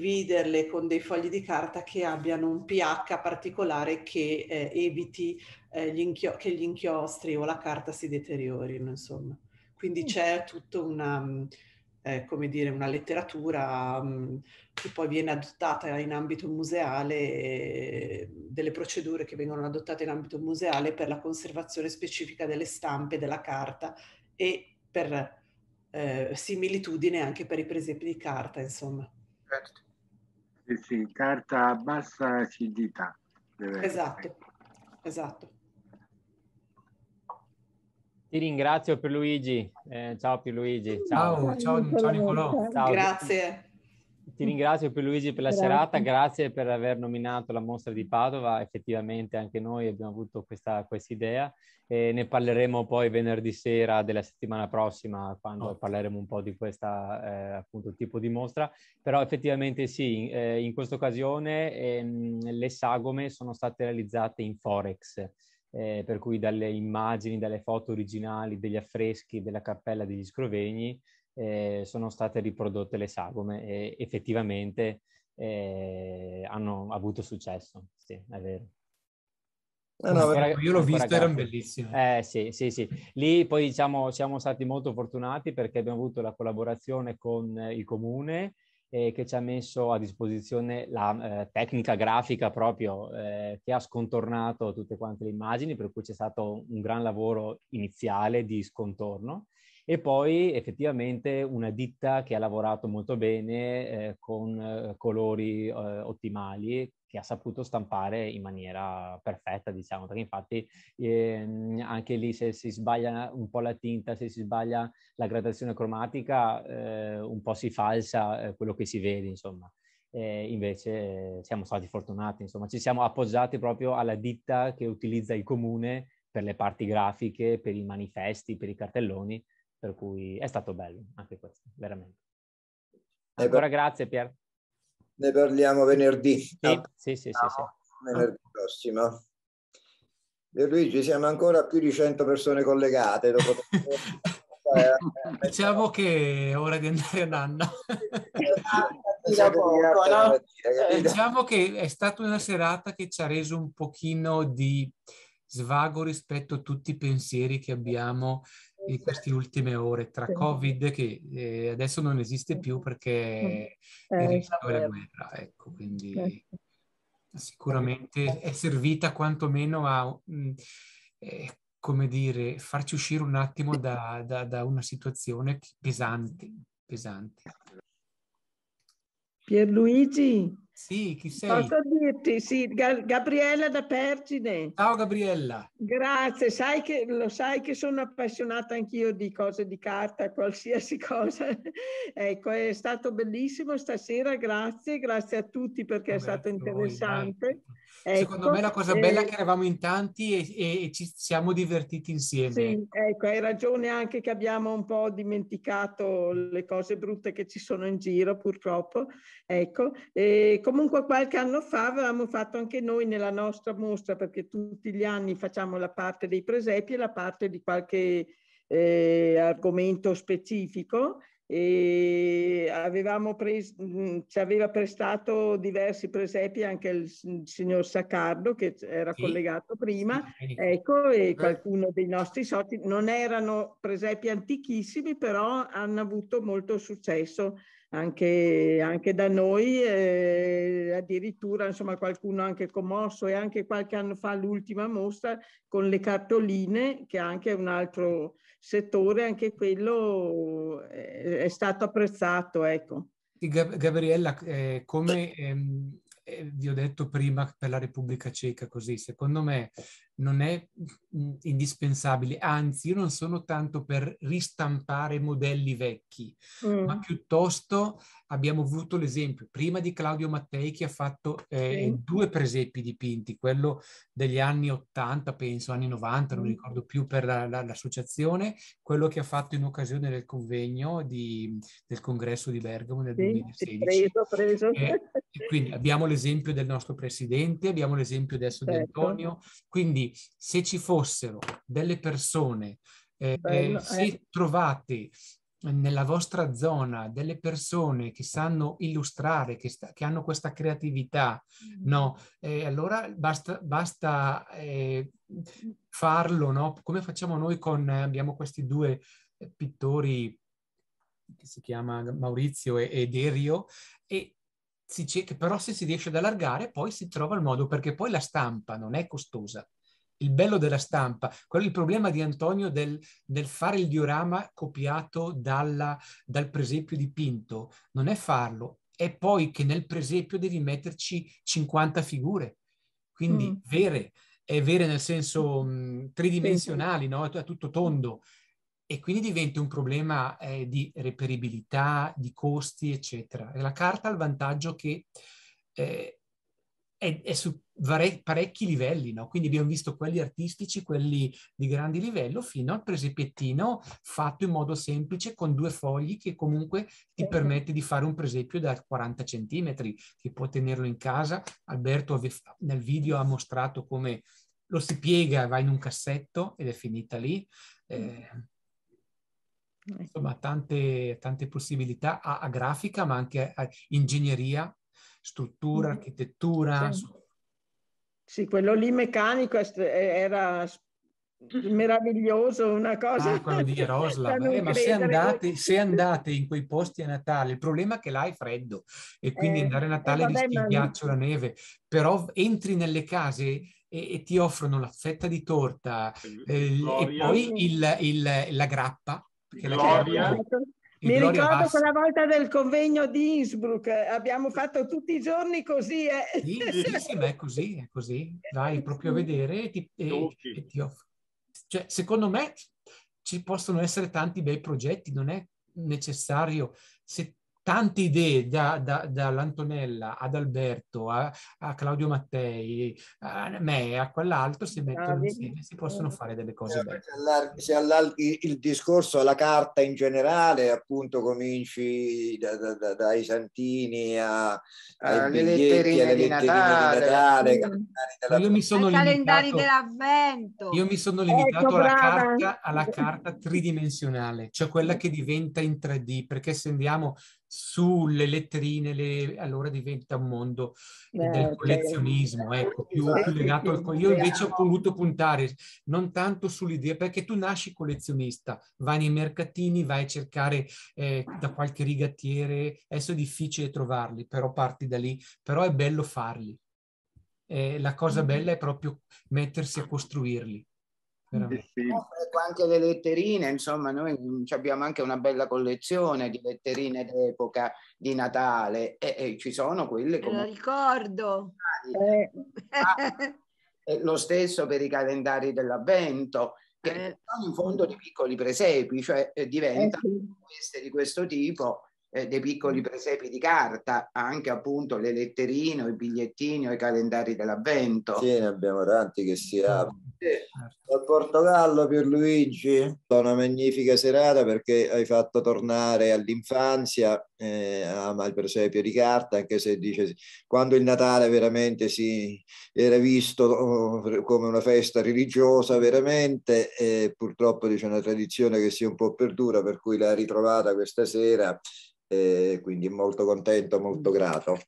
dividerle con dei fogli di carta che abbiano un pH particolare che eviti che gli inchiostri o la carta si deteriorino, insomma. Quindi c'è tutta una, come dire, una letteratura che poi viene adottata in ambito museale, delle procedure che vengono adottate in ambito museale per la conservazione specifica delle stampe della carta e per similitudine anche per i presepi di carta, insomma. Sì, carta a bassa acidità. Esatto, esatto. Ti ringrazio Pierluigi. Ciao Pierluigi. Ciao Nicolò. Ciao. Grazie. Ti ringrazio Pierluigi per la serata, grazie per aver nominato la mostra di Padova. Effettivamente anche noi abbiamo avuto questa idea. Ne parleremo poi venerdì sera della settimana prossima, quando parleremo un po' di questa appunto tipo di mostra. Però effettivamente sì, in questa occasione le sagome sono state realizzate in Forex. Per cui dalle immagini, dalle foto originali degli affreschi della Cappella degli Scrovegni sono state riprodotte le sagome e effettivamente hanno avuto successo, sì, è vero. Io l'ho visto, erano bellissime. Sì. Lì poi diciamo siamo stati molto fortunati perché abbiamo avuto la collaborazione con il comune che ci ha messo a disposizione la tecnica grafica proprio che ha scontornato tutte quante le immagini, per cui c'è stato un gran lavoro iniziale di scontorno e poi effettivamente una ditta che ha lavorato molto bene con colori ottimali, che ha saputo stampare in maniera perfetta, diciamo, perché infatti anche lì se si sbaglia un po' la tinta, se si sbaglia la gradazione cromatica, un po' si falsa quello che si vede, insomma. Invece siamo stati fortunati, insomma, ci siamo appoggiati proprio alla ditta che utilizza il comune per le parti grafiche, per i manifesti, per i cartelloni, per cui è stato bello anche questo, veramente. Ancora grazie Pier. Ne parliamo venerdì. Sì. Venerdì prossimo. Luigi, siamo ancora a più di 100 persone collegate. Diciamo che è ora di andare a nanna. Diciamo che è stata una serata che ci ha reso un pochino di svago rispetto a tutti i pensieri che abbiamo in queste ultime ore, tra Covid che adesso non esiste più perché è il rischio della guerra, ecco, quindi sicuramente è servita quantomeno a come dire, farci uscire un attimo da una situazione pesante. Pierluigi? Sì, chi sei? Posso dirti? Sì, Gabriella da Pergine. Ciao Gabriella. Grazie, lo sai che sono appassionata anch'io di cose di carta, qualsiasi cosa. Ecco, è stato bellissimo stasera, grazie a tutti perché è stato interessante. Secondo me la cosa bella è che eravamo in tanti e ci siamo divertiti insieme. Sì, ecco, hai ragione anche che abbiamo un po' dimenticato le cose brutte che ci sono in giro, purtroppo. Ecco, comunque qualche anno fa avevamo fatto anche noi nella nostra mostra, perché tutti gli anni facciamo la parte dei presepi e la parte di qualche argomento specifico. E ci aveva prestato diversi presepi anche il signor Saccardo che era collegato prima, ecco, e qualcuno dei nostri soci. Non erano presepi antichissimi, però hanno avuto molto successo anche da noi, addirittura insomma qualcuno anche commosso, e anche qualche anno fa l'ultima mostra con le cartoline, che anche è un altro settore, anche quello è stato apprezzato, ecco. Gabriella, come vi ho detto prima per la Repubblica Ceca, così secondo me non è indispensabile, anzi io non sono tanto per ristampare modelli vecchi, ma piuttosto abbiamo avuto l'esempio prima di Claudio Mattei che ha fatto 2 presepi dipinti, quello degli anni 80, penso, anni 90, non ricordo più, per l'associazione, quello che ha fatto in occasione del convegno del congresso di Bergamo nel 2016. Preso. E quindi abbiamo l'esempio del nostro presidente, abbiamo l'esempio adesso di Antonio, quindi se ci fossero delle persone se trovate nella vostra zona delle persone che sanno illustrare, che hanno questa creatività, no? Allora basta farlo, no? Come facciamo noi abbiamo questi due pittori che si chiama Maurizio e Derio, e però se si riesce ad allargare poi si trova il modo, perché poi la stampa non è costosa. Il bello della stampa, il problema di Antonio del fare il diorama copiato dal presepio dipinto, non è farlo, è poi che nel presepio devi metterci 50 figure, quindi vere nel senso tridimensionali, no? È tutto tondo. E quindi diventa un problema di reperibilità, di costi, eccetera. E la carta ha il vantaggio che è su parecchi livelli, no? Quindi abbiamo visto quelli artistici, quelli di grandi livello, fino al presepiettino fatto in modo semplice con 2 fogli che comunque ti permette di fare un presepio da 40 centimetri, che può tenerlo in casa. Alberto nel video ha mostrato come lo si piega, va in un cassetto ed è finita lì. Insomma, tante possibilità a grafica, ma anche a ingegneria, struttura, architettura. Sì, quello lì meccanico era meraviglioso, una cosa. Quello di Jaroslav. Ma se andate in quei posti a Natale, il problema è che là è freddo e quindi andare a Natale rischi il ghiaccio, la neve, però entri nelle case e ti offrono la fetta di torta e poi la grappa. Mi ricordo quella volta del convegno di Innsbruck, abbiamo fatto tutti i giorni così. Sì, ma è così. Vai proprio a vedere e ti offre. Cioè, secondo me ci possono essere tanti bei progetti, non è necessario, se tante idee dall'Antonella ad Alberto, a Claudio Mattei, a me, a quell'altro, si mettono insieme, si possono fare delle cose belle. Se allarghi il discorso alla carta in generale, appunto cominci dai santini ai biglietti, alle letterine di Natale, ai calendari dell'avvento. Io mi sono limitato alla carta tridimensionale, cioè quella che diventa in 3D, perché se andiamo sulle letterine allora diventa un mondo del collezionismo, ecco, più legato al... Io invece ho voluto puntare non tanto sull'idea, perché tu nasci collezionista, vai nei mercatini, vai a cercare da qualche rigattiere, adesso è difficile trovarli, però parti da lì, però è bello farli. La cosa bella è proprio mettersi a costruirli. Anche le letterine, insomma, noi abbiamo anche una bella collezione di letterine d'epoca di Natale e ci sono quelle come... Lo ricordo. Lo stesso per i calendari dell'avvento, che sono in fondo di piccoli presepi, cioè diventano di questo tipo, dei piccoli presepi di carta, anche appunto le letterine, o i bigliettini o i calendari dell'avvento. Sì, ne abbiamo tanti che si aprono. Dal Portogallo, Pierluigi, una magnifica serata perché hai fatto tornare all'infanzia, ama il presepio di carta, anche se dice quando il Natale veramente si era visto come una festa religiosa veramente, purtroppo dice una tradizione che si è un po' perduta, per cui l'ha ritrovata questa sera, quindi molto contento, molto grato.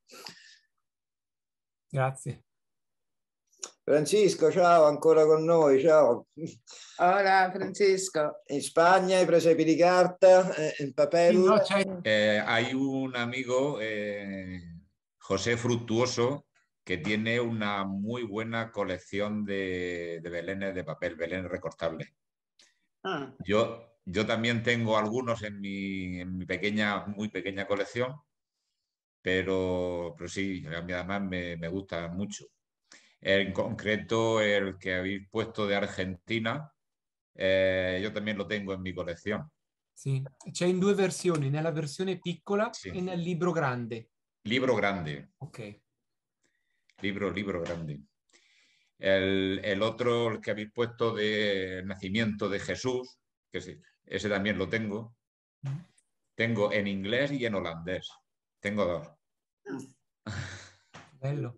Grazie. Francisco, ciao, ancora con noi, ciao. Hola Francisco. In Spagna i presepi di carta, in papel. Hay un amigo, José Fructuoso, que tiene una muy buena colección de belenes de papel, belenes recortables. Yo también tengo algunos en mi muy pequeña colección, pero sí, además me gusta mucho. En concreto, el que habéis puesto de Argentina, yo también lo tengo en mi colección. Sì, c'è in 2 versioni, nella versione piccola e nel libro grande. Libro grande. Ok. Libro grande. El otro, el que habéis puesto de nacimiento de Jesús, que sí, ese también lo tengo. Tengo en inglés y en holandés. Tengo 2. Bello.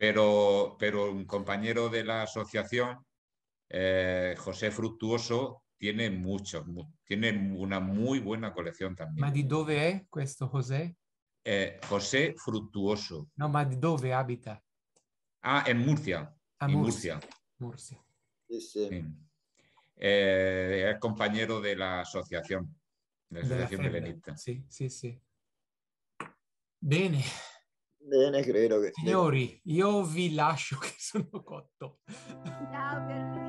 Pero un compañero de la asociación, José Fructuoso, tiene muchos, tiene una muy buena colección también. Ma di dove è questo José? José Fructuoso. No, ma di dove abita? Ah, en Murcia. A Murcia. Murcia. Sì, sì. Sí. Es compañero de la asociación belenista. Sì, sì, sì. Bene. Bene, credo che... Signori, io vi lascio che sono cotto. Ciao Pierluigi.